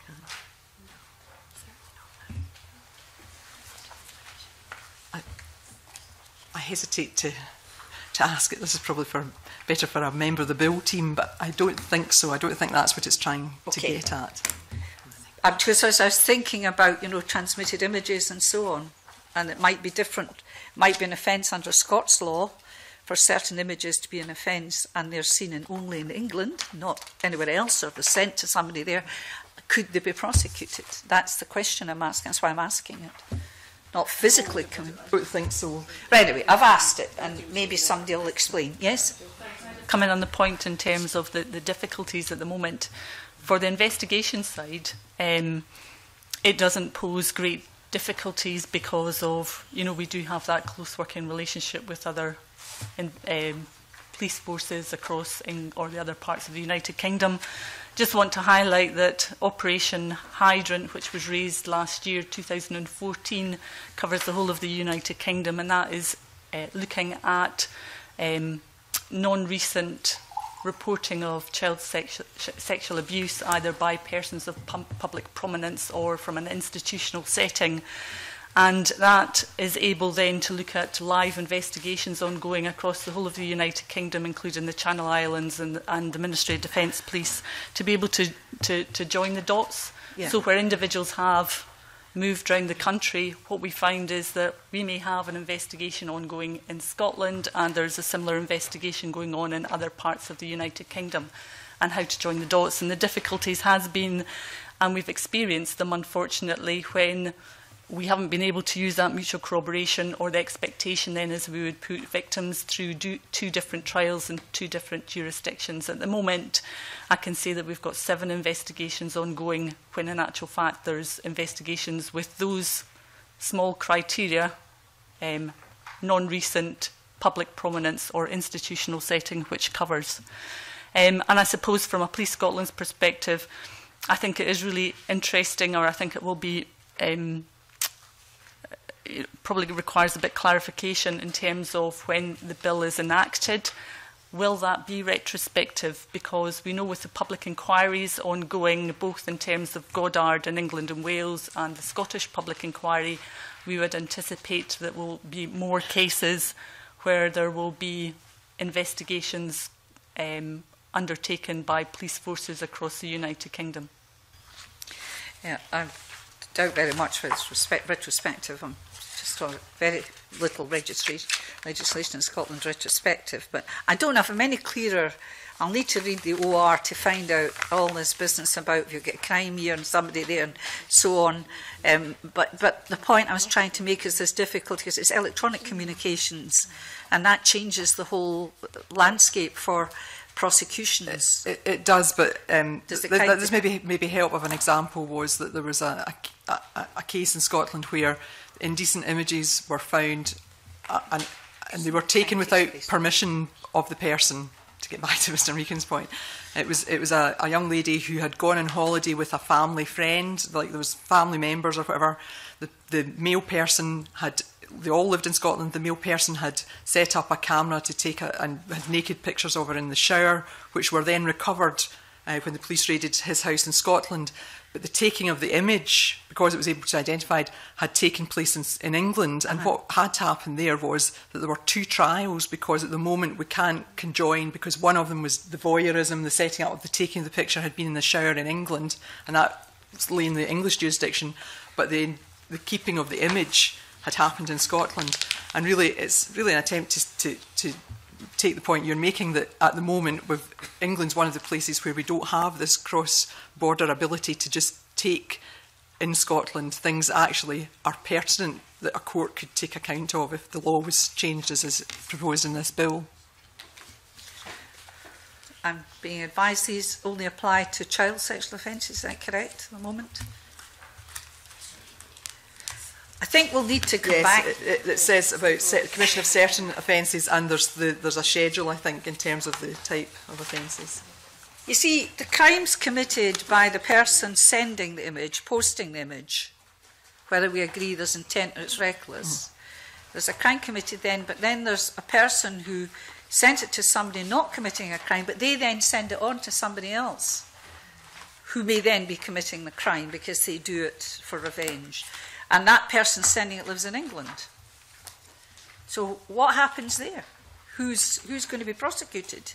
I, I hesitate to... to ask it. This is probably for better for a member of the Bill team, but I don't think so. I don't think that's what it's trying okay. to get at. Um, because as I was thinking about, you know, transmitted images and so on, and it might be different, might be an offence under Scots law for certain images to be an offence, and they're seen in only in England, not anywhere else, or they're sent to somebody there. Could they be prosecuted? That's the question I'm asking. That's why I'm asking it. Not physically coming. I don't think so. Right, anyway, I've asked it, and maybe somebody will explain. Yes? Coming on the point in terms of the, the difficulties at the moment, for the investigation side, um, it doesn't pose great difficulties because of, you know, we do have that close working relationship with other in, um, police forces across in, or the other parts of the United Kingdom. Just want to highlight that Operation Hydrant, which was raised last year, two thousand fourteen, covers the whole of the United Kingdom, and that is uh, looking at um, non-recent reporting of child sexu sexual abuse, either by persons of pu public prominence or from an institutional setting. And that is able then to look at live investigations ongoing across the whole of the United Kingdom, including the Channel Islands and, and the Ministry of Defence Police, to be able to, to, to join the dots. Yeah. So where individuals have moved around the country, what we find is that we may have an investigation ongoing in Scotland and there's a similar investigation going on in other parts of the United Kingdom, and how to join the dots. And the difficulties has been, and we've experienced them unfortunately, when we haven't been able to use that mutual corroboration, or the expectation then is we would put victims through do, two different trials in two different jurisdictions. At the moment, I can say that we've got seven investigations ongoing, when in actual fact there's investigations with those small criteria, um, non-recent public prominence or institutional setting, which covers. Um, and I suppose from a Police Scotland's perspective, I think it is really interesting, or I think it will be um, it probably requires a bit clarification in terms of when the bill is enacted. Will that be retrospective? Because we know with the public inquiries ongoing, both in terms of Goddard in England and Wales and the Scottish public inquiry, we would anticipate that will be more cases where there will be investigations um, undertaken by police forces across the United Kingdom. Yeah, I doubt very much whether it's respect, retrospective. I'm just on very little registration, legislation in Scotland retrospective, but I don't have any clearer. I'll need to read the O R to find out all this business about if you get a crime here and somebody there and so on. Um, but, but the point I was trying to make is this difficulty because it's electronic communications, and that changes the whole landscape for prosecutions. It, it does, but um, does th th this maybe maybe help of an example was that there was a, a, a, a case in Scotland where indecent images were found, uh, and, and they were taken without permission of the person. To get back to Mister Meakin's point, it was it was a, a young lady who had gone on holiday with a family friend, like there was family members or whatever. The the male person had, they all lived in Scotland. The male person had set up a camera to take a, and had naked pictures of her in the shower, which were then recovered uh, when the police raided his house in Scotland. But the taking of the image, because it was able to be identified, had taken place in, in England. And uh-huh. what had happened there was that there were two trials, because at the moment we can't conjoin, because one of them was the voyeurism, the setting up of the taking of the picture had been in the shower in England, and that lay in the English jurisdiction, but the, the keeping of the image had happened in Scotland. And really, it's really an attempt to, to, to take the point you're making, that at the moment with England's one of the places where we don't have this cross-border ability to just take in Scotland, things that actually are pertinent that a court could take account of if the law was changed as is proposed in this bill. I'm being advised these only apply to child sexual offences. Is that correct at the moment? I think we'll need to come yes, back. It, it, it says about set, commission of certain offences, and there's, the, there's a schedule, I think, in terms of the type of offences. You see, the crimes committed by the person sending the image, posting the image, whether we agree there's intent or it's reckless, mm. there's a crime committed then, but then there's a person who sent it to somebody not committing a crime, but they then send it on to somebody else who may then be committing the crime because they do it for revenge. And that person sending it lives in England. So what happens there? Who's, who's going to be prosecuted?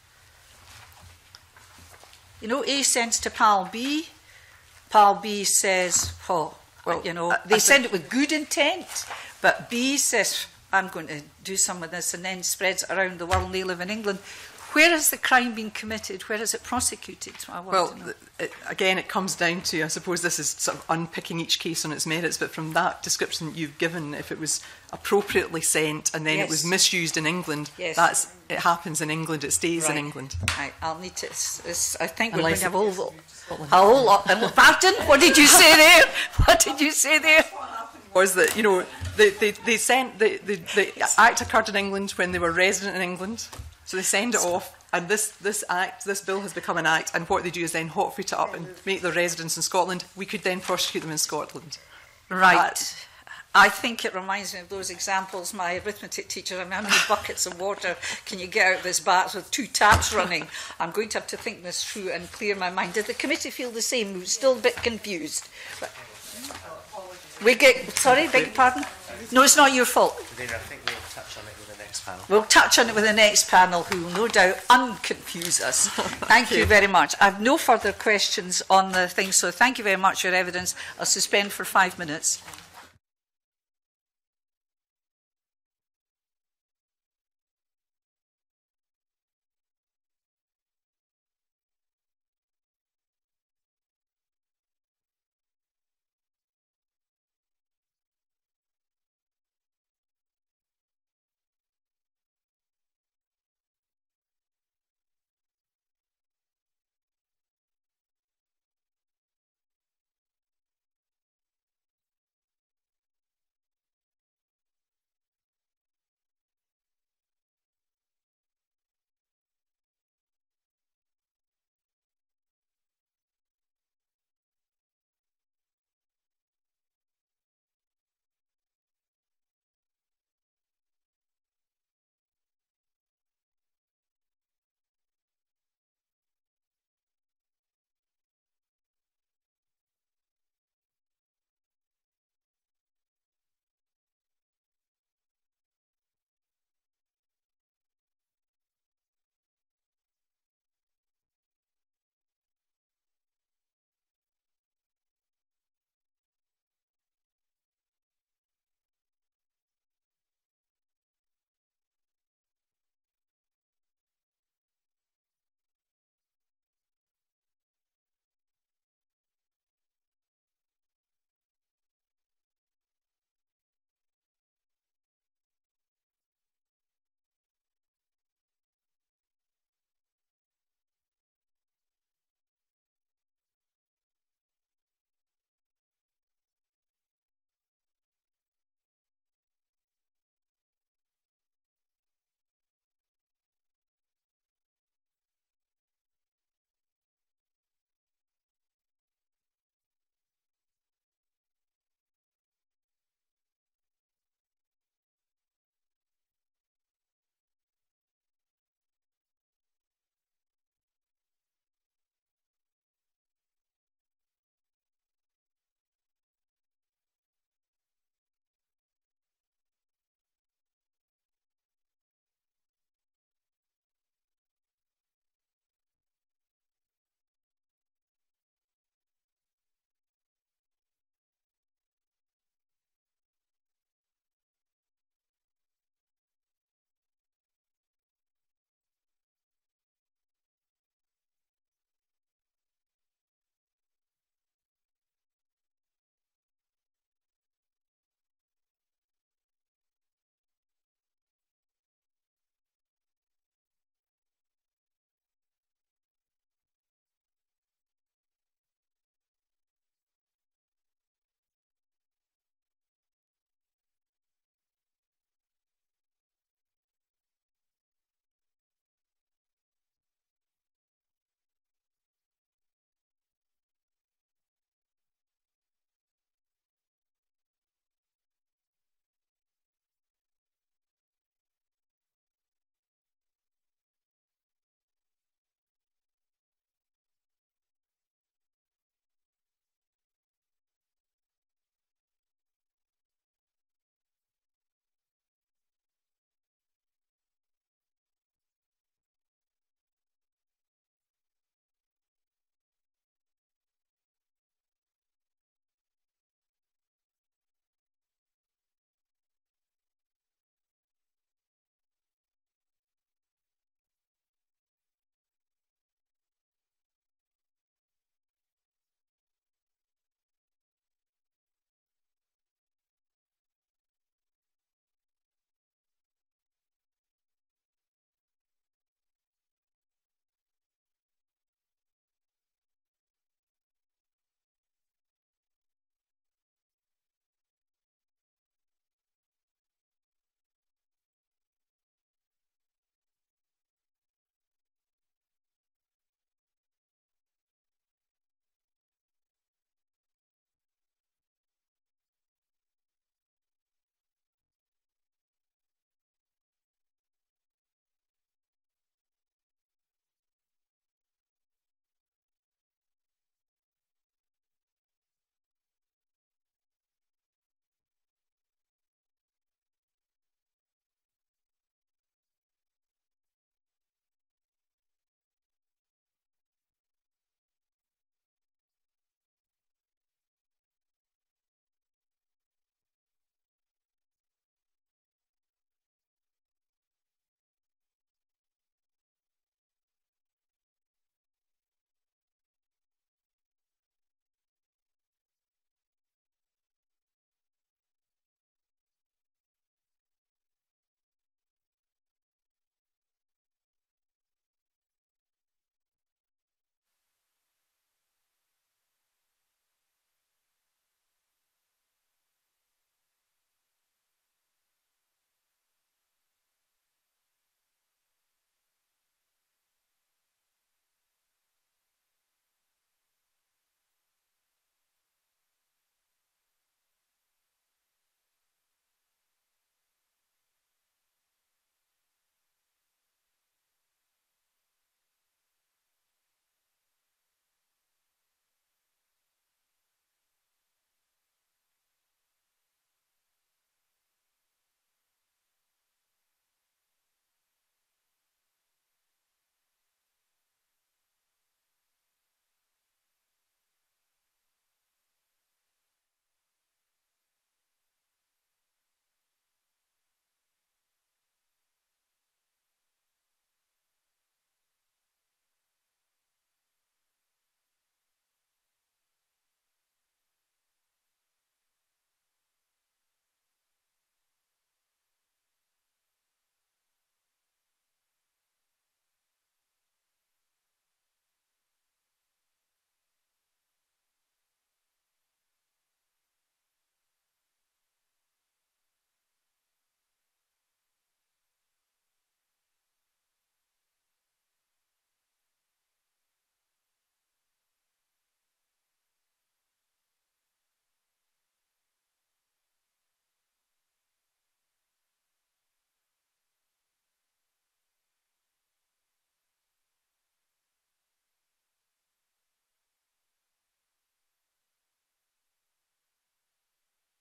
You know, A sends to pal B. Pal B says, oh, well, you know, they send it with good intent, but B says, I'm going to do some of this, and then spreads it around the world and they live in England. Where has the crime been committed? Where is it prosecuted? I want well, to know. It, again, it comes down to, I suppose this is sort of unpicking each case on its merits, but from that description you've given, if it was appropriately sent and then yes. it was misused in England, yes. that's, it happens in England, it stays right. in England. Right. I'll need to, it's, it's, I think Unless we're going to have a whole, a whole lot. Pardon? What did you say there? What did you say there? Was that, you know, they, they, they sent, the, the, the act occurred in England when they were resident in England, so they send it off. And this, this act, this bill has become an act, and what they do is then hotfoot it up and make their residence in Scotland. We could then prosecute them in Scotland. Right. That, I think it reminds me of those examples. My arithmetic teacher, I mean, how many buckets of water can you get out of this bath with two taps running? I'm going to have to think this through and clear my mind. Did the committee feel the same? We're still a bit confused. But we get, sorry, beg your pardon? No, it's not your fault. I think we'll touch on it with the next panel. We'll touch on it with the next panel, who will no doubt unconfuse us. Thank you very much. I have no further questions on the thing, so thank you very much for your evidence. I'll suspend for five minutes.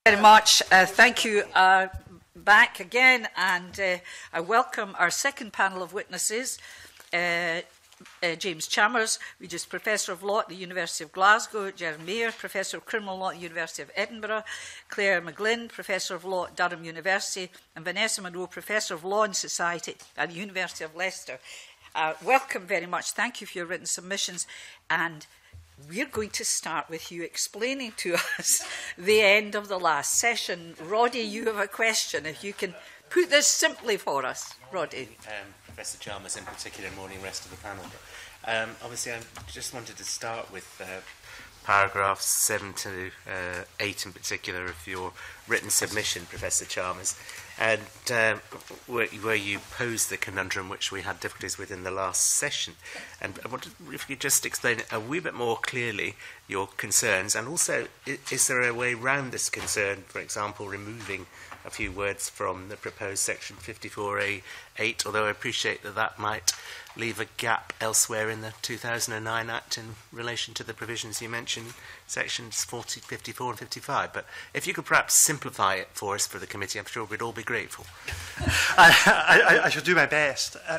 Very much. Uh, thank you. Uh, back again, and uh, I welcome our second panel of witnesses. Uh, uh, James Chalmers, who is Professor of Law at the University of Glasgow, Gerard Mayer, Professor of Criminal Law at the University of Edinburgh, Claire McGlynn, Professor of Law at Durham University, and Vanessa Monroe, Professor of Law and Society at the University of Leicester. Uh, welcome very much. Thank you for your written submissions. And we're going to start with you explaining to us the end of the last session. Roddy, you have a question. If you can put this simply for us. Roddy. Um, Professor Chalmers in particular, and morning rest of the panel. Um, obviously, I just wanted to start with uh, paragraphs seven to uh, eight in particular of your written submission, Professor Chalmers, and um, where, where you posed the conundrum which we had difficulties with in the last session. And I wondered if you could just explain a wee bit more clearly your concerns, and also, is, is there a way round this concern, for example, removing a few words from the proposed section fifty-four A eight, although I appreciate that that might leave a gap elsewhere in the two thousand nine Act in relation to the provisions you mentioned, sections forty, fifty-four and fifty-five. But if you could perhaps simplify it for us for the committee, I'm sure we'd all be grateful. I, I, I shall do my best. Uh,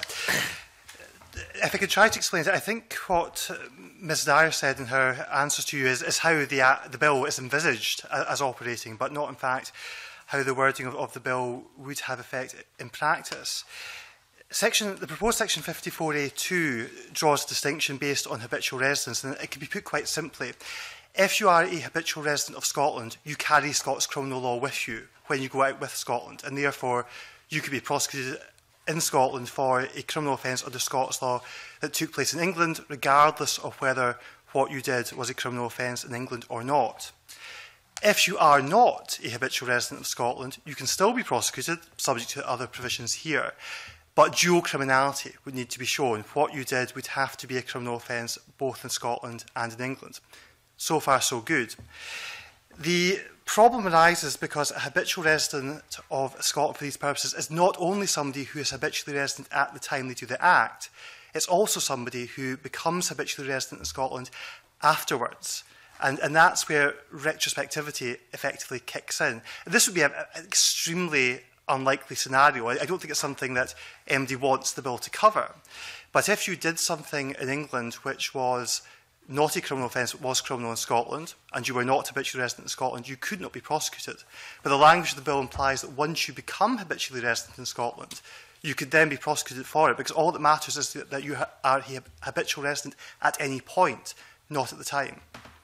if I could try to explain it, I think what Miz Dyer said in her answers to you is, is how the, uh, the bill is envisaged as, as operating, but not in fact how the wording of, of the bill would have effect in practice. Section, the proposed section fifty-four A two draws a distinction based on habitual residence, and it can be put quite simply. If you are a habitual resident of Scotland, you carry Scots criminal law with you when you go out with Scotland, and therefore you could be prosecuted in Scotland for a criminal offence under Scots law that took place in England, regardless of whether what you did was a criminal offence in England or not. If you are not a habitual resident of Scotland, you can still be prosecuted, subject to other provisions here, but dual criminality would need to be shown. What you did would have to be a criminal offence both in Scotland and in England. So far, so good. The problem arises because a habitual resident of Scotland for these purposes is not only somebody who is habitually resident at the time they do the act, it's also somebody who becomes habitually resident in Scotland afterwards. And, and that's where retrospectivity effectively kicks in. This would be a, an extremely unlikely scenario. I, I don't think it's something that M D wants the bill to cover. But if you did something in England which was not a criminal offence, but was criminal in Scotland, and you were not habitually resident in Scotland, you could not be prosecuted. But the language of the bill implies that once you become habitually resident in Scotland, you could then be prosecuted for it, because all that matters is that you ha are a habitual resident at any point, not at the time.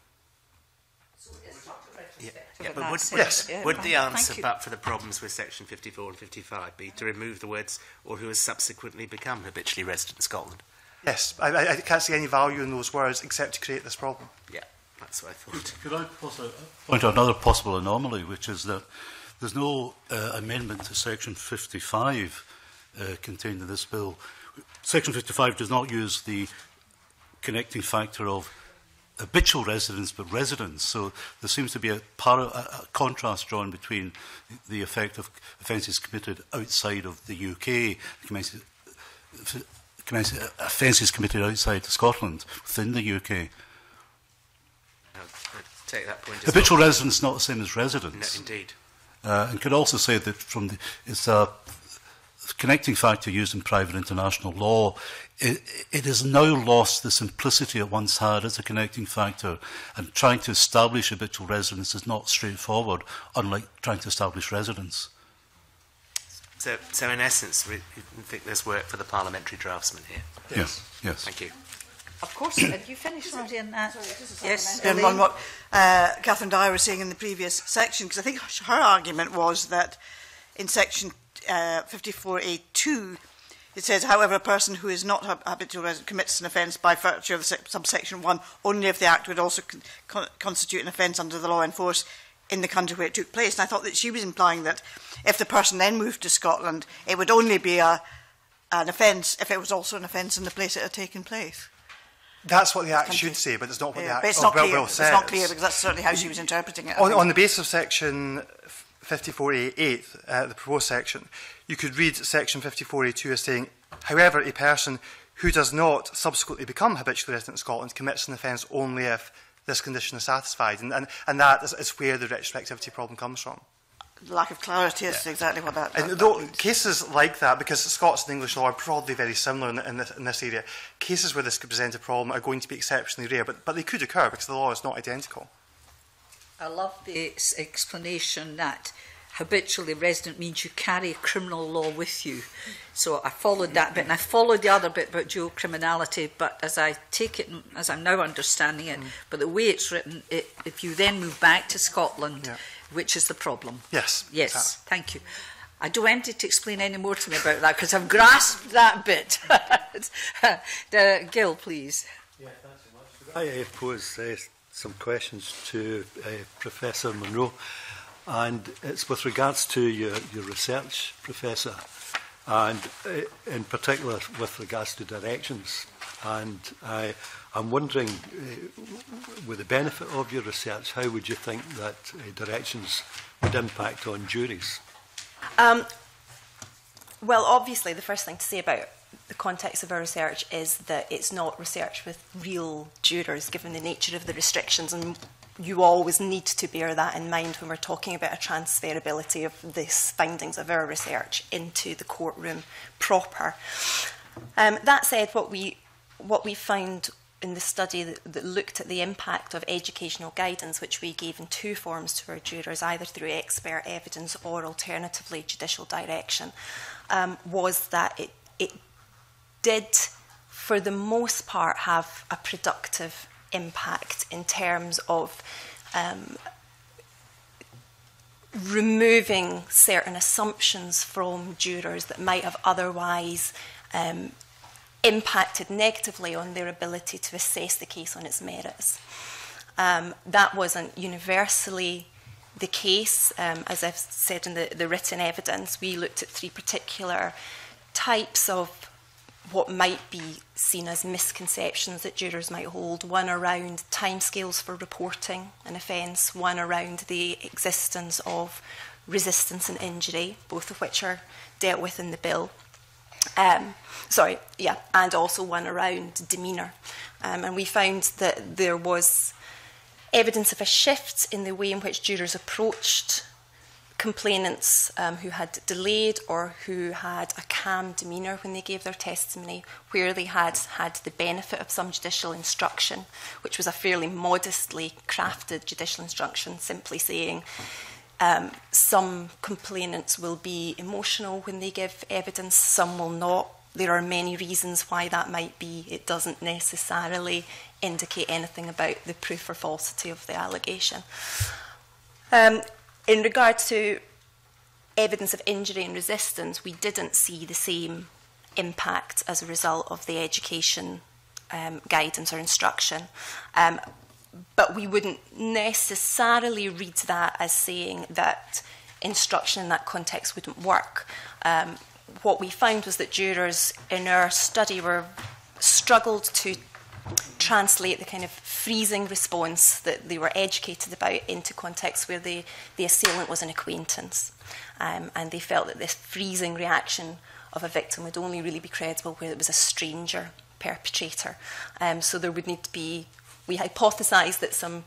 Yeah, yeah, but would, yes. would the answer, but for the problems with section fifty-four and fifty-five, be to remove the words "or who has subsequently become habitually resident in Scotland"? Yes, I, I can't see any value in those words except to create this problem. Yeah, that's what I thought. Could, could I possibly point out another possible anomaly, which is that there's no uh, amendment to section fifty-five uh, contained in this bill. Section fifty-five does not use the connecting factor of habitual residence, but residence. So there seems to be a, para, a, a contrast drawn between the effect of offences committed outside of the U K, offences committed outside Scotland, within the U K. I'll take that point. Habitual well. residence is not the same as residence. No, indeed. Uh, and could also say that from the, it's a connecting factor used in private international law. It, it has now lost the simplicity it once had as a connecting factor, and trying to establish habitual residence is not straightforward, unlike trying to establish residence. So, so in essence, we think there's work for the parliamentary draftsman here. Yes, yes. Thank you. Of course. Have you finished, Roddy, in that? Sorry, yes. And on what uh, Catherine Dyer was saying in the previous section, because I think her argument was that in section uh, fifty-four A two, it says, however, a person who is not a habitual resident commits an offence by virtue of subsection one only if the act would also con con constitute an offence under the law in force in the country where it took place. And I thought that she was implying that if the person then moved to Scotland, it would only be a, an offence if it was also an offence in the place it had taken place. That's what the Act should say, but it's not what yeah, the Act but it's oh, not well, clear. well It's says. not clear, because that's certainly how she was interpreting it. On, on the basis of section fifty-four A eight, uh, the proposed section, you could read section fifty-four A two as saying, however, a person who does not subsequently become habitually resident in Scotland commits an offence only if this condition is satisfied. And, and, and that is, is where the retrospectivity problem comes from. The lack of clarity is yeah. exactly what that, that, and that though, means. Cases like that, because Scots and English law are broadly very similar in, in, this, in this area, cases where this could present a problem are going to be exceptionally rare, but, but they could occur because the law is not identical. I love the explanation that habitually resident means you carry criminal law with you. So I followed that bit, and I followed the other bit about dual criminality, but as I take it, as I'm now understanding it, mm. but the way it's written, it, if you then move back to Scotland, yeah. which is the problem? Yes. Yes, exactly. Thank you. I don't want you to explain any more to me about that, because I've grasped that bit. uh, Gil, please. Yeah, thanks so much. I uh, pose uh, some questions to uh, Professor Munro, and it's with regards to your, your research, Professor, and uh, in particular with regards to directions. And I, I'm wondering, uh, with the benefit of your research, how would you think that uh, directions would impact on juries? Um, well, obviously, the first thing to say about the context of our research is that it's not research with real jurors, given the nature of the restrictions, and you always need to bear that in mind when we're talking about a transferability of the findings of our research into the courtroom proper. Um, that said, what we what we found in the study that, that looked at the impact of educational guidance, which we gave in two forms to our jurors, either through expert evidence or alternatively judicial direction, um, was that it, it did, for the most part, have a productive impact in terms of um, removing certain assumptions from jurors that might have otherwise um, impacted negatively on their ability to assess the case on its merits. Um, that wasn't universally the case. Um, as I've said in the, the written evidence, we looked at three particular types of what might be seen as misconceptions that jurors might hold. One around timescales for reporting an offence, one around the existence of resistance and injury, both of which are dealt with in the bill. Um, sorry, yeah, and also one around demeanour. Um, and we found that there was evidence of a shift in the way in which jurors approached complainants um, who had delayed or who had a calm demeanour when they gave their testimony, where they had had the benefit of some judicial instruction, which was a fairly modestly crafted judicial instruction, simply saying um, some complainants will be emotional when they give evidence, some will not. There are many reasons why that might be. It doesn't necessarily indicate anything about the proof or falsity of the allegation. Um, In regard to evidence of injury and resistance, we didn't see the same impact as a result of the education um, guidance or instruction. Um, but we wouldn't necessarily read that as saying that instruction in that context wouldn't work. Um, what we found was that jurors in our study were struggled to translate the kind of freezing response that they were educated about into contexts where the, the assailant was an acquaintance. Um, and they felt that this freezing reaction of a victim would only really be credible where it was a stranger perpetrator. Um, so there would need to be, we hypothesised that some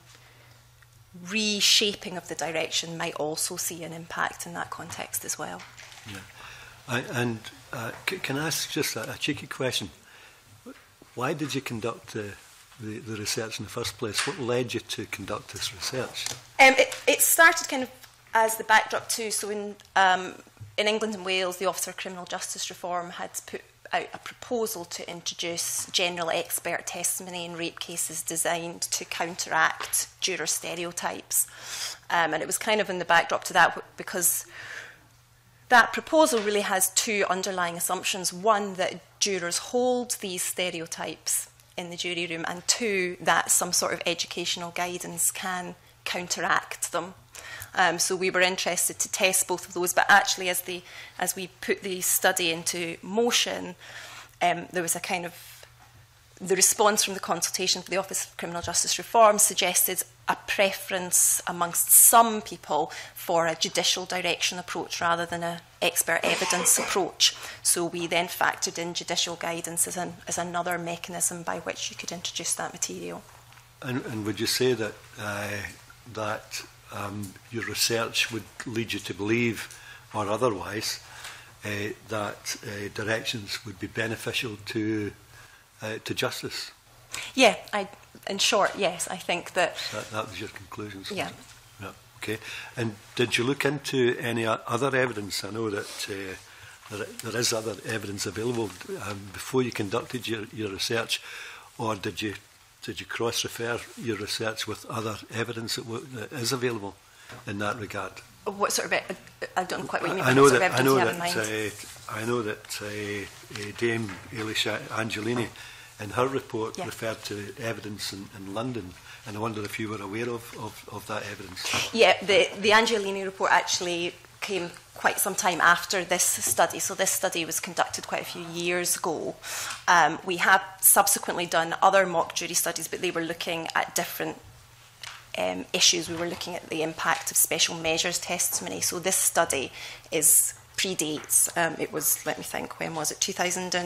reshaping of the direction might also see an impact in that context as well. Yeah. I, and uh, c can I ask just a, a cheeky question? Why did you conduct the, the, the research in the first place? What led you to conduct this research? Um, it, it started kind of as the backdrop too. So in, um, in England and Wales, the Office for Criminal Justice Reform had put out a proposal to introduce general expert testimony in rape cases designed to counteract juror stereotypes. Um, and it was kind of in the backdrop to that because that proposal really has two underlying assumptions. One, that jurors hold these stereotypes in the jury room, and two, that some sort of educational guidance can counteract them. Um, so we were interested to test both of those, but actually as, the, as we put the study into motion, um, there was a kind of, the response from the consultation for the Office of Criminal Justice Reform suggested a preference amongst some people for a judicial direction approach rather than an expert evidence approach. So we then factored in judicial guidance as, an, as another mechanism by which you could introduce that material. And, and would you say that uh, that um, your research would lead you to believe, or otherwise, uh, that uh, directions would be beneficial to uh, to justice? Yeah, I, in short, yes. I think that... So that, that was your conclusion. Yeah. Yeah. Okay. And did you look into any o- other evidence? I know that uh, there, there is other evidence available um, before you conducted your, your research, or did you did you cross-refer your research with other evidence that, w that is available in that regard? What sort of... e- I don't know quite what you mean by I know what sort that of I know evidence you have that in mind. uh, I know that uh, uh, Dame Elisha Angelini, in her report, Yeah. referred to evidence in, in London, and I wonder if you were aware of, of, of that evidence. Yeah, the, the Angelini report actually came quite some time after this study. So this study was conducted quite a few years ago. Um, we have subsequently done other mock jury studies, but they were looking at different um, issues. We were looking at the impact of special measures testimony. So this study is predates. Um, it was, let me think, when was it? two thousand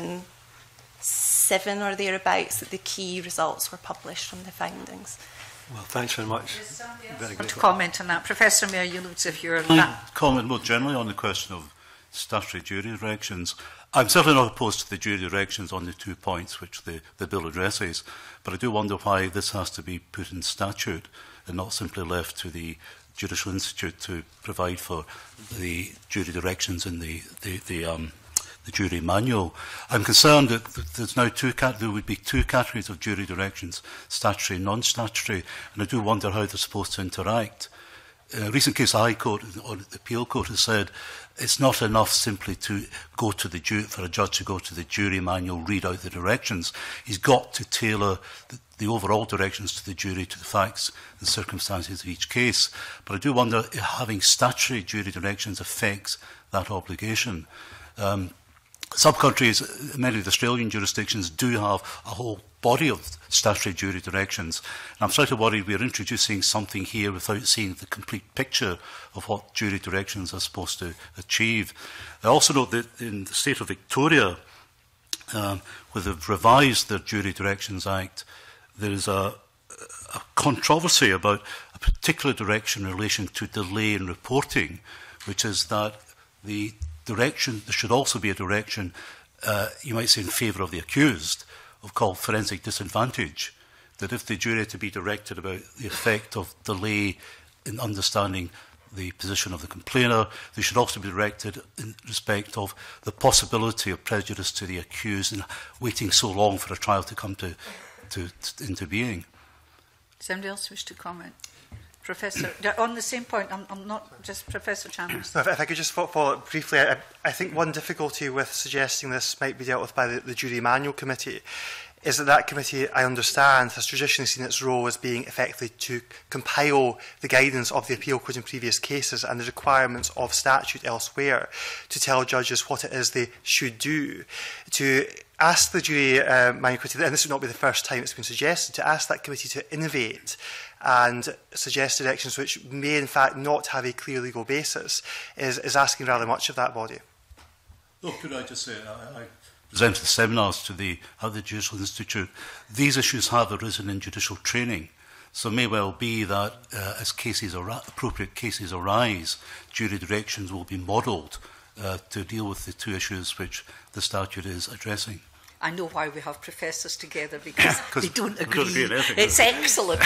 seven or thereabouts that the key results were published from the findings. Well, thanks very much. Very Want good. to comment on that? Professor Mayer, you looked as if you're... Can I comment more generally on the question of statutory jury directions? I'm certainly not opposed to the jury directions on the two points which the, the bill addresses, but I do wonder why this has to be put in statute and not simply left to the Judicial Institute to provide for the jury directions in the, the, the, um, the jury manual. I'm concerned that there's now two cat there would be two categories of jury directions, statutory and non-statutory, and I do wonder how they're supposed to interact. In a recent case, the High Court or the Appeal Court has said it's not enough simply to go to the ju for a judge to go to the jury manual, read out the directions. He's got to tailor the, the overall directions to the jury, to the facts and circumstances of each case. But I do wonder if having statutory jury directions affects that obligation. Um, Sub-countries, many of the Australian jurisdictions, do have a whole body of statutory jury directions. And I'm slightly worried we're introducing something here without seeing the complete picture of what jury directions are supposed to achieve. I also note that in the state of Victoria, um, where they've revised their Jury Directions Act, there is a, a controversy about a particular direction in relation to delay in reporting, which is that the direction, there should also be a direction, uh, you might say in favour of the accused, of called forensic disadvantage, that if the jury are to be directed about the effect of delay in understanding the position of the complainer, they should also be directed in respect of the possibility of prejudice to the accused in waiting so long for a trial to come to, to, to into being. Does anybody else wish to comment? Professor, on the same point, I'm, I'm not just Professor Chalmers. No, if, if I could just follow up briefly, I, I think one difficulty with suggesting this might be dealt with by the, the Jury Manual Committee is that that committee, I understand, has traditionally seen its role as being effectively to compile the guidance of the appeal court in previous cases and the requirements of statute elsewhere to tell judges what it is they should do. To ask the Jury uh, Manual Committee, and this would not be the first time it's been suggested, to ask that committee to innovate and suggest directions which may in fact not have a clear legal basis is, is asking rather much of that body. Oh, could I just say, I, I presented seminars to the, at the Judicial Institute. These issues have arisen in judicial training, so it may well be that uh, as cases ar appropriate cases arise, jury directions will be modelled uh, to deal with the two issues which the statute is addressing. I know why we have professors together, because they don't agree. Don't agree on anything, it's excellent.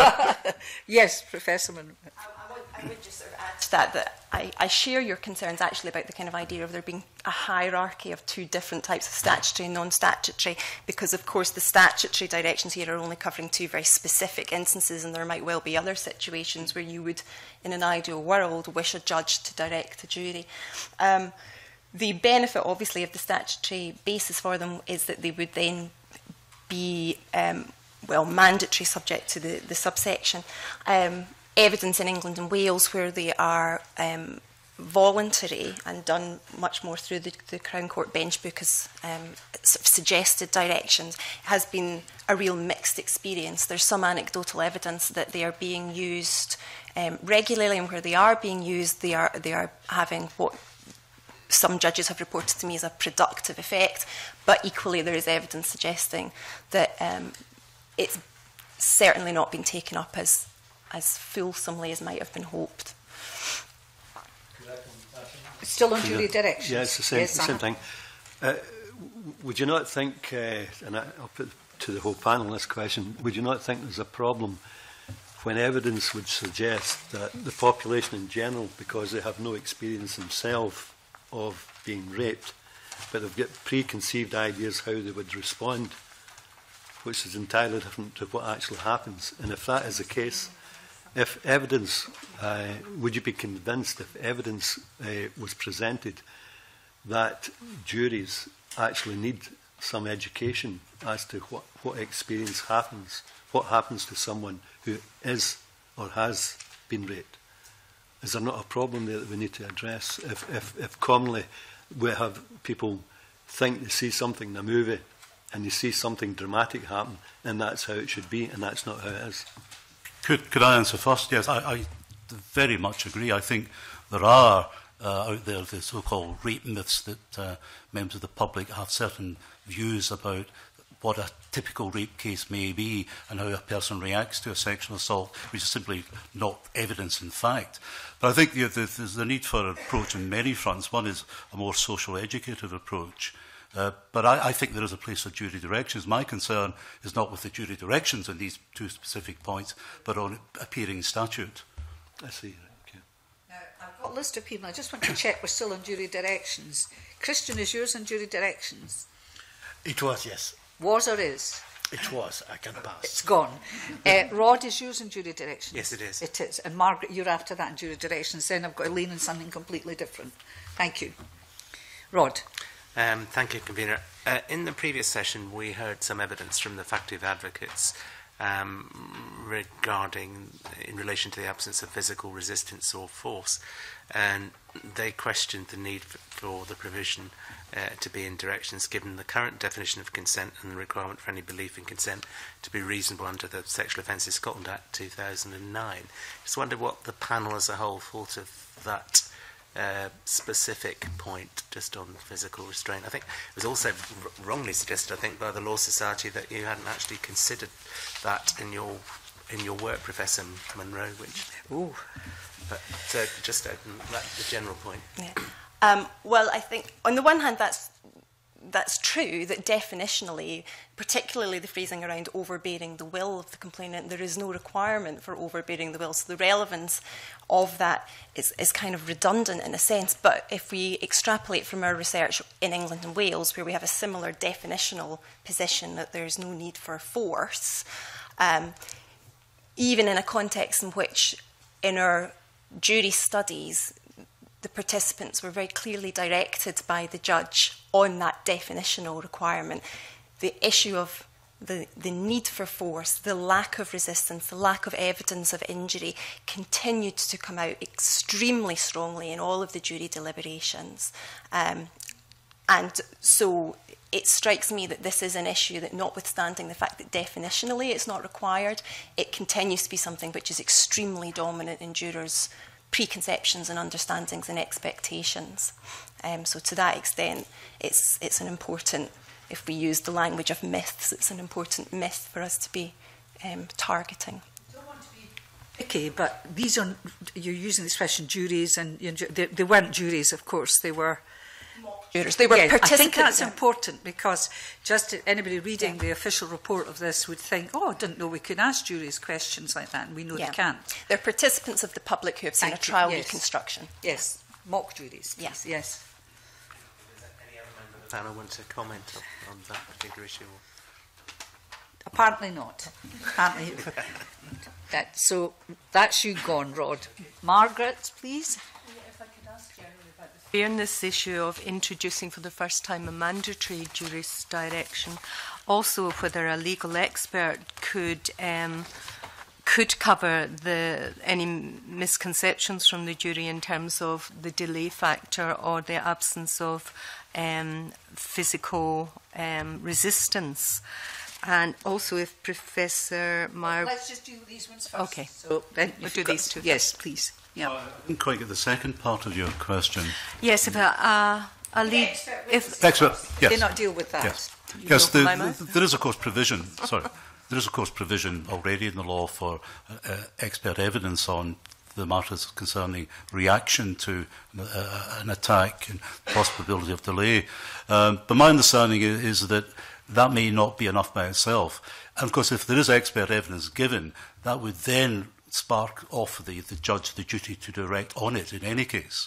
Yes, Professor Mann. I, I, would, I would just sort of add to that that I, I share your concerns actually about the kind of idea of there being a hierarchy of two different types of statutory and non-statutory, because of course the statutory directions here are only covering two very specific instances, and there might well be other situations where you would, in an ideal world, wish a judge to direct a jury. Um, The benefit, obviously, of the statutory basis for them is that they would then be, um, well, mandatory subject to the, the subsection. Um, evidence in England and Wales where they are um, voluntary and done much more through the, the Crown Court bench book as um, sort of suggested directions has been a real mixed experience. There's some anecdotal evidence that they are being used um, regularly, and where they are being used, they are, they are having what some judges have reported to me as a productive effect, but equally there is evidence suggesting that um, it's certainly not been taken up as, as fulsomely as might have been hoped. Still on jury directions? Yeah, it's the same, yes, the same thing. Uh, would you not think, uh, and I, I'll put to the whole panel this question, would you not think there's a problem when evidence would suggest that the population in general, because they have no experience themselves of being raped, but they've got preconceived ideas how they would respond, which is entirely different to what actually happens? And if that is the case, if evidence, uh, would you be convinced if evidence uh, was presented that juries actually need some education as to what, what experience happens, what happens to someone who is or has been raped? Is there not a problem there that we need to address? If, if, if commonly we have people think they see something in a movie and they see something dramatic happen and that's how it should be, and that's not how it is. Could, could I answer first? Yes, I, I very much agree. I think there are uh, out there the so-called rape myths that uh, members of the public have certain views about what a typical rape case may be and how a person reacts to a sexual assault, which is simply not evidence in fact. But I think the, the, there's the need for an approach on many fronts. One is a more social educative approach. Uh, but I, I think there is a place for jury directions. My concern is not with the jury directions on these two specific points, but on appearing in statute. I see. Okay. Now, I've got a list of people. I just want to check we're still on jury directions. Christian, is yours on jury directions? It was, yes. Was or is? It was. I can pass. It's gone. Uh, Rod, is yours in jury directions? Yes, it is. It is. And Margaret, you're after that in jury directions. Then I've got Elaine and something completely different. Thank you. Rod. Um, thank you, Convener. Uh, in the previous session, we heard some evidence from the faculty of advocates um, regarding, in relation to the absence of physical resistance or force, and they questioned the need for, for the provision uh, to be in directions, given the current definition of consent and the requirement for any belief in consent to be reasonable under the Sexual Offences Scotland Act two thousand nine. Just wondered what the panel as a whole thought of that Uh, specific point just on physical restraint. I think it was also wrongly suggested, I think, by the Law Society that you hadn't actually considered that in your in your work, Professor Munro, which... Ooh. But uh, just uh, that, the general point. Yeah. Um, well, I think, on the one hand, that's that's true, that definitionally, particularly the phrasing around overbearing the will of the complainant, there is no requirement for overbearing the will. So the relevance of that is, is kind of redundant in a sense. But if we extrapolate from our research in England and Wales, where we have a similar definitional position that there is no need for force, um, even in a context in which in our jury studies, the participants were very clearly directed by the judge on that definitional requirement. The issue of the, the need for force, the lack of resistance, the lack of evidence of injury continued to come out extremely strongly in all of the jury deliberations. Um, and so it strikes me that this is an issue that, notwithstanding the fact that definitionally it's not required, it continues to be something which is extremely dominant in jurors' preconceptions and understandings and expectations. Um, so to that extent, it's, it's an important, if we use the language of myths, it's an important myth for us to be um, targeting. I don't want to be picky, but these are, you're using the expression juries, and you know, they, they weren't juries, of course, they were... Jurors. They were yes, participants. I think that's important, because just anybody reading yeah. the official report of this would think, oh, I didn't know we could ask juries questions like that, and we know yeah. they can't. They're participants of the public who have seen Thank a trial you. Yes. reconstruction. Yes, mock juries. Yes. yes. Does any other member of the panel want to comment on, on that particular issue? Apparently not. Apparently. that, so that's you gone, Rod. Margaret, please. On this issue of introducing for the first time a mandatory jury direction, also whether a legal expert could um, could cover the any misconceptions from the jury in terms of the delay factor or the absence of um, physical um, resistance. And also if Professor Mar... Well, let's just do these ones first. Okay. So then we'll do these two. Yes, please. Yeah. I didn't quite get the second part of your question. Yes, if a, uh, a lead... If Expert, yes. They not deal with that. Yes, You yes the, my the, there is, of course, provision. Sorry. There is, of course, provision already in the law for uh, expert evidence on the matters concerning reaction to uh, an attack and possibility of delay. Um, but my understanding is, is that that may not be enough by itself. And of course, if there is expert evidence given, that would then spark off the, the judge the duty to direct on it in any case.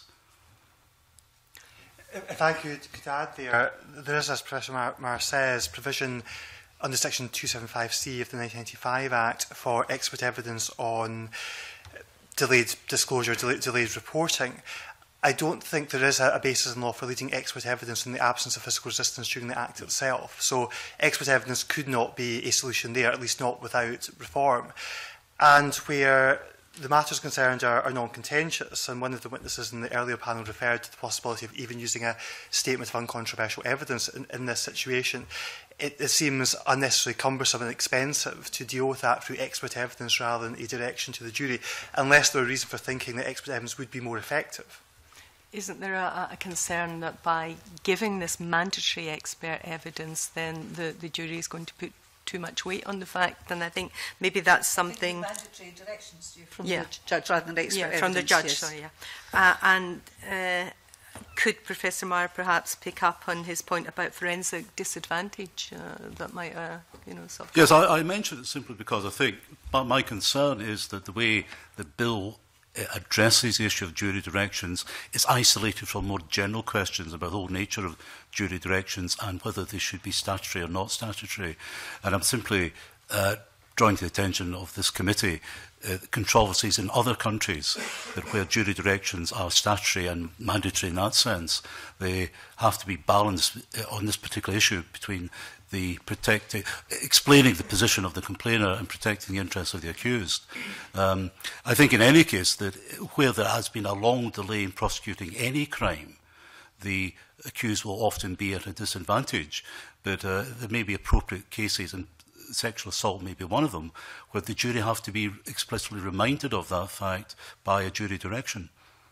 If I could, could add there, there is, as Professor Mar, Mar says, provision under Section two seventy-five C of the nineteen ninety-five Act for expert evidence on delayed disclosure, delayed, delayed reporting. I don't think there is a, a basis in law for leading expert evidence in the absence of physical resistance during the Act itself. So expert evidence could not be a solution there, at least not without reform. And where the matters concerned are, are non-contentious, and one of the witnesses in the earlier panel referred to the possibility of even using a statement of uncontroversial evidence in, in this situation, it, it seems unnecessarily cumbersome and expensive to deal with that through expert evidence rather than a direction to the jury, unless there were a reason for thinking that expert evidence would be more effective. Isn't there a, a concern that by giving this mandatory expert evidence, then the, the jury is going to put too much weight on the fact? And I think maybe that's something. Mandatory directions from yeah. the judge rather than expert yeah, evidence. from the judge. Yes. Sorry, yeah. Uh, and uh, could Professor Meyer perhaps pick up on his point about forensic disadvantage uh, that might, uh, you know, sort of. Yes, I, I mentioned it simply because I think my concern is that the way the bill addresses the issue of jury directions is isolated from more general questions about the whole nature of jury directions and whether they should be statutory or not statutory. And I'm simply uh, drawing to the attention of this committee uh, controversies in other countries that where jury directions are statutory and mandatory in that sense. They have to be balanced on this particular issue between the protecting, explaining the position of the complainer and protecting the interests of the accused. Um, I think in any case that where there has been a long delay in prosecuting any crime, the accused will often be at a disadvantage. But uh, there may be appropriate cases, and sexual assault may be one of them, where the jury have to be explicitly reminded of that fact by a jury direction.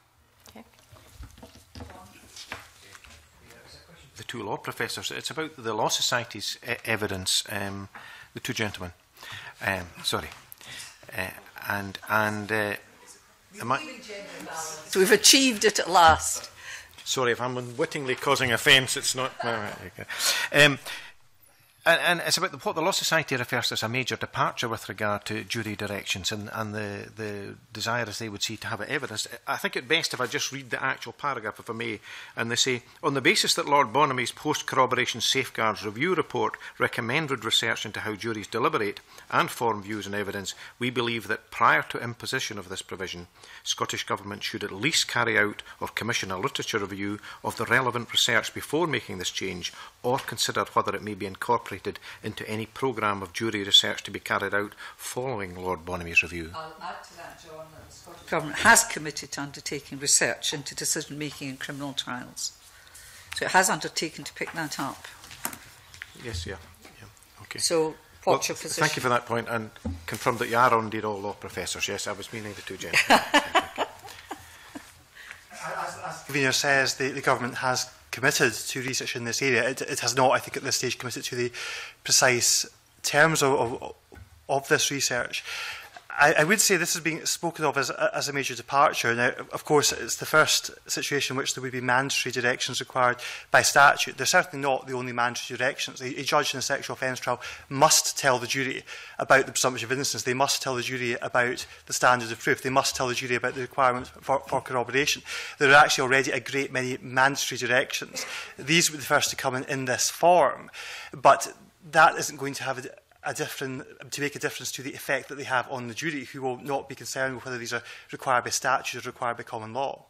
The two law professors. It's about the Law Society's e evidence. Um, the two gentlemen. Um, sorry, uh, and and uh, am I... So we've achieved it at last. Sorry if I'm unwittingly causing offence. It's not. Uh, okay. um, And, and it's about the, what the Law Society refers to as a major departure with regard to jury directions and, and the, the desire, as they would see, to have it evidence. I think it best if I just read the actual paragraph, if I may. And they say, on the basis that Lord Bonamy's post-corroboration safeguards review report recommended research into how juries deliberate and form views and evidence, we believe that prior to imposition of this provision, Scottish Government should at least carry out or commission a literature review of the relevant research before making this change, or consider whether it may be incorporated into any programme of jury research to be carried out following Lord Bonamy's review. I'll add to that, John, that the Scottish Government has committed to undertaking research into decision-making in criminal trials. So it has undertaken to pick that up. Yes, yeah. yeah. Okay. So what's well, your position? Thank you for that point, and confirm that you are indeed all law professors. Yes, I was meaning the two gentlemen. As, as the convener says, the, the government has committed to research in this area. It, it has not, I think, at this stage committed to the precise terms of, of, of this research. I, I would say this is being spoken of as, as a major departure. Now, of course, it's the first situation in which there would be mandatory directions required by statute. They're certainly not the only mandatory directions. A, a judge in a sexual offence trial must tell the jury about the presumption of innocence. They must tell the jury about the standard of proof. They must tell the jury about the requirement for, for corroboration. There are actually already a great many mandatory directions. These would be the first to come in, in this form, but that isn't going to have a A different, to make a difference to the effect that they have on the jury, who will not be concerned with whether these are required by statute or required by common law.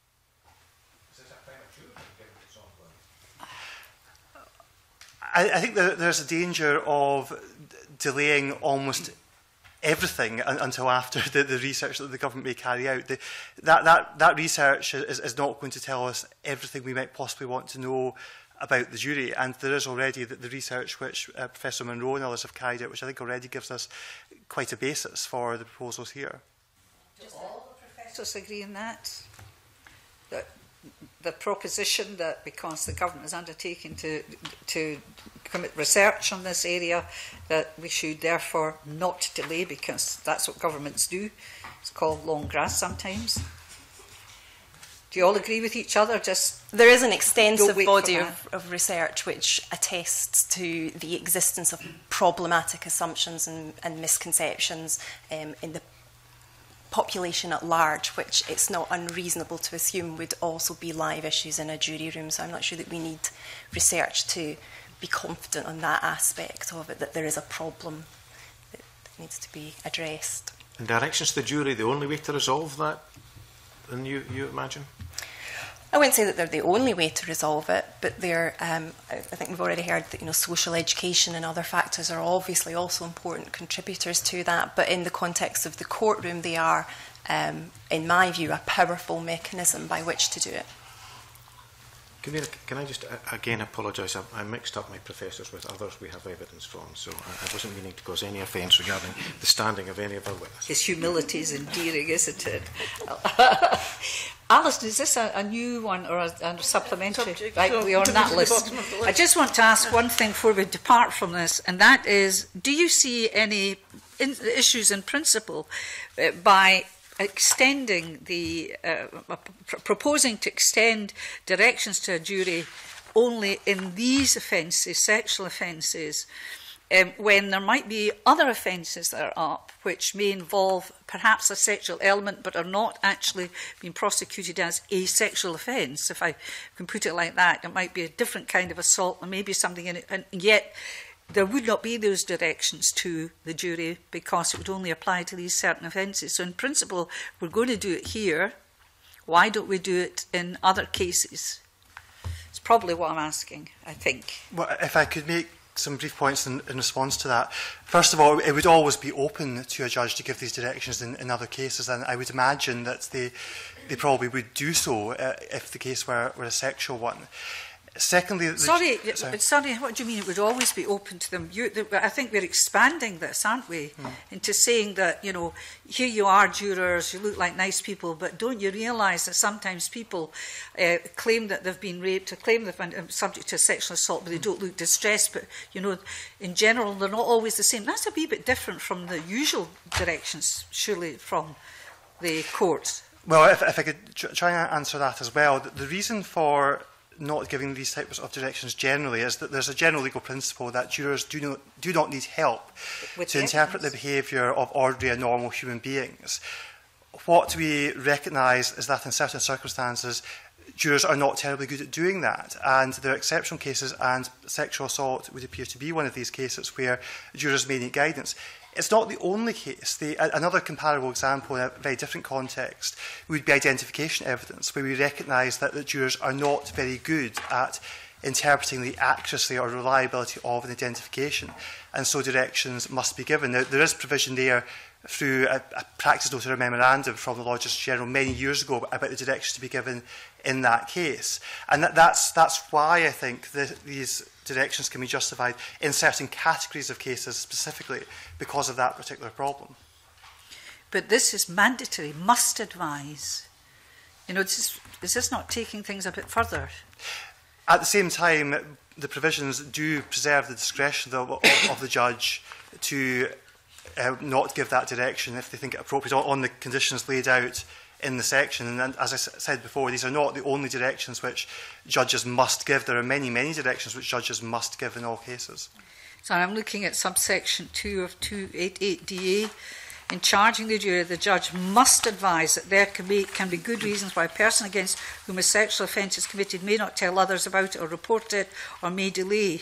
I, I think that there's a danger of delaying almost everything un until after the, the research that the government may carry out. The, that, that, that research is, is not going to tell us everything we might possibly want to know about the jury, and there is already the, the research which uh, Professor Munro and others have carried out, which I think already gives us quite a basis for the proposals here. Do all the professors agree on that? That the proposition that because the government is undertaking to to commit research on this area, that we should therefore not delay, because that's what governments do. It's called long grass sometimes. Do you all agree with each other? Just there is an extensive body of, of research which attests to the existence of problematic assumptions and, and misconceptions um, in the population at large, which it's not unreasonable to assume would also be live issues in a jury room. So I'm not sure that we need research to be confident on that aspect of it, that there is a problem that needs to be addressed. And directions to the jury, the only way to resolve that, and you, you imagine? I wouldn't say that they're the only way to resolve it, but they're, um, I think we've already heard that, you know, social education and other factors are obviously also important contributors to that, but in the context of the courtroom, they are, um, in my view, a powerful mechanism by which to do it. Can I just, again, apologise? I, I mixed up my professors with others we have evidence from, so I, I wasn't meaning to cause any offence regarding the standing of any of our witnesses. His humility is endearing, isn't it? Alastair, is this a, a new one or a, a supplementary? Subject, right, so we're on that list. list. I just want to ask one thing before we depart from this, and that is, do you see any in, issues in principle uh, by extending the, uh, pr proposing to extend directions to a jury only in these offences, sexual offences, um, when there might be other offences that are up which may involve perhaps a sexual element but are not actually being prosecuted as a sexual offence, if I can put it like that. It might be a different kind of assault, there may be something in it, and yet there would not be those directions to the jury because it would only apply to these certain offences. So in principle, we're going to do it here. Why don't we do it in other cases? It's probably what I'm asking, I think. Well, if I could make some brief points in, in response to that. First of all, it would always be open to a judge to give these directions in, in other cases, and I would imagine that they, they probably would do so uh, if the case were, were a sexual one. Secondly, sorry, the, sorry, sorry, what do you mean it would always be open to them? You, the, I think we're expanding this, aren't we, hmm. into saying that, you know, here you are, jurors, you look like nice people, but don't you realise that sometimes people uh, claim that they've been raped, or claim they've been subject to sexual assault, but they don't look distressed, but, you know, in general, they're not always the same. That's a wee bit different from the usual directions, surely, from the courts. Well, if, if I could tr try and answer that as well, the, the reason for not giving these types of directions generally is that there's a general legal principle that jurors do not, do not need help With to interpret the behaviour of ordinary and normal human beings. What we recognise is that in certain circumstances, jurors are not terribly good at doing that, and there are exceptional cases, and sexual assault would appear to be one of these cases where jurors may need guidance. It's not the only case. The, another comparable example in a very different context would be identification evidence, where we recognise that the jurors are not very good at interpreting the accuracy or reliability of an identification, and so directions must be given. Now, there is provision there through a, a practice note or a memorandum from the Lord Justice General many years ago about the directions to be given in that case. And that, that's, that's why I think that these directions can be justified in certain categories of cases specifically because of that particular problem. But this is mandatory, must advise. You know, this is, is this not taking things a bit further? At the same time, the provisions do preserve the discretion of, of, of the judge to uh, not give that direction if they think it appropriate on, on the conditions laid out in the section. And, and as I said before, these are not the only directions which judges must give. There are many, many directions which judges must give in all cases. So I'm looking at subsection two of two eighty-eight D A. In charging the jury, the judge must advise that there can be, can be good reasons why a person against whom a sexual offence is committed may not tell others about it or report it or may delay.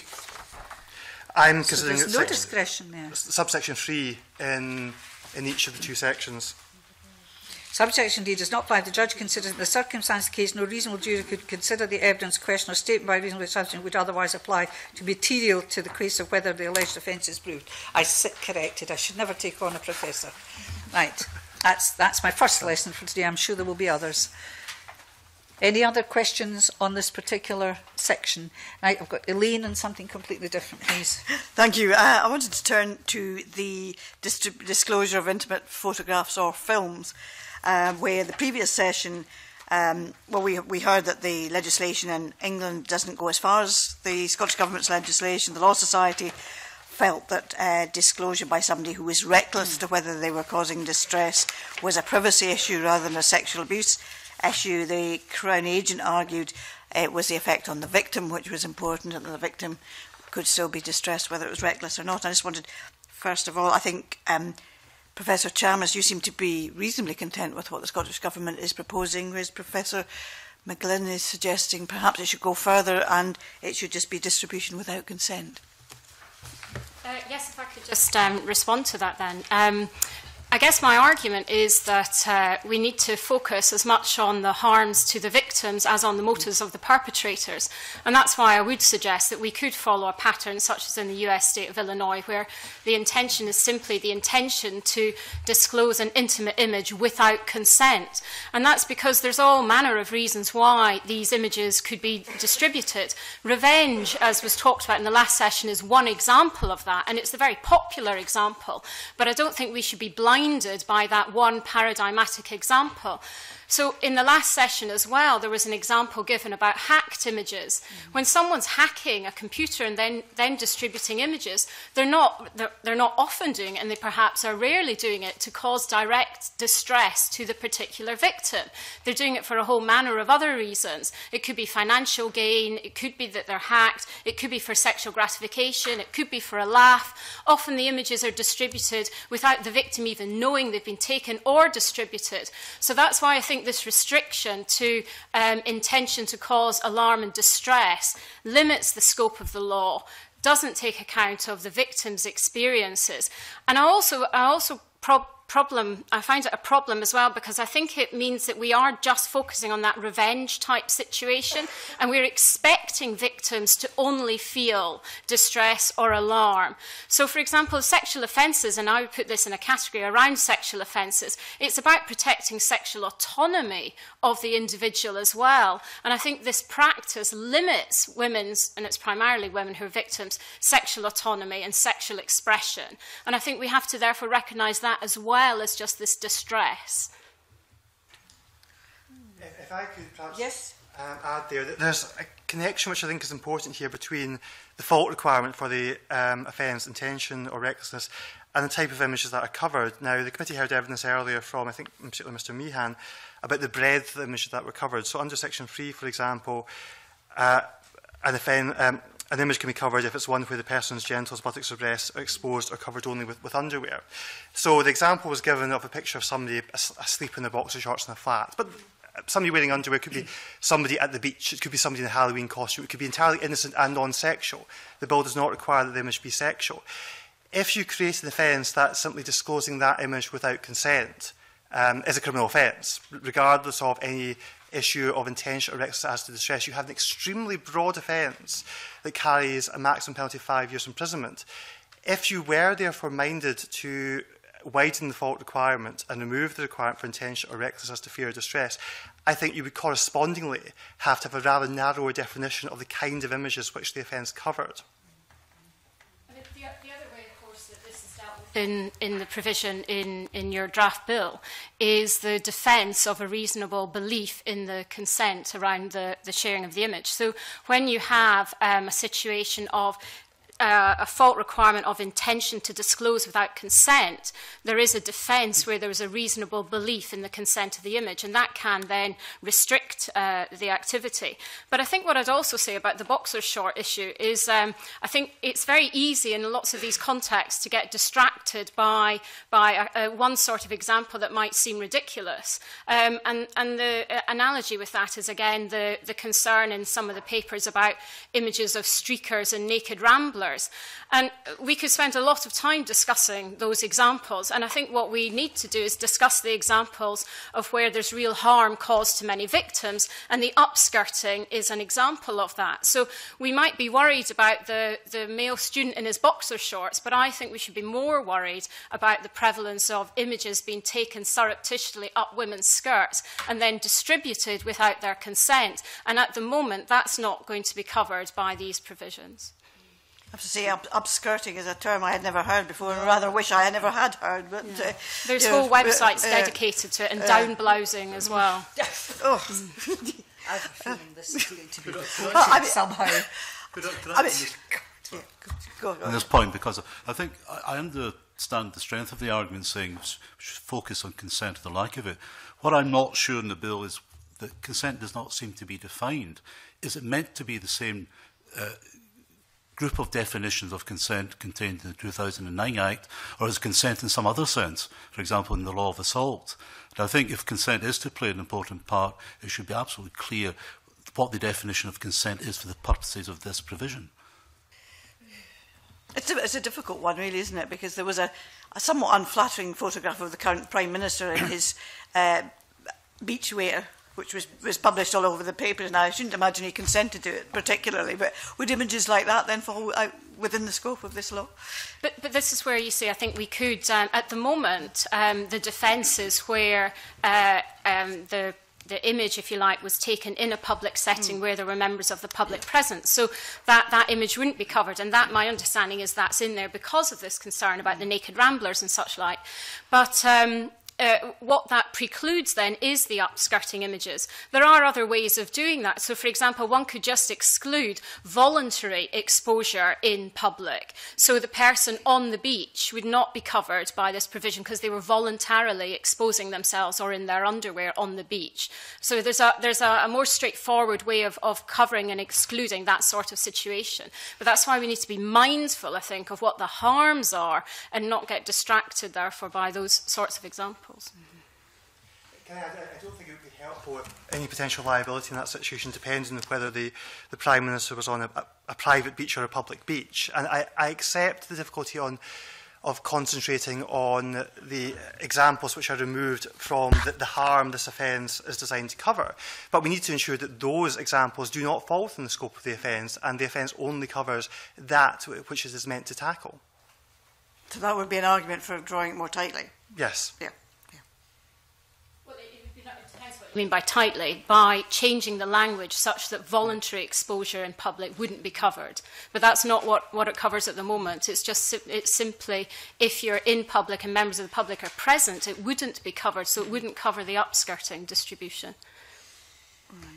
I'm so considering there's no discretion there. Subsection three in, in each of the two sections. Subsection D does not apply if the judge considers in the circumstance of the case no reasonable jury could consider the evidence, question or statement by reasonable subsection would otherwise apply to be material to the case of whether the alleged offence is proved. I sit corrected. I should never take on a professor. Right. That's, that's my first lesson for today. I'm sure there will be others. Any other questions on this particular section? Right, I've got Elaine and something completely different, please. Thank you. Uh, I wanted to turn to the disclosure of intimate photographs or films. Uh, where the previous session Um, well, we, we heard that the legislation in England doesn't go as far as the Scottish Government's legislation. The Law Society felt that uh, disclosure by somebody who was reckless as to whether they were causing distress was a privacy issue rather than a sexual abuse issue. The Crown Agent argued it was the effect on the victim, which was important, and the victim could still be distressed whether it was reckless or not. I just wanted, first of all, I think um, Professor Chalmers, you seem to be reasonably content with what the Scottish Government is proposing, whereas Professor McGlynn is suggesting perhaps it should go further and it should just be distribution without consent. Uh, yes, if I could just um, respond to that then. Um, I guess my argument is that uh, we need to focus as much on the harms to the victims as on the motives of the perpetrators. And that's why I would suggest that we could follow a pattern such as in the U S state of Illinois, where the intention is simply the intention to disclose an intimate image without consent. And that's because there's all manner of reasons why these images could be distributed. Revenge, as was talked about in the last session, is one example of that, and it's a very popular example. But I don't think we should be blind by that one paradigmatic example. So in the last session as well, there was an example given about hacked images. Mm-hmm. When someone's hacking a computer and then, then distributing images, they're not, they're, they're not often doing it, and they perhaps are rarely doing it to cause direct distress to the particular victim. They're doing it for a whole manner of other reasons. It could be financial gain, it could be that they're hacked, it could be for sexual gratification, it could be for a laugh. Often the images are distributed without the victim even knowing they've been taken or distributed. So that's why I think this restriction to um, intention to cause alarm and distress limits the scope of the law, doesn't take account of the victim's experiences. And I also, I also prob problem, I find it a problem as well, because I think it means that we are just focusing on that revenge type situation, and we're expecting victims to only feel distress or alarm. So for example, sexual offences, and I would put this in a category around sexual offences, it's about protecting sexual autonomy of the individual as well. And I think this practice limits women's, and it's primarily women who are victims, sexual autonomy and sexual expression. And I think we have to therefore recognise that as well. well as just this distress. If, if I could perhaps yes. um, add there, that there's a connection which I think is important here between the fault requirement for the um, offence, intention or recklessness, and the type of images that are covered. Now, the committee heard evidence earlier from, I think, in particular Mister Meehan, about the breadth of the images that were covered. So under Section three, for example, uh, an offence, um, an image can be covered if it's one where the person's genitals, buttocks or breasts are exposed or covered only with, with underwear. So the example was given of a picture of somebody asleep in their boxer shorts in a flat. But somebody wearing underwear could be somebody at the beach, it could be somebody in a Halloween costume, it could be entirely innocent and non-sexual. The bill does not require that the image be sexual. If you create an offence that simply disclosing that image without consent um, is a criminal offence, regardless of any issue of intention or recklessness as to distress, you have an extremely broad offence that carries a maximum penalty of five years imprisonment. If you were therefore minded to widen the fault requirement and remove the requirement for intention or recklessness as to fear or distress, I think you would correspondingly have to have a rather narrower definition of the kind of images which the offence covered. In, in the provision in, in your draft bill is the defence of a reasonable belief in the consent around the, the sharing of the image. So when you have um, a situation of Uh, a fault requirement of intention to disclose without consent, there is a defence where there is a reasonable belief in the consent of the image, and that can then restrict uh, the activity. But I think what I'd also say about the boxer short issue is um, I think it's very easy in lots of these contexts to get distracted by, by a, a one sort of example that might seem ridiculous. Um, and, and the uh, analogy with that is, again, the, the concern in some of the papers about images of streakers and naked ramblers. And we could spend a lot of time discussing those examples. And I think what we need to do is discuss the examples of where there's real harm caused to many victims, and the upskirting is an example of that. So we might be worried about the, the male student in his boxer shorts, but I think we should be more worried about the prevalence of images being taken surreptitiously up women's skirts and then distributed without their consent. And at the moment, that's not going to be covered by these provisions. I have to say, up, upskirting is a term I had never heard before, and rather wish I had never had heard. But yeah. uh, There's you whole know, websites uh, dedicated to it, and uh, down blousing as well. Oh. I have a feeling this is going to be Could I- reported somehow. Could I, could I, I mean, yeah, go, go, On this point, because I think I, I understand the strength of the argument saying we should focus on consent or the lack of it. What I'm not sure in the bill is that consent does not seem to be defined. Is it meant to be the same uh, group of definitions of consent contained in the two thousand nine Act, or is consent in some other sense, for example, in the law of assault? And I think if consent is to play an important part, it should be absolutely clear what the definition of consent is for the purposes of this provision. It's a, it's a difficult one, really, isn't it? Because there was a, a somewhat unflattering photograph of the current Prime Minister in his uh, beach wear, which was, was published all over the papers. Now, I shouldn't imagine he consented to it particularly, but would images like that then fall out within the scope of this law? But, but this is where you see, I think we could, um, at the moment, um, the defence is where uh, um, the the image, if you like, was taken in a public setting mm. where there were members of the public yeah. present. So that, that image wouldn't be covered. And that, my understanding is that's in there because of this concern about the naked ramblers and such like. But um, uh, what that precludes then is the upskirting images. There are other ways of doing that. So, for example, one could just exclude voluntary exposure in public. So the person on the beach would not be covered by this provision because they were voluntarily exposing themselves or in their underwear on the beach. So there's a, there's a, a more straightforward way of, of covering and excluding that sort of situation. But that's why we need to be mindful, I think, of what the harms are and not get distracted, therefore, by those sorts of examples. Can I, I don't think it would be helpful if any potential liability in that situation depends on whether the, the Prime Minister was on a, a, a private beach or a public beach. And I, I accept the difficulty on, of concentrating on the examples which are removed from the, the harm this offence is designed to cover. But we need to ensure that those examples do not fall within the scope of the offence, and the offence only covers that which it is meant to tackle. So that would be an argument for drawing it more tightly? Yes. Yeah. I mean by tightly, by changing the language such that voluntary exposure in public wouldn't be covered. But that's not what, what it covers at the moment. It's just it's simply if you're in public and members of the public are present, it wouldn't be covered, so it wouldn't cover the upskirting distribution. Right.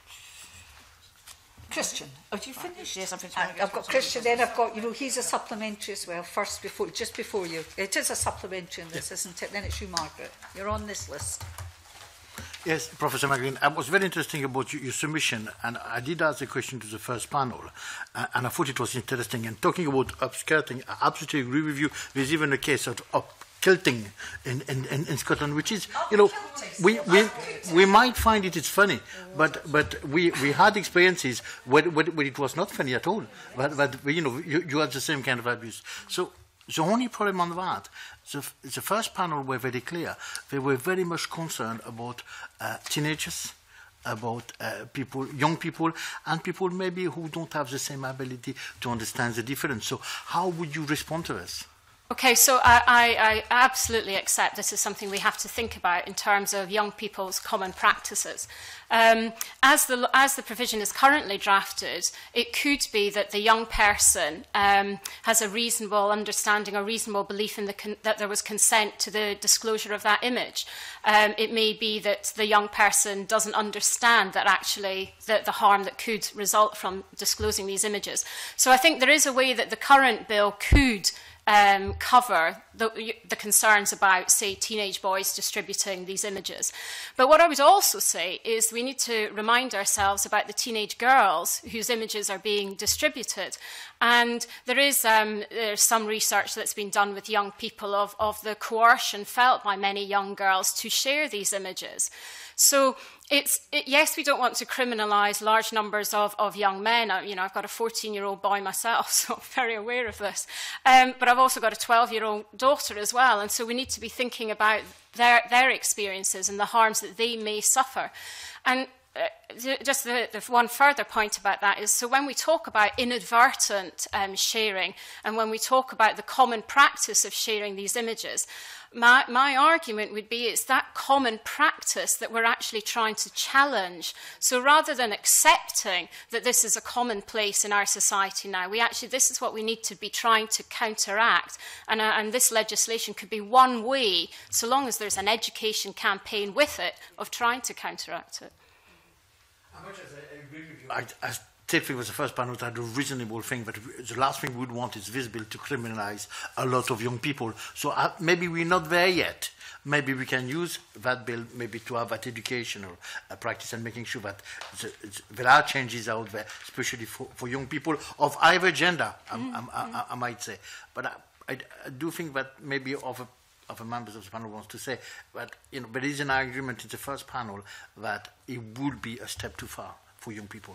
Christian, have you finished? Yes, I'm finished. I've got Christian, then I've got, you know, he's a supplementary as well, first, before, just before you. It is a supplementary in this, yes. Isn't it? Then it's you, Margaret. You're on this list. Yes, Professor McGreen, it was very interesting about your, your submission, and I did ask a question to the first panel, uh, and I thought it was interesting. And talking about upskirting, I absolutely agree with you. There's even a case of up-kilting in, in, in, in Scotland, which is, you know, we, we, we might find it is funny, but, but we, we had experiences where, where, where it was not funny at all. But, but you know, you, you had the same kind of abuse. So the only problem on that, the, the first panel were very clear. They were very much concerned about uh, teenagers, about uh, people, young people, and people maybe who don't have the same ability to understand the difference. So how would you respond to this? Okay, so I, I, I absolutely accept this is something we have to think about in terms of young people's common practices. Um, as, the, as the provision is currently drafted, it could be that the young person um, has a reasonable understanding or reasonable belief in the con that there was consent to the disclosure of that image. Um, it may be that the young person doesn't understand that actually the, the harm that could result from disclosing these images. So I think there is a way that the current bill could Um, cover the, the concerns about, say, teenage boys distributing these images. But what I would also say is we need to remind ourselves about the teenage girls whose images are being distributed. And there is um, there's some research that's been done with young people of, of the coercion felt by many young girls to share these images. So it's, it, yes, we don't want to criminalise large numbers of, of young men. I, you know, I've got a fourteen-year-old boy myself, so I'm very aware of this. Um, but I've also got a twelve-year-old daughter as well, and so we need to be thinking about their, their experiences and the harms that they may suffer. And uh, just the, the one further point about that is, so when we talk about inadvertent um, sharing, and when we talk about the common practice of sharing these images, my, my argument would be it's that common practice that we're actually trying to challenge. So rather than accepting that this is a commonplace in our society now, we actually, this is what we need to be trying to counteract. And, uh, and this legislation could be one way, so long as there's an education campaign with it, of trying to counteract it. I, I Tiffany was the first panel that had a reasonable thing, but the last thing we would want is visible to criminalize a lot of young people. So uh, maybe we're not there yet. Maybe we can use that bill maybe to have that educational uh, practice and making sure that the, the, there are changes out there, especially for, for young people of either gender, mm. I, I, I, I might say. But I, I, I do think that maybe of a of the members of the panel wants to say that, you know, there is an argument in the first panel that it would be a step too far for young people.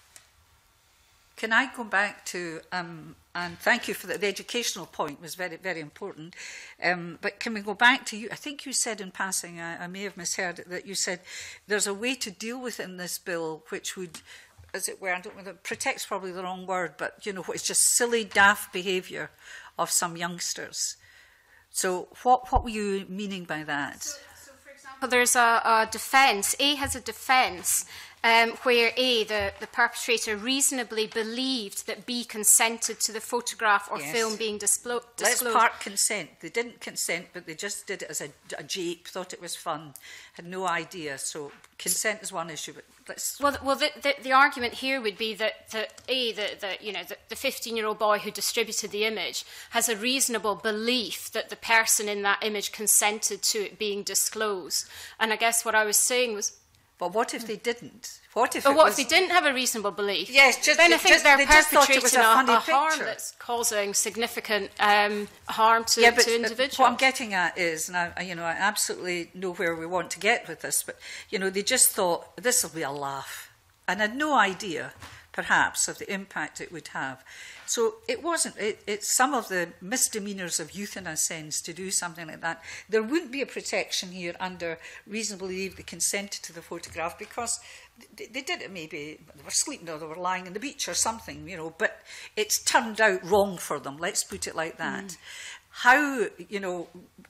Can I go back to, um, and thank you for that, the educational point was very, very important, um, but can we go back to you? I think you said in passing, I, I may have misheard it, that you said there's a way to deal with in this bill which would, as it were, I don't know, protect's probably the wrong word, but, you know, it's just silly, daft behaviour of some youngsters. So what, what were you meaning by that? So, so for example, there's a, a defence. A has a defence um, where A, the, the perpetrator reasonably believed that B consented to the photograph or yes. film being displo- disclosed. Let's park consent. They didn't consent, but they just did it as a, a jape, thought it was fun, had no idea. So consent is one issue, but let's... Well, well the, the, the argument here would be that, that A, the, the, you know, the, the fifteen-year-old boy who distributed the image has a reasonable belief that the person in that image consented to it being disclosed. And I guess what I was saying was... But what if they didn't? What if, but it what was... if they didn't have a reasonable belief? Yes, just, then I think just, they're they just thought perpetrating it was a, a, funny a harm picture. that's causing significant um, harm to, yeah, but to individuals. What I'm getting at is, and I, you know, I absolutely know where we want to get with this, but you know, they just thought this will be a laugh, and had no idea, perhaps, of the impact it would have. So it wasn't. It, it's some of the misdemeanours of youth, in a sense, to do something like that. There wouldn't be a protection here under reasonable belief they consented to the photograph because they, they did it. Maybe they were sleeping or they were lying on the beach or something, you know. But it's turned out wrong for them. Let's put it like that. Mm. How, you know,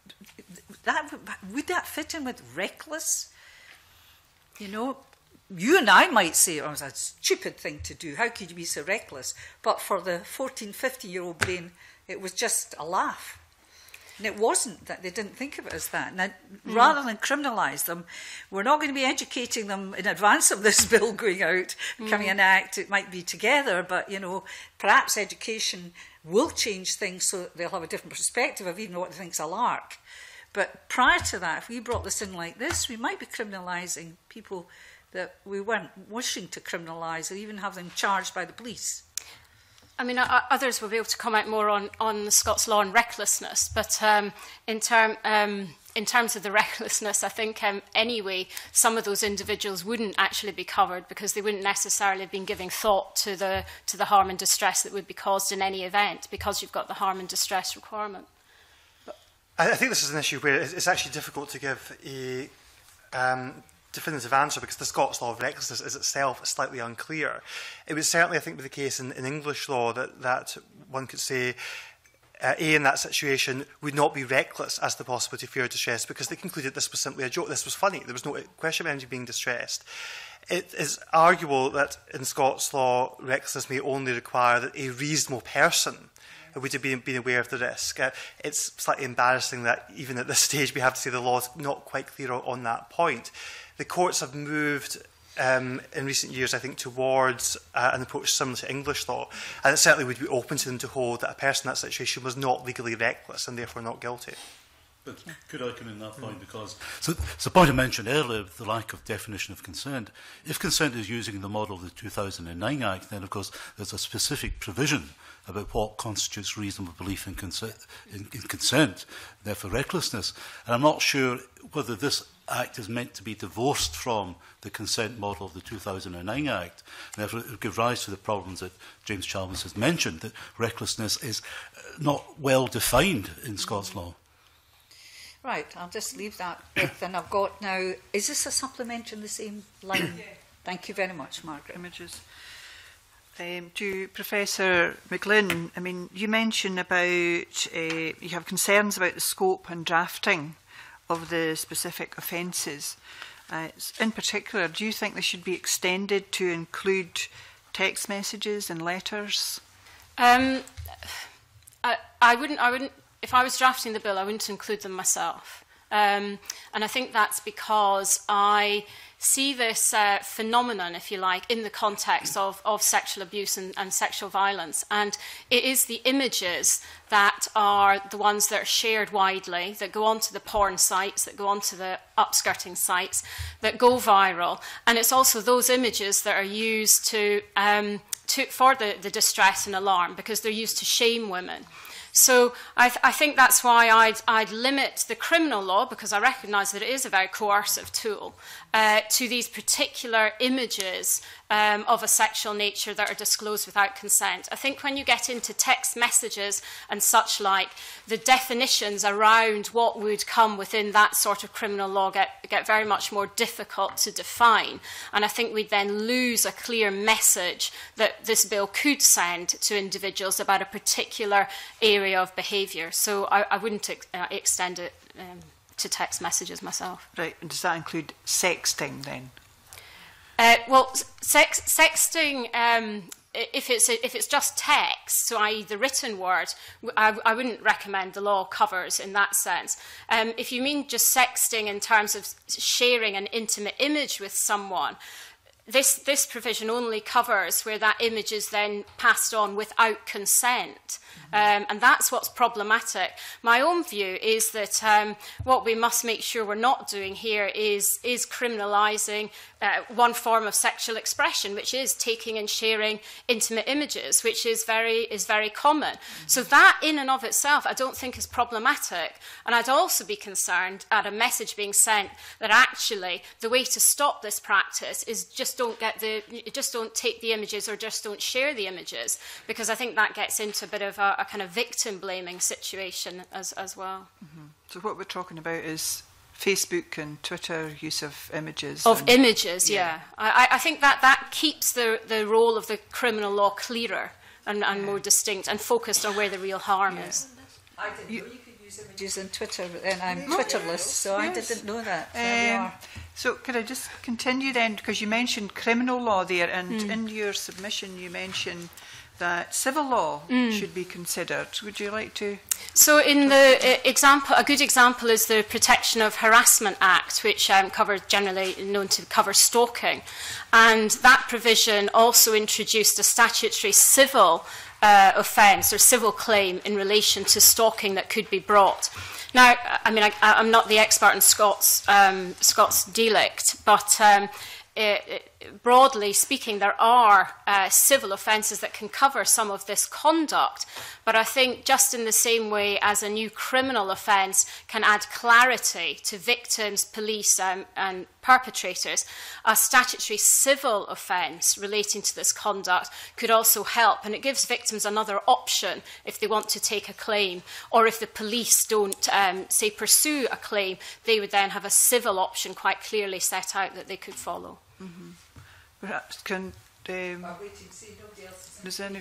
that would that fit in with reckless? You know. You and I might say it was a stupid thing to do. How could you be so reckless? But for the fourteen, fifteen-year-old brain, it was just a laugh. And it wasn't that. They didn't think of it as that. Now, mm. rather than criminalise them, we're not going to be educating them in advance of this bill going out, becoming mm. an act. It might be together, but, you know, perhaps education will change things so that they'll have a different perspective of even what they think is a lark. But prior to that, if we brought this in like this, we might be criminalising people that we weren't wishing to criminalise or even have them charged by the police. I mean, uh, others will be able to comment more on, on the Scots law and recklessness, but um, in, term, um, in terms of the recklessness, I think um, anyway, some of those individuals wouldn't actually be covered because they wouldn't necessarily have been giving thought to the, to the harm and distress that would be caused in any event because you've got the harm and distress requirement. I, I think this is an issue where it's actually difficult to give a... Um, definitive answer because the Scots law of recklessness is itself slightly unclear. It would certainly, I think, be the case in, in English law that, that one could say uh, A in that situation would not be reckless as the possibility of fear or distress because they concluded this was simply a joke, this was funny, there was no question of anybody being distressed. It is arguable that in Scots law, recklessness may only require that a reasonable person would have been, been aware of the risk. Uh, it's slightly embarrassing that even at this stage we have to say the law is not quite clear on that point. The courts have moved um, in recent years, I think, towards uh, an approach similar to English law, and it certainly would be open to them to hold that a person in that situation was not legally reckless and therefore not guilty. But could I come in that point? Because so, so the point I mentioned earlier, the lack of definition of consent. If consent is using the model of the two thousand nine Act, then of course there's a specific provision about what constitutes reasonable belief in consent, in, in consent, therefore recklessness. And I'm not sure whether this Act is meant to be divorced from the consent model of the two thousand nine Act. And therefore it would give rise to the problems that James Chalmers has mentioned, that recklessness is not well defined in Scots law. Right, I'll just leave that with, and I've got now, is this a supplementary in the same line? Thank you very much, Margaret. Images. Um, to Professor McGlynn, I mean, you mentioned about, uh, you have concerns about the scope and drafting of the specific offences. Uh, in particular, do you think they should be extended to include text messages and letters? Um, I, I wouldn't, I wouldn't, if I was drafting the bill, I wouldn't include them myself. Um, and I think that's because I see this uh, phenomenon, if you like, in the context of, of sexual abuse and, and sexual violence. And it is the images that are the ones that are shared widely, that go onto the porn sites, that go onto the upskirting sites, that go viral. And it's also those images that are used to, um, to, for the, the distress and alarm, because they're used to shame women. So I, th I think that's why I'd, I'd limit the criminal law, because I recognise that it is a very coercive tool, uh, to these particular images um, of a sexual nature that are disclosed without consent. I think when you get into text messages and such like, the definitions around what would come within that sort of criminal law get, get very much more difficult to define. And I think we'd then lose a clear message that this bill could send to individuals about a particular area of behaviour. So I, I wouldn't ex uh, extend it um, to text messages myself. Right, and does that include sexting then? Uh, well, sex, sexting, um, if it's if it's just text, so that is the written word, I, I wouldn't recommend the law covers in that sense. Um, if you mean just sexting in terms of sharing an intimate image with someone, This, this provision only covers where that image is then passed on without consent. Um, and that's what's problematic. My own view is that um, what we must make sure we're not doing here is, is criminalising uh, one form of sexual expression, which is taking and sharing intimate images, which is very, is very common. Mm-hmm. So that in and of itself I don't think is problematic. And I'd also be concerned at a message being sent that actually the way to stop this practice is just don't get the, just don't take the images or just don't share the images, because I think that gets into a bit of a, a kind of victim blaming situation as, as well. Mm-hmm. So what we're talking about is Facebook and Twitter use of images. Of and, images, yeah. yeah. I, I think that that keeps the, the role of the criminal law clearer and, and yeah. more distinct and focused on where the real harm yeah. is. I didn't you, know you could use images in Twitter, and I'm Twitterless, so yes. I didn't know that. So, um, so could I just continue then, because you mentioned criminal law there, and mm. in your submission you mentioned that civil law mm. should be considered. Would you like to? So in the uh, example, a good example is the Protection of Harassment Act, which um, covers, generally known to cover stalking. And that provision also introduced a statutory civil uh, offence or civil claim in relation to stalking that could be brought. Now, I mean, I, I'm not the expert in Scots, um, Scots dialect, but um, it, it, broadly speaking, there are uh, civil offences that can cover some of this conduct. But I think just in the same way as a new criminal offence can add clarity to victims, police um, and perpetrators, a statutory civil offence relating to this conduct could also help. And it gives victims another option if they want to take a claim, or if the police don't, um, say, pursue a claim, they would then have a civil option quite clearly set out that they could follow. Mm-hmm. Perhaps can... Um, does any...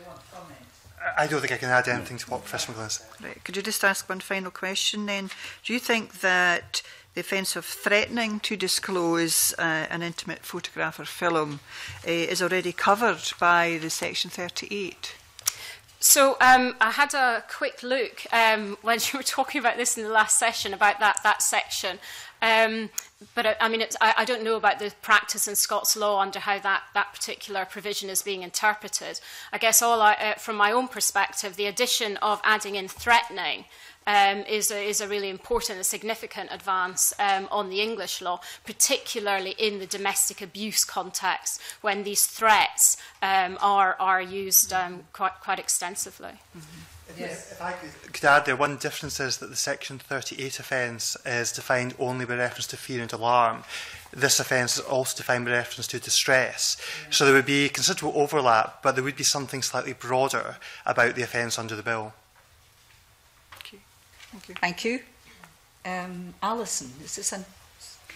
I don't think I can add anything to what Professor McGlynn said. Right. Could you just ask one final question then? Do you think that the offence of threatening to disclose uh, an intimate photograph or film uh, is already covered by the Section thirty-eight? So um, I had a quick look um, when you were talking about this in the last session about that, that section. Um, but I, I mean, it's, I, I don't know about the practice in Scots law under how that, that particular provision is being interpreted. I guess all I, uh, from my own perspective, the addition of adding in threatening um, is, a, is a really important and significant advance um, on the English law, particularly in the domestic abuse context, when these threats um, are, are used um, quite, quite extensively. Mm-hmm. Yes. If I could, could add there, one difference is that the Section thirty-eight offence is defined only by reference to fear and alarm. This offence is also defined by reference to distress. Yeah. So there would be considerable overlap, but there would be something slightly broader about the offence under the bill. Thank you. Thank you. Um, Alison, is this an...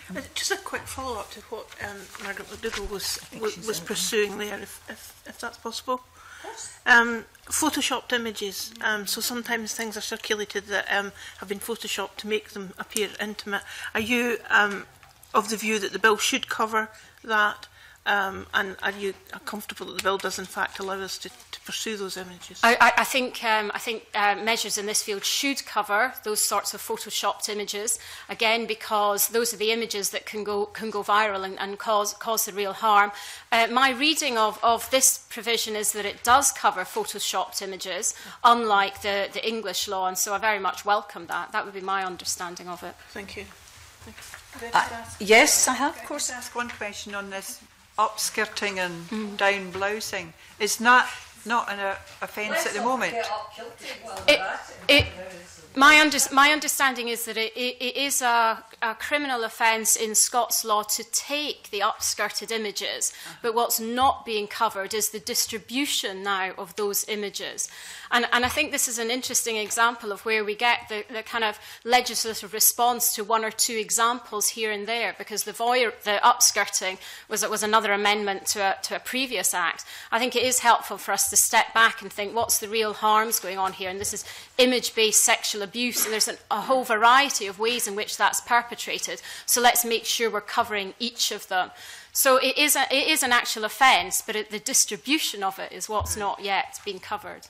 Uh, just a quick follow-up to what um, Margaret McDougall was, was, was pursuing there, if, if, if that's possible. Um, photoshopped images. Um, so sometimes things are circulated that um, have been photoshopped to make them appear intimate. Are you um, of the view that the bill should cover that? Um, and are you comfortable that the bill does in fact allow us to, to pursue those images? I, I, I think, um, I think uh, measures in this field should cover those sorts of photoshopped images, again because those are the images that can go, can go viral and, and cause, cause the real harm. Uh, my reading of, of this provision is that it does cover photoshopped images, unlike the, the English law, and so I very much welcome that. That would be my understanding of it. Thank you. Thank you. Uh, yes, I have, of course. Can I ask one question on this upskirting and mm. down blousing? Is that not an uh, offence at the moment? It, it, my, under, my understanding is that it, it, it is a, a criminal offence in Scots law to take the upskirted images, uh-huh. but what's not being covered is the distribution now of those images. And, and I think this is an interesting example of where we get the, the kind of legislative response to one or two examples here and there, because the, voyeur, the upskirting was, was another amendment to a, to a previous act. I think it is helpful for us to step back and think, what's the real harms going on here? And this is image-based sexual abuse, and there's an, a whole variety of ways in which that's perpetrated. So let's make sure we're covering each of them. So it is, a, it is an actual offence, but it, the distribution of it is what's not yet been covered.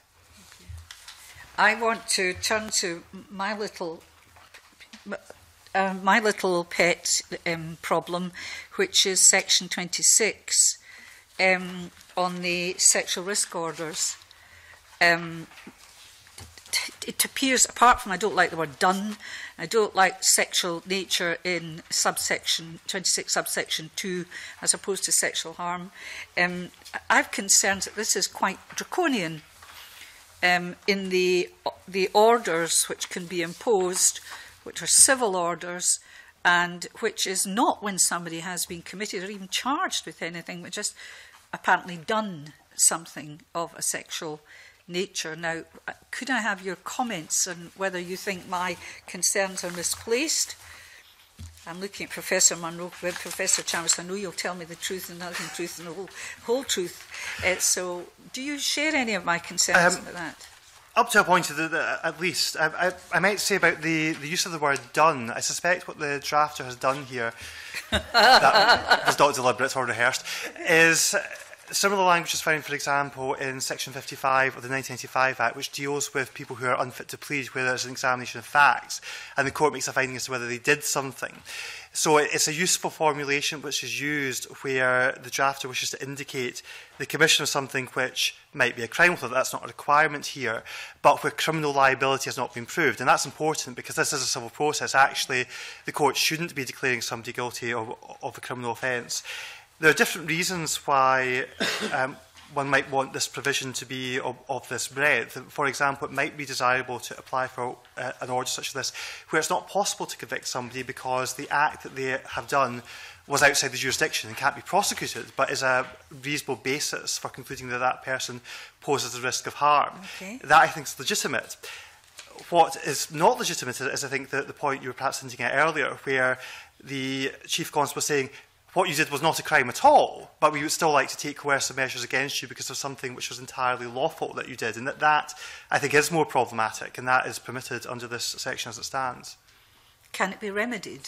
I want to turn to my little, uh, my little pet um, problem, which is section twenty-six um, on the sexual risk orders. Um, it appears, apart from I don't like the word done, I don't like sexual nature in subsection twenty-six, subsection two, as opposed to sexual harm. Um, I've concerns that this is quite draconian. Um, in the, the orders which can be imposed, which are civil orders, and which is not when somebody has been committed or even charged with anything, but just apparently done something of a sexual nature. Now, could I have your comments on whether you think my concerns are misplaced? I'm looking at Professor Munro, Professor Chalmers. I know you'll tell me the truth and nothing truth and the whole, whole truth. Uh, so, do you share any of my concerns um, about that? Up to a point, the, the, at least. I, I, I might say about the, the use of the word done. I suspect what the drafter has done here, that was not deliberate or rehearsed, is similar language is found, for example, in Section fifty-five of the nineteen ninety-five Act, which deals with people who are unfit to plead, where there's an examination of facts, and the court makes a finding as to whether they did something. So it's a useful formulation which is used where the drafter wishes to indicate the commission of something which might be a crime, although that's not a requirement here, but where criminal liability has not been proved. And that's important because this is a civil process. Actually, the court shouldn't be declaring somebody guilty of, of a criminal offence. There are different reasons why um, one might want this provision to be of, of this breadth. For example, it might be desirable to apply for uh, an order such as this, where it's not possible to convict somebody because the act that they have done was outside the jurisdiction and can't be prosecuted, but is a reasonable basis for concluding that that person poses a risk of harm. Okay. That, I think, is legitimate. What is not legitimate is, I think, the, the point you were perhaps hinting at earlier, where the Chief Constable was saying, what you did was not a crime at all, but we would still like to take coercive measures against you because of something which was entirely lawful that you did. And that, that I think, is more problematic, and that is permitted under this section as it stands. Can it be remedied?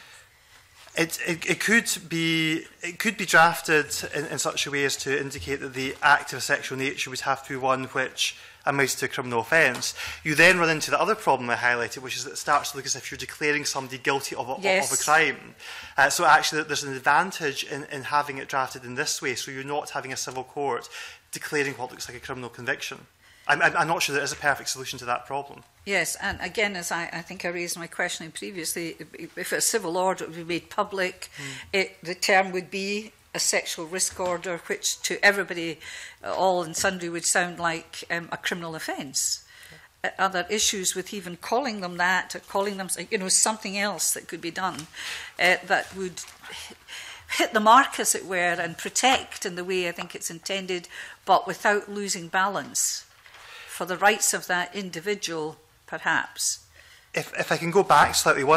It, it, it, could be, it could be drafted in, in such a way as to indicate that the act of a sexual nature would have to be one which amounts to a criminal offence. You then run into the other problem I highlighted, which is that it starts to look as if you're declaring somebody guilty of a, yes. of a crime. Uh, so actually there's an advantage in, in having it drafted in this way, so you're not having a civil court declaring what looks like a criminal conviction. I'm, I'm not sure there is a perfect solution to that problem. Yes, and again, as I, I think I raised my questioning previously, if a civil order would be made public, mm. it, the term would be a sexual risk order, which to everybody, uh, all and sundry, would sound like um, a criminal offence. Okay. Uh, are there issues with even calling them that, or calling them, you know, something else that could be done uh, that would hit the mark, as it were, and protect in the way I think it's intended, but without losing balance for the rights of that individual, perhaps? If, if I can go back slightly, one,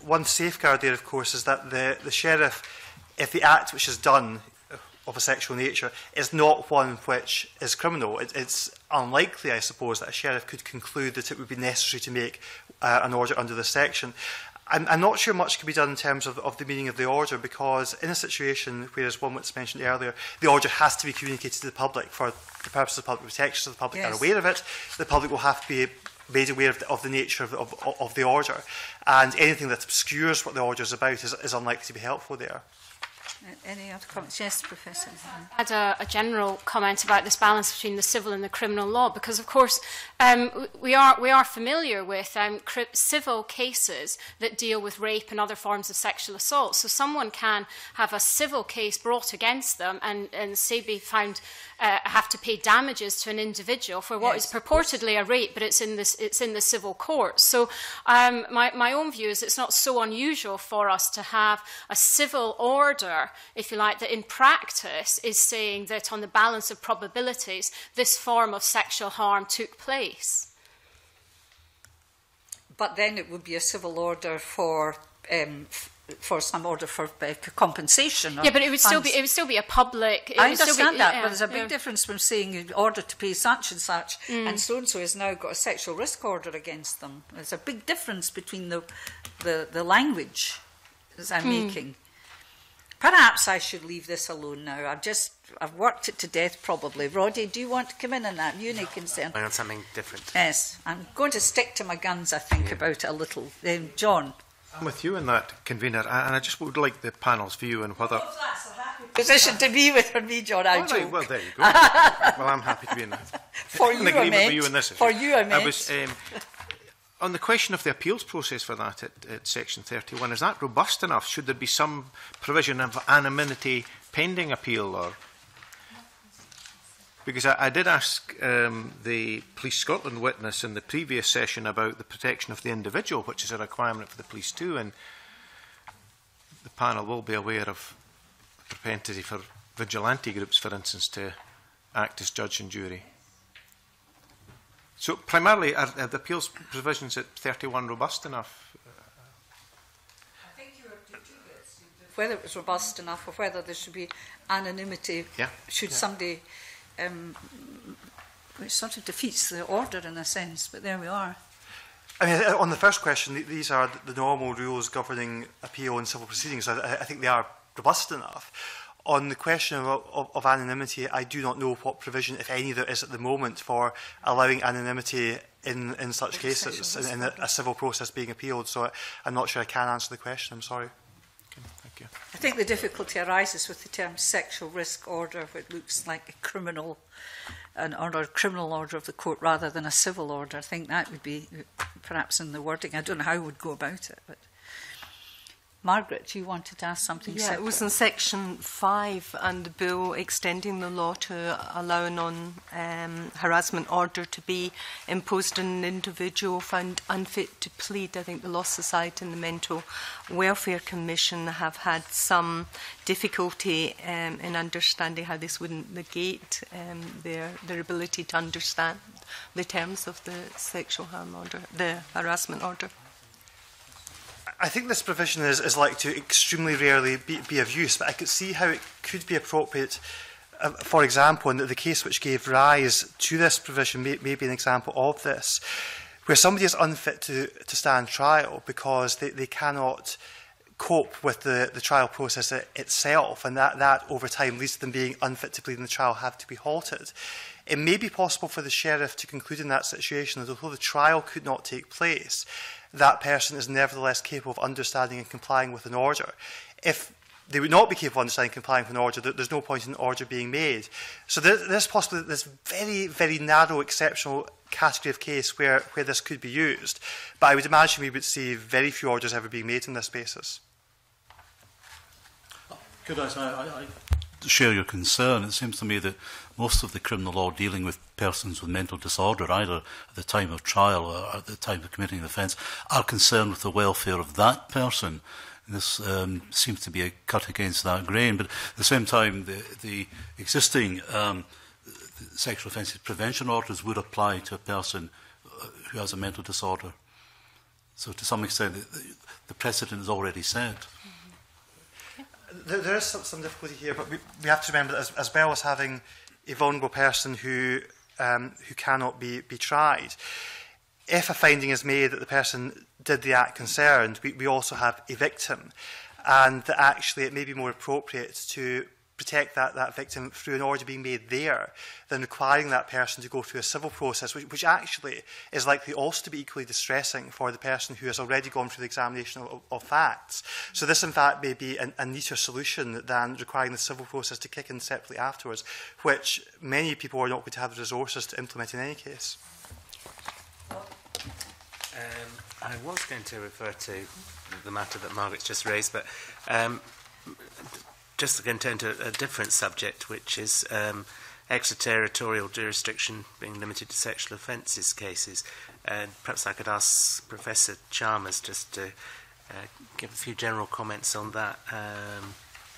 one safeguard there, of course, is that the, the sheriff, if the act which is done of a sexual nature is not one which is criminal, it, it's unlikely, I suppose, that a sheriff could conclude that it would be necessary to make uh, an order under this section. I'm, I'm not sure much can be done in terms of, of the meaning of the order, because in a situation where, as one was mentioned earlier, the order has to be communicated to the public for the purposes of public protection, so the public yes. are aware of it. The public will have to be made aware of the, of the nature of, of, of the order, and anything that obscures what the order is about is, is unlikely to be helpful there. Any other comments? Yes, Professor. I had a, a general comment about this balance between the civil and the criminal law, because, of course, um, we are we are familiar with um, civil cases that deal with rape and other forms of sexual assault. So someone can have a civil case brought against them and, and say be found uh, have to pay damages to an individual for what yes, is purportedly a rape, but it's in this it's in the civil court. So um, my my own view is it's not so unusual for us to have a civil order, if you like, that in practice is saying that on the balance of probabilities, this form of sexual harm took place. But then it would be a civil order for um, for some order for uh, compensation. Yeah, but it would still be it would still be a public. It I would still understand be, that, yeah, but there's a big yeah. difference from saying in order to pay such and such, Mm. and so and so has now got a sexual risk order against them. There's a big difference between the the, the language as I'm Mm. making. Perhaps I should leave this alone now. I've just, I've worked it to death probably. Roddy, do you want to come in on that? You need concern. On something different. Yes, I'm going to stick to my guns, I think, yeah. about it a little. Um, John? I'm with you in that, Convener, and I just would like the panel's view on whether... Oh, that's a happy position to be with for me, John, I oh, joke. Right, well, there you go. Well, I'm happy to be in that. For you, I meant. You in this for you, I meant. I was, um, on the question of the appeals process for that at, at section thirty-one, is that robust enough? Should there be some provision of anonymity pending appeal? Or because I, I did ask um, the Police Scotland witness in the previous session about the protection of the individual, which is a requirement for the police too, and the panel will be aware of the propensity for vigilante groups, for instance, to act as judge and jury. So primarily, are, are the appeals provisions at thirty-one robust enough? I think you were two bits. Whether it was robust enough or whether there should be anonymity. Yeah. Should yeah. somebody, um, which sort of defeats the order in a sense, but there we are. I mean, on the first question, these are the normal rules governing appeal and civil proceedings. I, I think they are robust enough. On the question of, of, of anonymity, I do not know what provision, if any, there is at the moment for allowing anonymity in, in such cases, in, in a, a civil process being appealed. So I'm not sure I can answer the question. I'm sorry. Okay, thank you. I think the difficulty arises with the term sexual risk order, where it looks like a criminal, an order, criminal order of the court rather than a civil order. I think that would be perhaps in the wording. I don't know how I would go about it, but. Margaret, you wanted to ask something yeah, separate. It was in section five and the bill extending the law to allow a non-harassment um, order to be imposed on an individual found unfit to plead. I think the Law Society and the Mental Welfare Commission have had some difficulty um, in understanding how this wouldn't negate um, their, their ability to understand the terms of the sexual harm order, the harassment order. I think this provision is, is like to extremely rarely be, be of use, but I could see how it could be appropriate. Uh, for example, in the, the case which gave rise to this provision may, may be an example of this, where somebody is unfit to, to stand trial because they, they cannot cope with the, the trial process it, itself, and that, that over time leads to them being unfit to plead in the trial, have to be halted. It may be possible for the sheriff to conclude in that situation that although the trial could not take place, that person is nevertheless capable of understanding and complying with an order. If they would not be capable of understanding and complying with an order, there's no point in an order being made. So there, there's possibly this very, very narrow, exceptional category of case where, where this could be used. But I would imagine we would see very few orders ever being made on this basis. Could I say, I, I share your concern. It seems to me that most of the criminal law dealing with persons with mental disorder, either at the time of trial or at the time of committing the offence, are concerned with the welfare of that person. And this um, seems to be a cut against that grain. But at the same time, the, the existing um, sexual offences prevention orders would apply to a person who has a mental disorder. So to some extent, the, the precedent is already set. There, there is some, some difficulty here, but we, we have to remember that as, as well as having a vulnerable person who um, who cannot be, be tried, if a finding is made that the person did the act concerned, we, we also have a victim, and that actually it may be more appropriate to protect that, that victim through an order being made there than requiring that person to go through a civil process, which, which actually is likely also to be equally distressing for the person who has already gone through the examination of, of facts. So this, in fact, may be an, a neater solution than requiring the civil process to kick in separately afterwards, which many people are not going to have the resources to implement in any case. Um, I was going to refer to the matter that Margaret's just raised, but um, just going to turn to a different subject, which is um, extraterritorial jurisdiction being limited to sexual offences cases. And perhaps I could ask Professor Chalmers just to uh, give a few general comments on that. Um,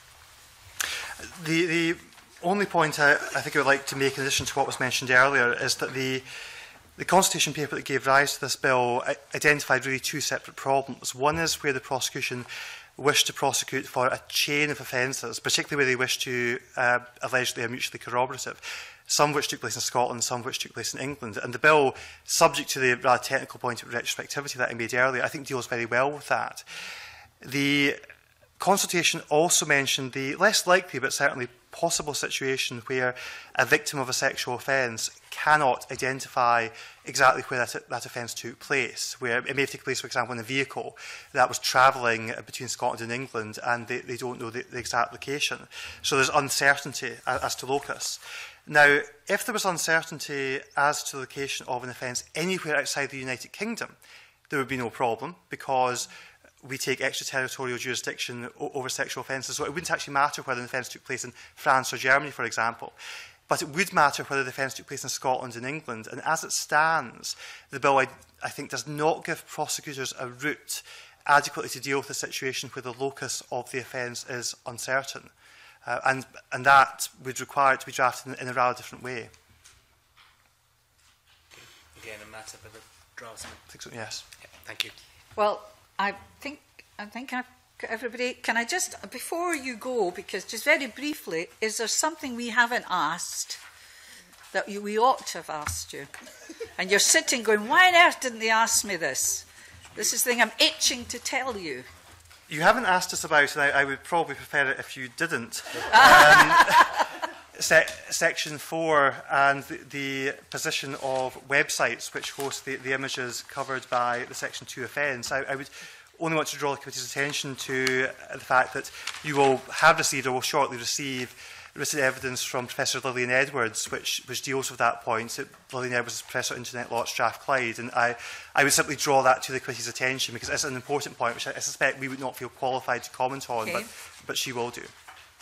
the, the only point I, I think I would like to make in addition to what was mentioned earlier is that the The consultation paper that gave rise to this bill identified really two separate problems. One is where the prosecution wished to prosecute for a chain of offences, particularly where they wished to uh, allege they are mutually corroborative, some of which took place in Scotland, some of which took place in England. And the bill, subject to the rather technical point of retrospectivity that I made earlier, I think deals very well with that. The consultation also mentioned the less likely but certainly possible situation where a victim of a sexual offence cannot identify exactly where that, that offence took place, where it may have taken place, for example, in a vehicle that was travelling between Scotland and England and they, they don't know the, the exact location. So there's uncertainty as, as to locus. Now, if there was uncertainty as to the location of an offence anywhere outside the United Kingdom, there would be no problem because we take extraterritorial jurisdiction over sexual offences, so it wouldn't actually matter whether an offence took place in France or Germany, for example. But it would matter whether the offence took place in Scotland and England. And as it stands, the bill, I, I think, does not give prosecutors a route adequately to deal with a situation where the locus of the offence is uncertain. Uh, and, and that would require it to be drafted in, in a rather different way. Again, a matter for the draftsman. I think so, yes. Yeah, thank you. Well, I think I think I've got everybody. Can I just, before you go, because just very briefly, is there something we haven't asked that you, we ought to have asked you? And you're sitting going, why on earth didn't they ask me this? This is the thing I'm itching to tell you. You haven't asked us about it, and I, I would probably prefer it if you didn't. um, se section four and the, the position of websites which host the, the images covered by the Section two offence. I, I would only want to draw the committee's attention to uh, the fact that you will have received or will shortly receive written evidence from Professor Lillian Edwards, which, which deals with that point. It, Lillian Edwards is Professor of Internet Law at Strathclyde, and I, I would simply draw that to the committee's attention because it's an important point which I, I suspect we would not feel qualified to comment on, okay. but, but she will do.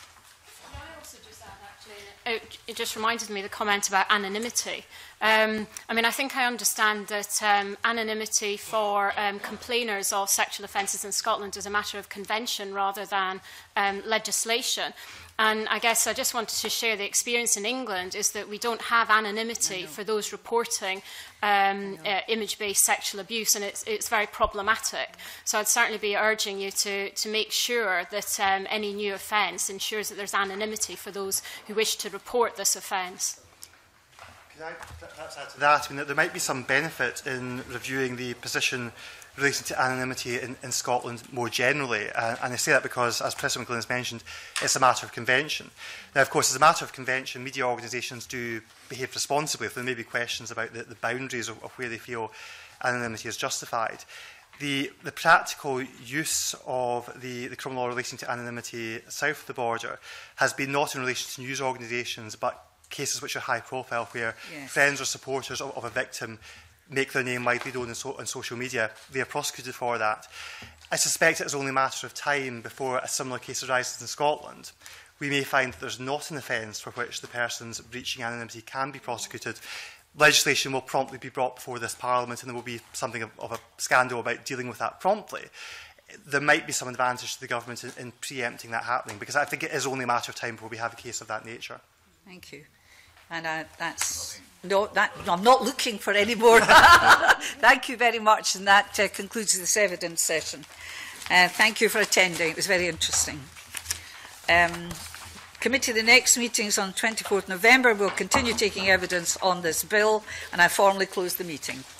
It, it just reminded me of the comment about anonymity. Um, I mean, I think I understand that um, anonymity for um, complainers of sexual offences in Scotland is a matter of convention rather than um, legislation. And I guess I just wanted to share the experience in England is that we don't have anonymity for those reporting um, uh, image-based sexual abuse, and it's, it's very problematic. So I'd certainly be urging you to, to make sure that um, any new offence ensures that there's anonymity for those who wish to report this offence. Can I perhaps add to that? I mean, there might be some benefit in reviewing the position relating to anonymity in, in Scotland more generally. Uh, and I say that because, as Professor McCloy has mentioned, it's a matter of convention. Now, of course, as a matter of convention, media organisations do behave responsibly if there may be questions about the, the boundaries of, of where they feel anonymity is justified. The, the practical use of the, the criminal law relating to anonymity south of the border has been not in relation to news organisations, but cases which are high profile, where yes. friends or supporters of, of a victim make their name widely known on, so, on social media. They are prosecuted for that. I suspect it is only a matter of time before a similar case arises in Scotland. We may find that there's not an offence for which the persons breaching anonymity can be prosecuted. Legislation will promptly be brought before this Parliament, and there will be something of, of a scandal about dealing with that promptly. There might be some advantage to the government in, in preempting that happening, because I think it is only a matter of time before we have a case of that nature. Thank you. And uh, that's... No, that, no, I'm not looking for any more. Thank you very much, and that uh, concludes this evidence session. Uh, thank you for attending. It was very interesting. Um, committee, the next meeting is on twenty-fourth November. We'll continue taking evidence on this bill, and I formally close the meeting.